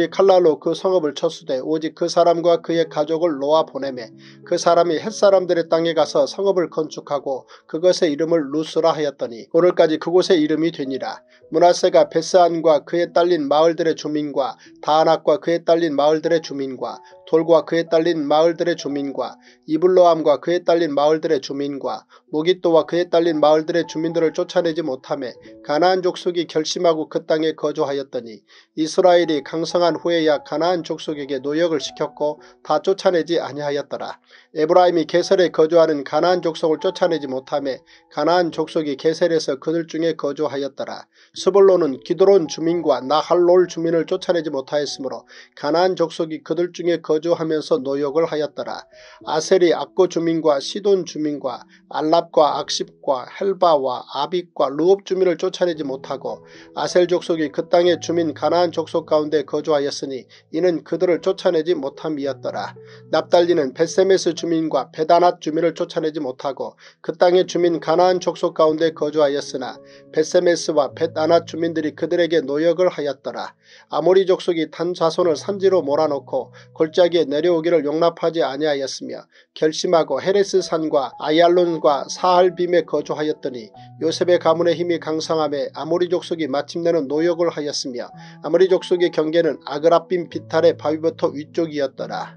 칼로 그 성읍을 쳐수되 오직 그 사람과 그의 가족을 놓아 보내매 그 사람이 헷사람들의 땅에 가서 성읍을 건축하고 그것의 이름을 루스라 하였더니 오늘까지 그곳의 이름이 되니라. 므낫세가 베스안과 그에 딸린 마을들의 주민과 다낙과 그에 딸린 마을들의 주민과 돌과 그에 딸린 마을들의 주민과 이블로암과 그에 딸린 마을들의 주민과 모깃도와 그에 딸린 마을들의 주민들을 쫓아내지 못하며 가나안 족속이 결심하고 그 땅에 거주하였더니 이스라엘이 강성한 후에야 가나안 족속에게 노역을 시켰고 다 쫓아내지 아니하였더라. 에브라임이 게셀에 거주하는 가나안 족속을 쫓아내지 못하며 가나안 족속이 게셀에서 그들 중에 거주하였더라. 스불론은 기드론 주민과 나할롤 주민을 쫓아내지 못하였으므로 가나안 족속이 그들 중에 거주하면서 노역을 하였더라. 아셀이 악고 주민과 시돈 주민과 알랍과 악십과 헬바와 아빅과 루옵 주민을 쫓아내지 못하고 아셀 족속이 그 땅의 주민 가나안 족속 가운데 거주하였으니 이는 그들을 쫓아내지 못함이었더라. 납달리는 벳세메스 주민과 베다낫 주민을 쫓아내지 못하고 그 땅의 주민 가나안 족속 가운데 거주하였으나 벳세메스와 베다낫 주민들이 그들에게 노역을 하였더라. 아모리 족속이 단 자손을 산지로 몰아넣고 골짜기에 내려오기를 용납하지 아니하였으며 결심하고 헤레스 산과 아얄론과 사할빔에 거주하였더니 요셉의 가문의 힘이 강성함에 아모리 족속이 마침내는 노역을 하였으며 아모리 족속의 경계는 아그라빔 비탈의 바위부터 위쪽이었더라.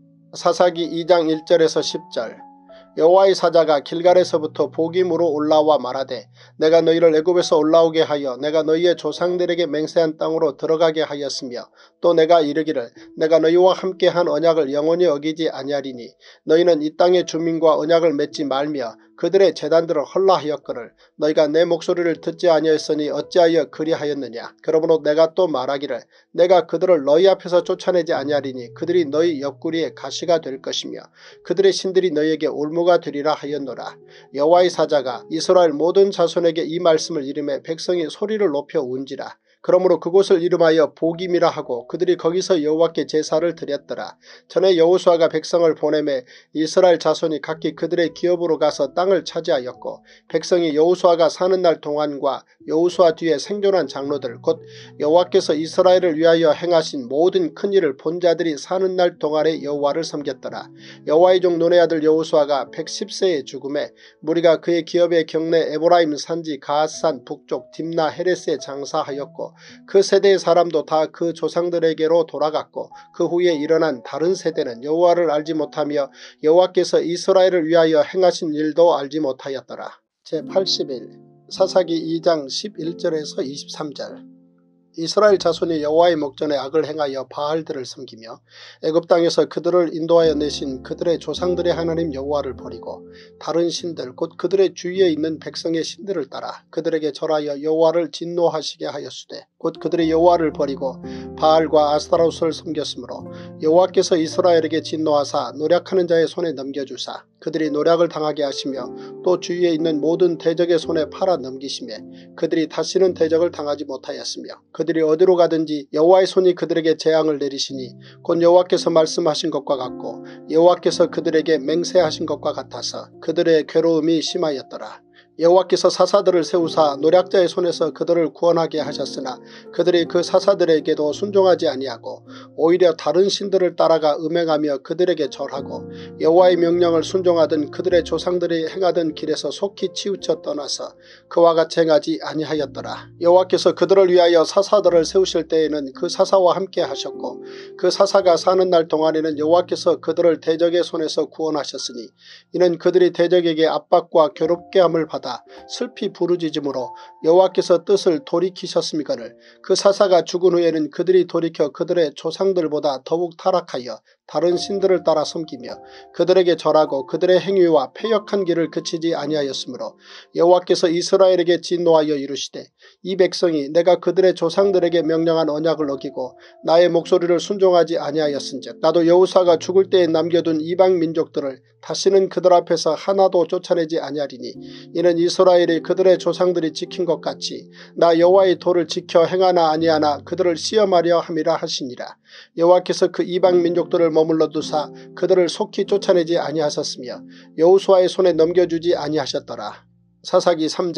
사사기 이 장 일 절에서 십 절. 여호와의 사자가 길갈에서부터 복임으로 올라와 말하되 내가 너희를 애굽에서 올라오게 하여 내가 너희의 조상들에게 맹세한 땅으로 들어가게 하였으며 또 내가 이르기를 내가 너희와 함께한 언약을 영원히 어기지 아니하리니 너희는 이 땅의 주민과 언약을 맺지 말며 그들의 제단들을 헐라하였거늘 너희가 내 목소리를 듣지 아니하였으니 어찌하여 그리하였느냐. 그러므로 내가 또 말하기를 내가 그들을 너희 앞에서 쫓아내지 아니하리니 그들이 너희 옆구리에 가시가 될 것이며 그들의 신들이 너희에게 올무가 되리라 하였노라. 여호와의 사자가 이스라엘 모든 자손에게 이 말씀을 이르매 백성이 소리를 높여 운지라. 그러므로 그곳을 이름하여 복임이라 하고 그들이 거기서 여호와께 제사를 드렸더라. 전에 여호수아가 백성을 보내매 이스라엘 자손이 각기 그들의 기업으로 가서 땅을 차지하였고 백성이 여호수아가 사는 날 동안과 여호수아 뒤에 생존한 장로들 곧 여호와께서 이스라엘을 위하여 행하신 모든 큰 일을 본 자들이 사는 날 동안에 여호와를 섬겼더라. 여호와의 종 눈의 아들 여호수아가 백십 세에 죽음에 무리가 그의 기업의 경내 에브라임 산지 가앗산 북쪽 딥나 헤레스에 장사하였고 그 세대의 사람도 다 그 조상들에게로 돌아갔고 그 후에 일어난 다른 세대는 여호와를 알지 못하며 여호와께서 이스라엘을 위하여 행하신 일도 알지 못하였더라. 제팔십일 사사기 이 장 십일 절에서 이십삼 절. 이스라엘 자손이 여호와의 목전에 악을 행하여 바알들을 섬기며 애굽 땅에서 그들을 인도하여 내신 그들의 조상들의 하나님 여호와를 버리고 다른 신들 곧 그들의 주위에 있는 백성의 신들을 따라 그들에게 절하여 여호와를 진노하시게 하였으되 곧 그들의 여호와를 버리고 바알과 아스타로스를 섬겼으므로 여호와께서 이스라엘에게 진노하사 노략하는 자의 손에 넘겨주사 그들이 노략을 당하게 하시며 또 주위에 있는 모든 대적의 손에 팔아 넘기시매 그들이 다시는 대적을 당하지 못하였으며 그들이 어디로 가든지 여호와의 손이 그들에게 재앙을 내리시니 곧 여호와께서 말씀하신 것과 같고 여호와께서 그들에게 맹세하신 것과 같아서 그들의 괴로움이 심하였더라. 여호와께서 사사들을 세우사 노략자의 손에서 그들을 구원하게 하셨으나 그들이 그 사사들에게도 순종하지 아니하고 오히려 다른 신들을 따라가 음행하며 그들에게 절하고 여호와의 명령을 순종하던 그들의 조상들이 행하던 길에서 속히 치우쳐 떠나서 그와 같이 행하지 아니하였더라. 여호와께서 그들을 위하여 사사들을 세우실 때에는 그 사사와 함께 하셨고 그 사사가 사는 날 동안에는 여호와께서 그들을 대적의 손에서 구원하셨으니 이는 그들이 대적에게 압박과 괴롭게 함을 받아 슬피 부르짖음으로 여호와께서 뜻을 돌이키셨음이거늘 그 사사가 죽은 후에는 그들이 돌이켜 그들의 조상들보다 더욱 타락하여 다른 신들을 따라 섬기며 그들에게 절하고 그들의 행위와 패역한 길을 그치지 아니하였으므로 여호와께서 이스라엘에게 진노하여 이르시되 이 백성이 내가 그들의 조상들에게 명령한 언약을 어기고 나의 목소리를 순종하지 아니하였은즉 나도 여호수아가 죽을 때에 남겨둔 이방 민족들을 다시는 그들 앞에서 하나도 쫓아내지 아니하리니 이는 이스라엘이 그들의 조상들이 지킨 것 같이 나 여호와의 도를 지켜 행하나 아니하나 그들을 시험하려 함이라 하시니라. 여호와께서 그 이방 민족들을 머물러 두사 그들을 속히 쫓아내지 아니하셨으며 여호수아의 손에 넘겨주지 아니하셨더라. 사사기 삼 장.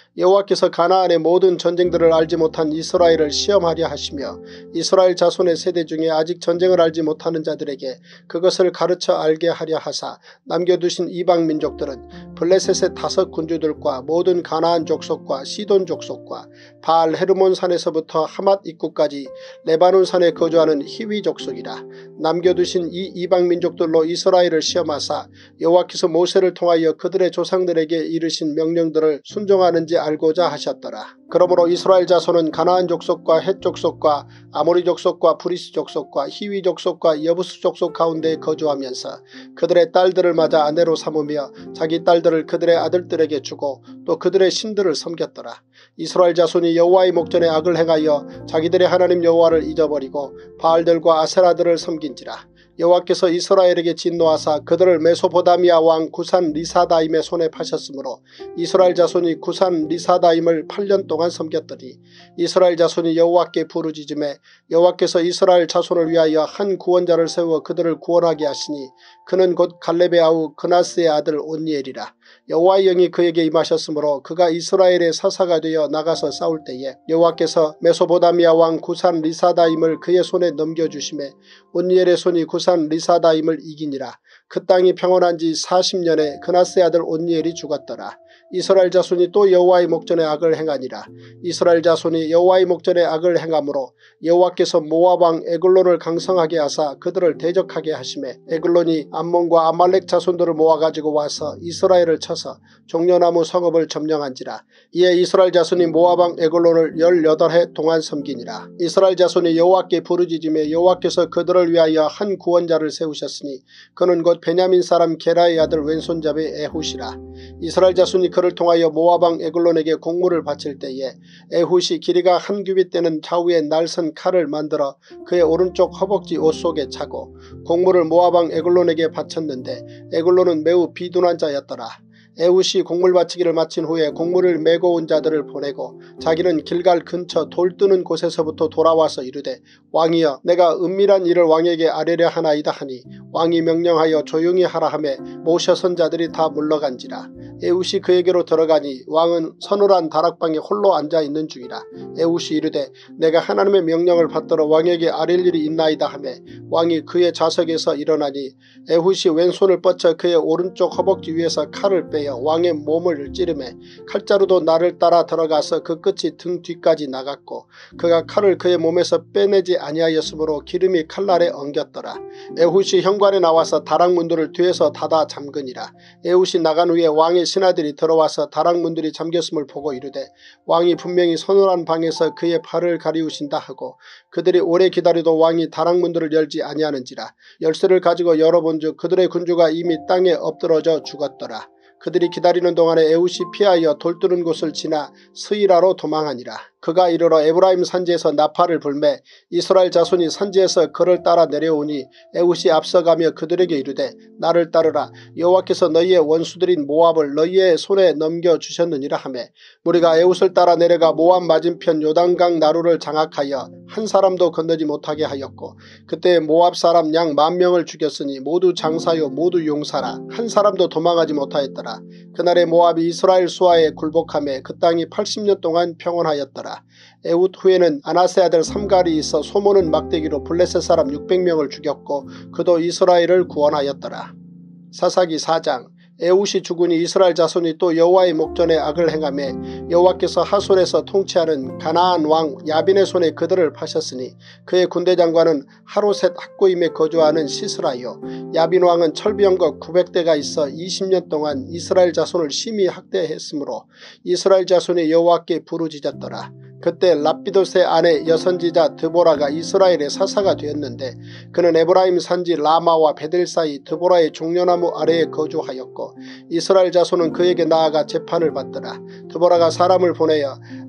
여호와께서 가나안의 모든 전쟁들을 알지 못한 이스라엘을 시험하려 하시며 이스라엘 자손의 세대 중에 아직 전쟁을 알지 못하는 자들에게 그것을 가르쳐 알게 하려 하사 남겨두신 이방 민족들은 블레셋의 다섯 군주들과 모든 가나안 족속과 시돈 족속과 바알 헤르몬 산에서부터 하맛 입구까지 레바논 산에 거주하는 히위 족속이라. 남겨두신 이 이방 민족들로 이스라엘을 시험하사 여호와께서 모세를 통하여 그들의 조상들에게 이르신 명령들을 순종하는지 알고자 하셨더라. 그러므로 이스라엘 자손은 가나안 족속과 헷 족속과 아모리 족속과 브리스 족속과 히위 족속과 여부스 족속 가운데 거주하면서 그들의 딸들을 맞아 아내로 삼으며 자기 딸들을 그들의 아들들에게 주고 또 그들의 신들을 섬겼더라. 이스라엘 자손이 여호와의 목전에 악을 행하여 자기들의 하나님 여호와를 잊어버리고 바알들과 아세라들을 섬긴지라. 여호와께서 이스라엘에게 진노하사 그들을 메소포다미아 왕 구산 리사다임의 손에 파셨으므로 이스라엘 자손이 구산 리사다임을 팔 년 동안 섬겼더니 이스라엘 자손이 여호와께 부르짖음에 여호와께서 이스라엘 자손을 위하여 한 구원자를 세워 그들을 구원하게 하시니 그는 곧 갈렙의 아우 그나스의 아들 온니엘이라. 여호와의 영이 그에게 임하셨으므로 그가 이스라엘의 사사가 되어 나가서 싸울 때에 여호와께서 메소포다미아 왕 구산 리사다임을 그의 손에 넘겨주심에 온니엘의 손이 구산 리사다임을 이기니라. 그 땅이 평온한 지 사십 년에 그나스의 아들 온니엘이 죽었더라. 이스라엘 자손이 또 여호와의 목전에 악을 행하니라. 이스라엘 자손이 여호와의 목전에 악을 행함으로 여호와께서 모압 왕 에글론을 강성하게 하사 그들을 대적하게 하시매 에글론이 암몬과 아말렉 자손들을 모아가지고 와서 이스라엘을 쳐서 종려나무 성읍을 점령한지라. 이에 이스라엘 자손이 모압 왕 에글론을 열여덟 해 동안 섬기니라. 이스라엘 자손이 여호와께 부르짖으며 여호와께서 그들을 위하여 한 구원자를 세우셨으니 그는 곧 베냐민 사람 게라의 아들 왼손잡이 에훗이라. 이스라엘 자손이 그를 통하여 모압 왕 에글론에게 공물을 바칠 때에 에훗이 길이가 한 규빗 되는 좌우에 날선 칼을 만들어 그의 오른쪽 허벅지 옷 속에 차고 공물을 모압 왕 에글론에게 바쳤는데 에글론은 매우 비둔한 자였더라. 에훗이 공물 바치기를 마친 후에 공물을 메고 온 자들을 보내고 자기는 길갈 근처 돌 뜨는 곳에서부터 돌아와서 이르되 왕이여 내가 은밀한 일을 왕에게 아뢰려 하나이다 하니 왕이 명령하여 조용히 하라 하매 모셔선 자들이 다 물러간지라. 에훗이 그에게로 들어가니 왕은 서늘한 다락방에 홀로 앉아있는 중이라. 에훗이 이르되 내가 하나님의 명령을 받들어 왕에게 아뢰릴 일이 있나이다 하매 왕이 그의 좌석에서 일어나니 에훗이 왼손을 뻗쳐 그의 오른쪽 허벅지 위에서 칼을 빼어 왕의 몸을 찌르매 칼자루도 나를 따라 들어가서 그 끝이 등 뒤까지 나갔고 그가 칼을 그의 몸에서 빼내지 아니하였으므로 기름이 칼날에 엉겼더라. 에훗이 현관에 나와서 다락문들을 뒤에서 닫아 잠그니라. 에훗이 나간 후에 왕의 신하들이 들어와서 다락문들이 잠겼음을 보고 이르되 왕이 분명히 서늘한 방에서 그의 발을 가리우신다 하고 그들이 오래 기다려도 왕이 다락문들을 열지 아니하는지라. 열쇠를 가지고 열어본즉 그들의 군주가 이미 땅에 엎드러져 죽었더라. 그들이 기다리는 동안에 에훗이 피하여 돌 뜨는 곳을 지나 스이라로 도망하니라. 그가 이르러 에브라임 산지에서 나팔을 불매 이스라엘 자손이 산지에서 그를 따라 내려오니 에훗이 앞서가며 그들에게 이르되 나를 따르라. 여호와께서 너희의 원수들인 모압을 너희의 손에 넘겨주셨느니라 하매 무리가 에훗을 따라 내려가 모압 맞은편 요단강 나루를 장악하여 한 사람도 건너지 못하게 하였고 그때 모압 사람 양 만 명을 죽였으니 모두 장사요 모두 용사라. 한 사람도 도망하지 못하였더라. 그날에 모압이 이스라엘 수하에 굴복하며 그 땅이 팔십 년 동안 평온하였더라. 에훗 후에는 아나세 아들 삼갈이 있어 소모는 막대기로 블레셋 사람 육백 명을 죽였고 그도 이스라엘을 구원하였더라. 사사기 사 장. 에훗이 죽으니 이스라엘 자손이 또 여호와의 목전에 악을 행하며 여호와께서 하솔에서 통치하는 가나안 왕 야빈의 손에 그들을 파셨으니 그의 군대 장관은 하로셋 학고임에 거주하는 시스라요. 야빈 왕은 철병거 구백 대가 있어 이십 년 동안 이스라엘 자손을 심히 학대했으므로 이스라엘 자손이 여호와께 부르짖었더라. 그때 랍비돗의 아내 여선지자 드보라가 이스라엘의 사사가 되었는데 그는 에브라임 산지 라마와 베델 사이 드보라의 종려나무 아래에 거주하였고 이스라엘 자손은 그에게 나아가 재판을 받더라. 드보라가 사람을 보내어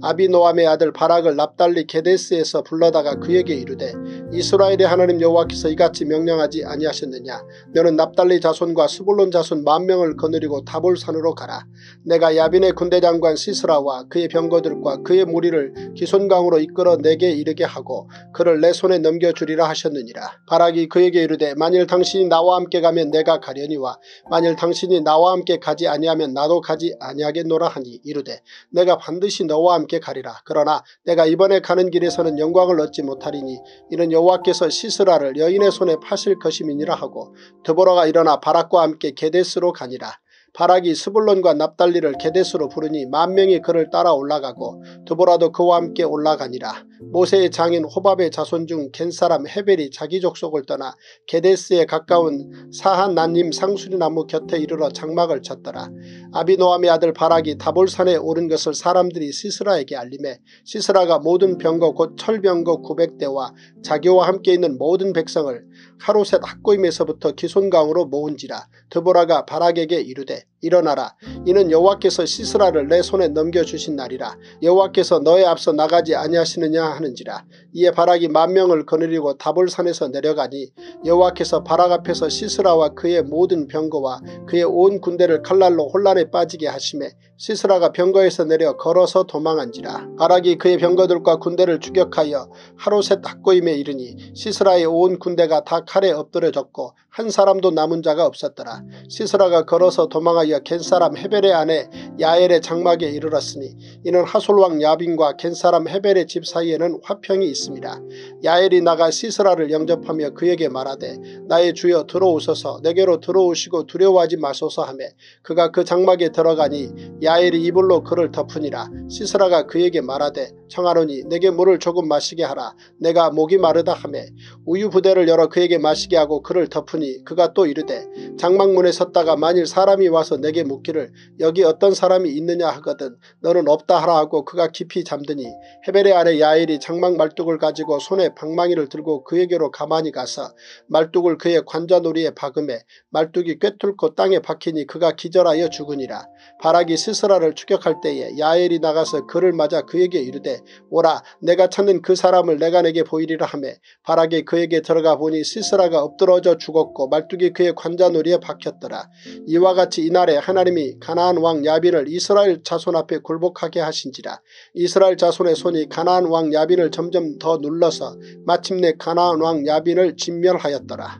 아비노함의 아들 바락을 납달리 게데스에서 불러다가 그에게 이르되 이스라엘의 하나님 여호와께서 이같이 명령하지 아니하셨느냐. 너는 납달리 자손과 스불론 자손 만 명을 거느리고 다볼산으로 가라. 내가 야빈의 군대장관 시스라와 그의 병거들과 그의 무리를 기손강으로 이끌어 내게 이르게 하고 그를 내 손에 넘겨주리라 하셨느니라. 바락이 그에게 이르되 만일 당신이 나와 함께 가면 내가 가려니와 만일 당신이 나와 함께 가지 아니하면 나도 가지 아니하겠노라 하니 이르되 내가 반드시 너와 함께 가리라. 그러나 내가 이번에 가는 길에서는 영광을 얻지 못하리니 이는 여호와께서 시스라를 여인의 손에 파실 것임이니라 하고 드보라가 일어나 바락과 함께 게데스로 가니라. 바락이 스불론과 납달리를 게데스로 부르니 만 명이 그를 따라 올라가고 드보라도 그와 함께 올라가니라. 모세의 장인 호밥의 자손 중 겐사람 헤벨이 자기 족속을 떠나 게데스에 가까운 사한난님 상수리나무 곁에 이르러 장막을 쳤더라. 아비노함의 아들 바락이 다볼산에 오른 것을 사람들이 시스라에게 알림해 시스라가 모든 병거 곧 철병거 구백 대와 자기와 함께 있는 모든 백성을 하루셋 학고임에서부터 기손강으로 모은지라. 드보라가 바락에게 이르되 일어나라. 이는 여호와께서 시스라를 내 손에 넘겨주신 날이라. 여호와께서 너의 앞서 나가지 아니하시느냐 하는지라. 이에 바락이 만 명을 거느리고 다볼산에서 내려가니 여호와께서 바락 앞에서 시스라와 그의 모든 병거와 그의 온 군대를 칼날로 혼란에 빠지게 하시매 시스라가 병거에서 내려 걸어서 도망한지라. 바락이 그의 병거들과 군대를 추격하여 하루셋 학고임에 이르니 시스라의 온 군대가 다 칼에 엎드려졌고 한 사람도 남은 자가 없었더라. 시스라가 걸어서 도망하여 겐사람 헤벨의 아내 야엘의 장막에 이르렀으니 이는 하솔왕 야빈과 겐사람 헤벨의 집 사이에는 화평이 있습니다. 야엘이 나가 시스라를 영접하며 그에게 말하되 나의 주여 들어오소서. 내게로 들어오시고 두려워하지 마소서 하며 그가 그 장막에 들어가니 야엘이 이불로 그를 덮으니라. 시스라가 그에게 말하되 청하노니 내게 물을 조금 마시게 하라. 내가 목이 마르다 하며 우유 부대를 열어 그에게 마시게 하고 그를 덮으니 그가 또 이르되 장막문에 섰다가 만일 사람이 와서 내게 묻기를 여기 어떤 사람이 있느냐 하거든 너는 없다 하라 하고 그가 깊이 잠드니 헤벨의 아내 야엘이 장막 말뚝을 가지고 손에 방망이를 들고 그에게로 가만히 가서 말뚝을 그의 관자놀이에 박음해 말뚝이 꿰뚫고 땅에 박히니 그가 기절하여 죽으니라. 바락이 시스라를 추격할 때에 야엘이 나가서 그를 맞아 그에게 이르되 오라 내가 찾는 그 사람을 내가 내게 보이리라 하며 바락이 그에게 들어가 보니 시스라가 엎드러져 죽었고 말뚝이 그의 관자놀이에 박혔더라. 이와 같이 이날에 하나님이 가나안 왕 야빈을 이스라엘 자손 앞에 굴복하게 하신지라. 이스라엘 자손의 손이 가나안 왕 야빈을 점점 더 눌러서 마침내 가나안 왕 야빈을 진멸하였더라.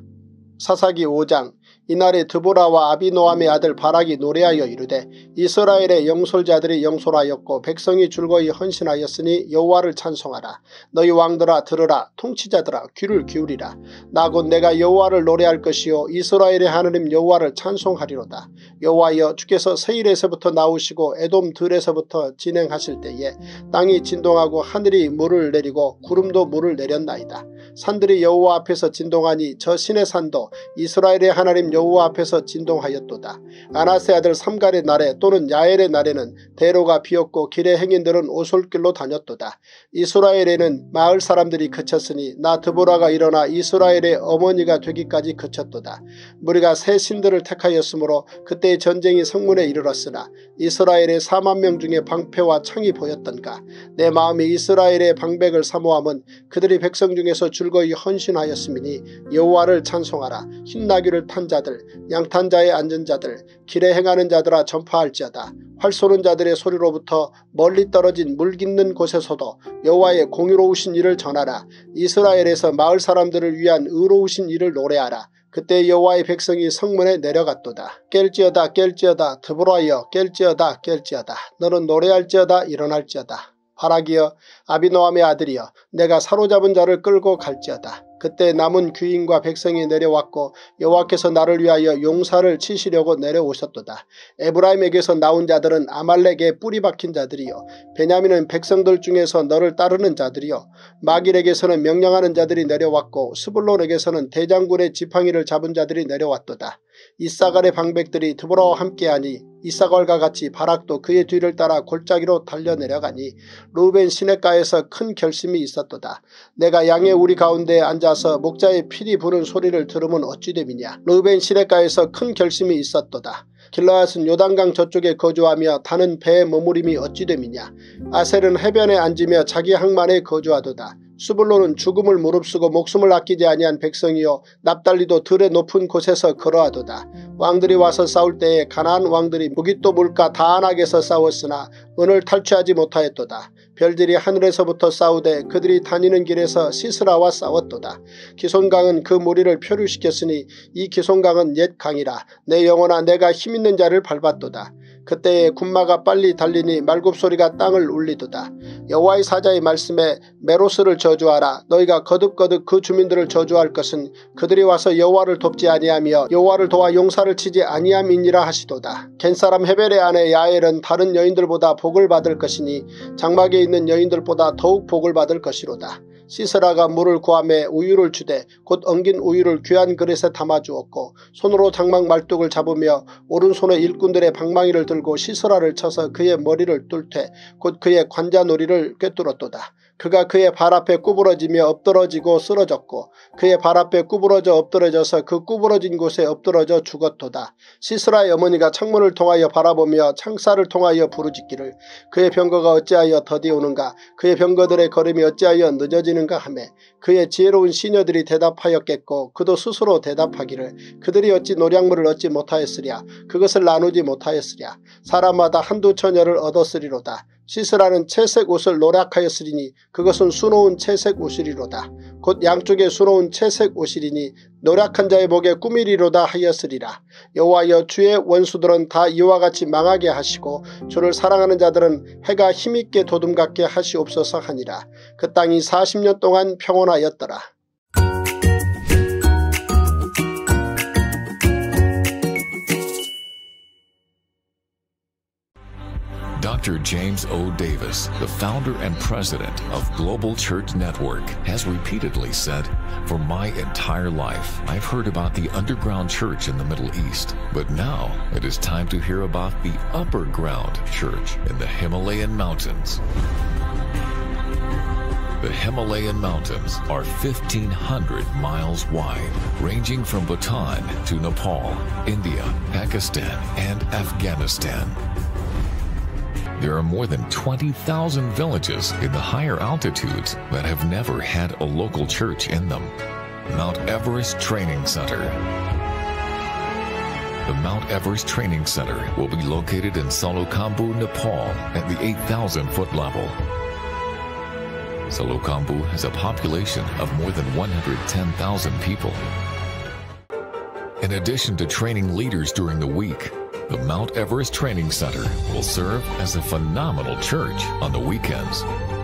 사사기 오 장. 이날에 드보라와 아비노함의 아들 바락이 노래하여 이르되 이스라엘의 영솔자들이 영솔하였고 백성이 줄거이 헌신하였으니 여호와를 찬송하라. 너희 왕들아 들으라. 통치자들아 귀를 기울이라. 나 곧 내가 여호와를 노래할 것이요 이스라엘의 하나님 여호와를 찬송하리로다. 여호와여 주께서 세일에서부터 나오시고 에돔 들에서부터 진행하실 때에 땅이 진동하고 하늘이 물을 내리고 구름도 물을 내렸나이다. 산들이 여호와 앞에서 진동하니 저 신의 산도 이스라엘의 하나님 여호와 앞에서 진동하였도다. 아나세 아들 삼갈의 날에 또는 야엘의 날에는 대로가 비었고 길의 행인들은 오솔길로 다녔도다. 이스라엘에는 마을 사람들이 그쳤으니 나 드보라가 일어나 이스라엘의 어머니가 되기까지 그쳤도다. 무리가 새 신들을 택하였으므로 그때의 전쟁이 성문에 이르렀으나 이스라엘의 사만 명 중에 방패와 창이 보였던가. 내 마음이 이스라엘의 방백을 사모함은 그들이 백성 중에서 줄거이 헌신하였음이니 여호와를 찬송하라. 흰나귀를 탄 자들 양탄자에 앉은 자들 길에 행하는 자들아 전파할지어다. 활 쏘는 자들의 소리로부터 멀리 떨어진 물 깃는 곳에서도 여호와의 공의로우신 일을 전하라. 이스라엘에서 마을 사람들을 위한 의로우신 일을 노래하라. 그때 여호와의 백성이 성문에 내려갔도다. 깰지어다 깰지어다 드보라여 깰지어다 깰지어다 너는 노래할지어다 일어날지어다. 바락이여 아비노함의 아들이여 내가 사로잡은 자를 끌고 갈지어다. 그때 남은 귀인과 백성이 내려왔고 여호와께서 나를 위하여 용사를 치시려고 내려오셨도다. 에브라임에게서 나온 자들은 아말렉의 뿌리 박힌 자들이요 베냐민은 백성들 중에서 너를 따르는 자들이요 마길에게서는 명령하는 자들이 내려왔고 스불론에게서는 대장군의 지팡이를 잡은 자들이 내려왔도다. 이사갈의 방백들이 드보라와 함께하니 이사갈과 같이 바락도 그의 뒤를 따라 골짜기로 달려내려가니 루벤 시냇가에서 큰 결심이 있었도다. 내가 양의 우리 가운데에 앉아서 목자의 피리 부는 소리를 들으면 어찌 됨이냐. 루벤 시냇가에서 큰 결심이 있었도다. 길르앗은 요단강 저쪽에 거주하며 다는 배의 머무림이 어찌 됨이냐. 아셀은 해변에 앉으며 자기 항만에 거주하도다. 수불론은 죽음을 무릅쓰고 목숨을 아끼지 아니한 백성이요 납달리도 들의 높은 곳에서 걸어하도다. 왕들이 와서 싸울 때에 가나안 왕들이 무깃도 물가 다안악에서 싸웠으나 은을 탈취하지 못하였도다. 별들이 하늘에서부터 싸우되 그들이 다니는 길에서 시스라와 싸웠도다. 기손강은 그 무리를 표류시켰으니 이 기손강은 옛 강이라. 내 영혼아 내가 힘있는 자를 밟았도다. 그때에 군마가 빨리 달리니 말굽소리가 땅을 울리도다. 여호와의 사자의 말씀에 메로스를 저주하라. 너희가 거듭거듭 그 주민들을 저주할 것은 그들이 와서 여호와를 돕지 아니하며 여호와를 도와 용사를 치지 아니함이니라 하시도다. 겐사람 헤벨의 아내 야엘은 다른 여인들보다 복을 받을 것이니 장막에 있는 여인들보다 더욱 복을 받을 것이로다. 시스라가 물을 구하매 우유를 주되 곧 엉긴 우유를 귀한 그릇에 담아주었고 손으로 장막 말뚝을 잡으며 오른손에 일꾼들의 방망이를 들고 시스라를 쳐서 그의 머리를 뚫되 곧 그의 관자놀이를 꿰뚫었도다. 그가 그의 발 앞에 구부러지며 엎드러지고 쓰러졌고 그의 발 앞에 구부러져 엎드러져서 그 구부러진 곳에 엎드러져 죽었도다. 시스라의 어머니가 창문을 통하여 바라보며 창살을 통하여 부르짖기를 그의 병거가 어찌하여 더디오는가 그의 병거들의 걸음이 어찌하여 늦어지는가 하매 그의 지혜로운 시녀들이 대답하였겠고 그도 스스로 대답하기를 그들이 어찌 노량물을 얻지 못하였으랴 그것을 나누지 못하였으랴 사람마다 한두 처녀를 얻었으리로다. 시스라는 채색 옷을 노략하였으리니 그것은 수놓은 채색 옷이리로다. 곧 양쪽에 수놓은 채색 옷이리니 노략한 자의 목에 꾸미리로다 하였으리라. 여호와여 주의 원수들은 다 이와 같이 망하게 하시고 주를 사랑하는 자들은 해가 힘있게 도둠같게 하시옵소서 하니라. 그 땅이 사십 년 동안 평온하였더라. Doctor James O. Davis, the founder and president of Global Church Network, has repeatedly said, "For my entire life, I've heard about the underground church in the Middle East, but now it is time to hear about the upper ground church in the Himalayan mountains." The Himalayan mountains are fifteen hundred miles wide, ranging from Bhutan to Nepal, India, Pakistan, and Afghanistan. There are more than twenty thousand villages in the higher altitudes that have never had a local church in them. Mount Everest Training Center. The Mount Everest Training Center will be located in Solukhambhu, Nepal at the eight thousand foot level. Solukhambhu has a population of more than one hundred ten thousand people. In addition to training leaders during the week, the Mount Everest Training Center will serve as a phenomenal church on the weekends.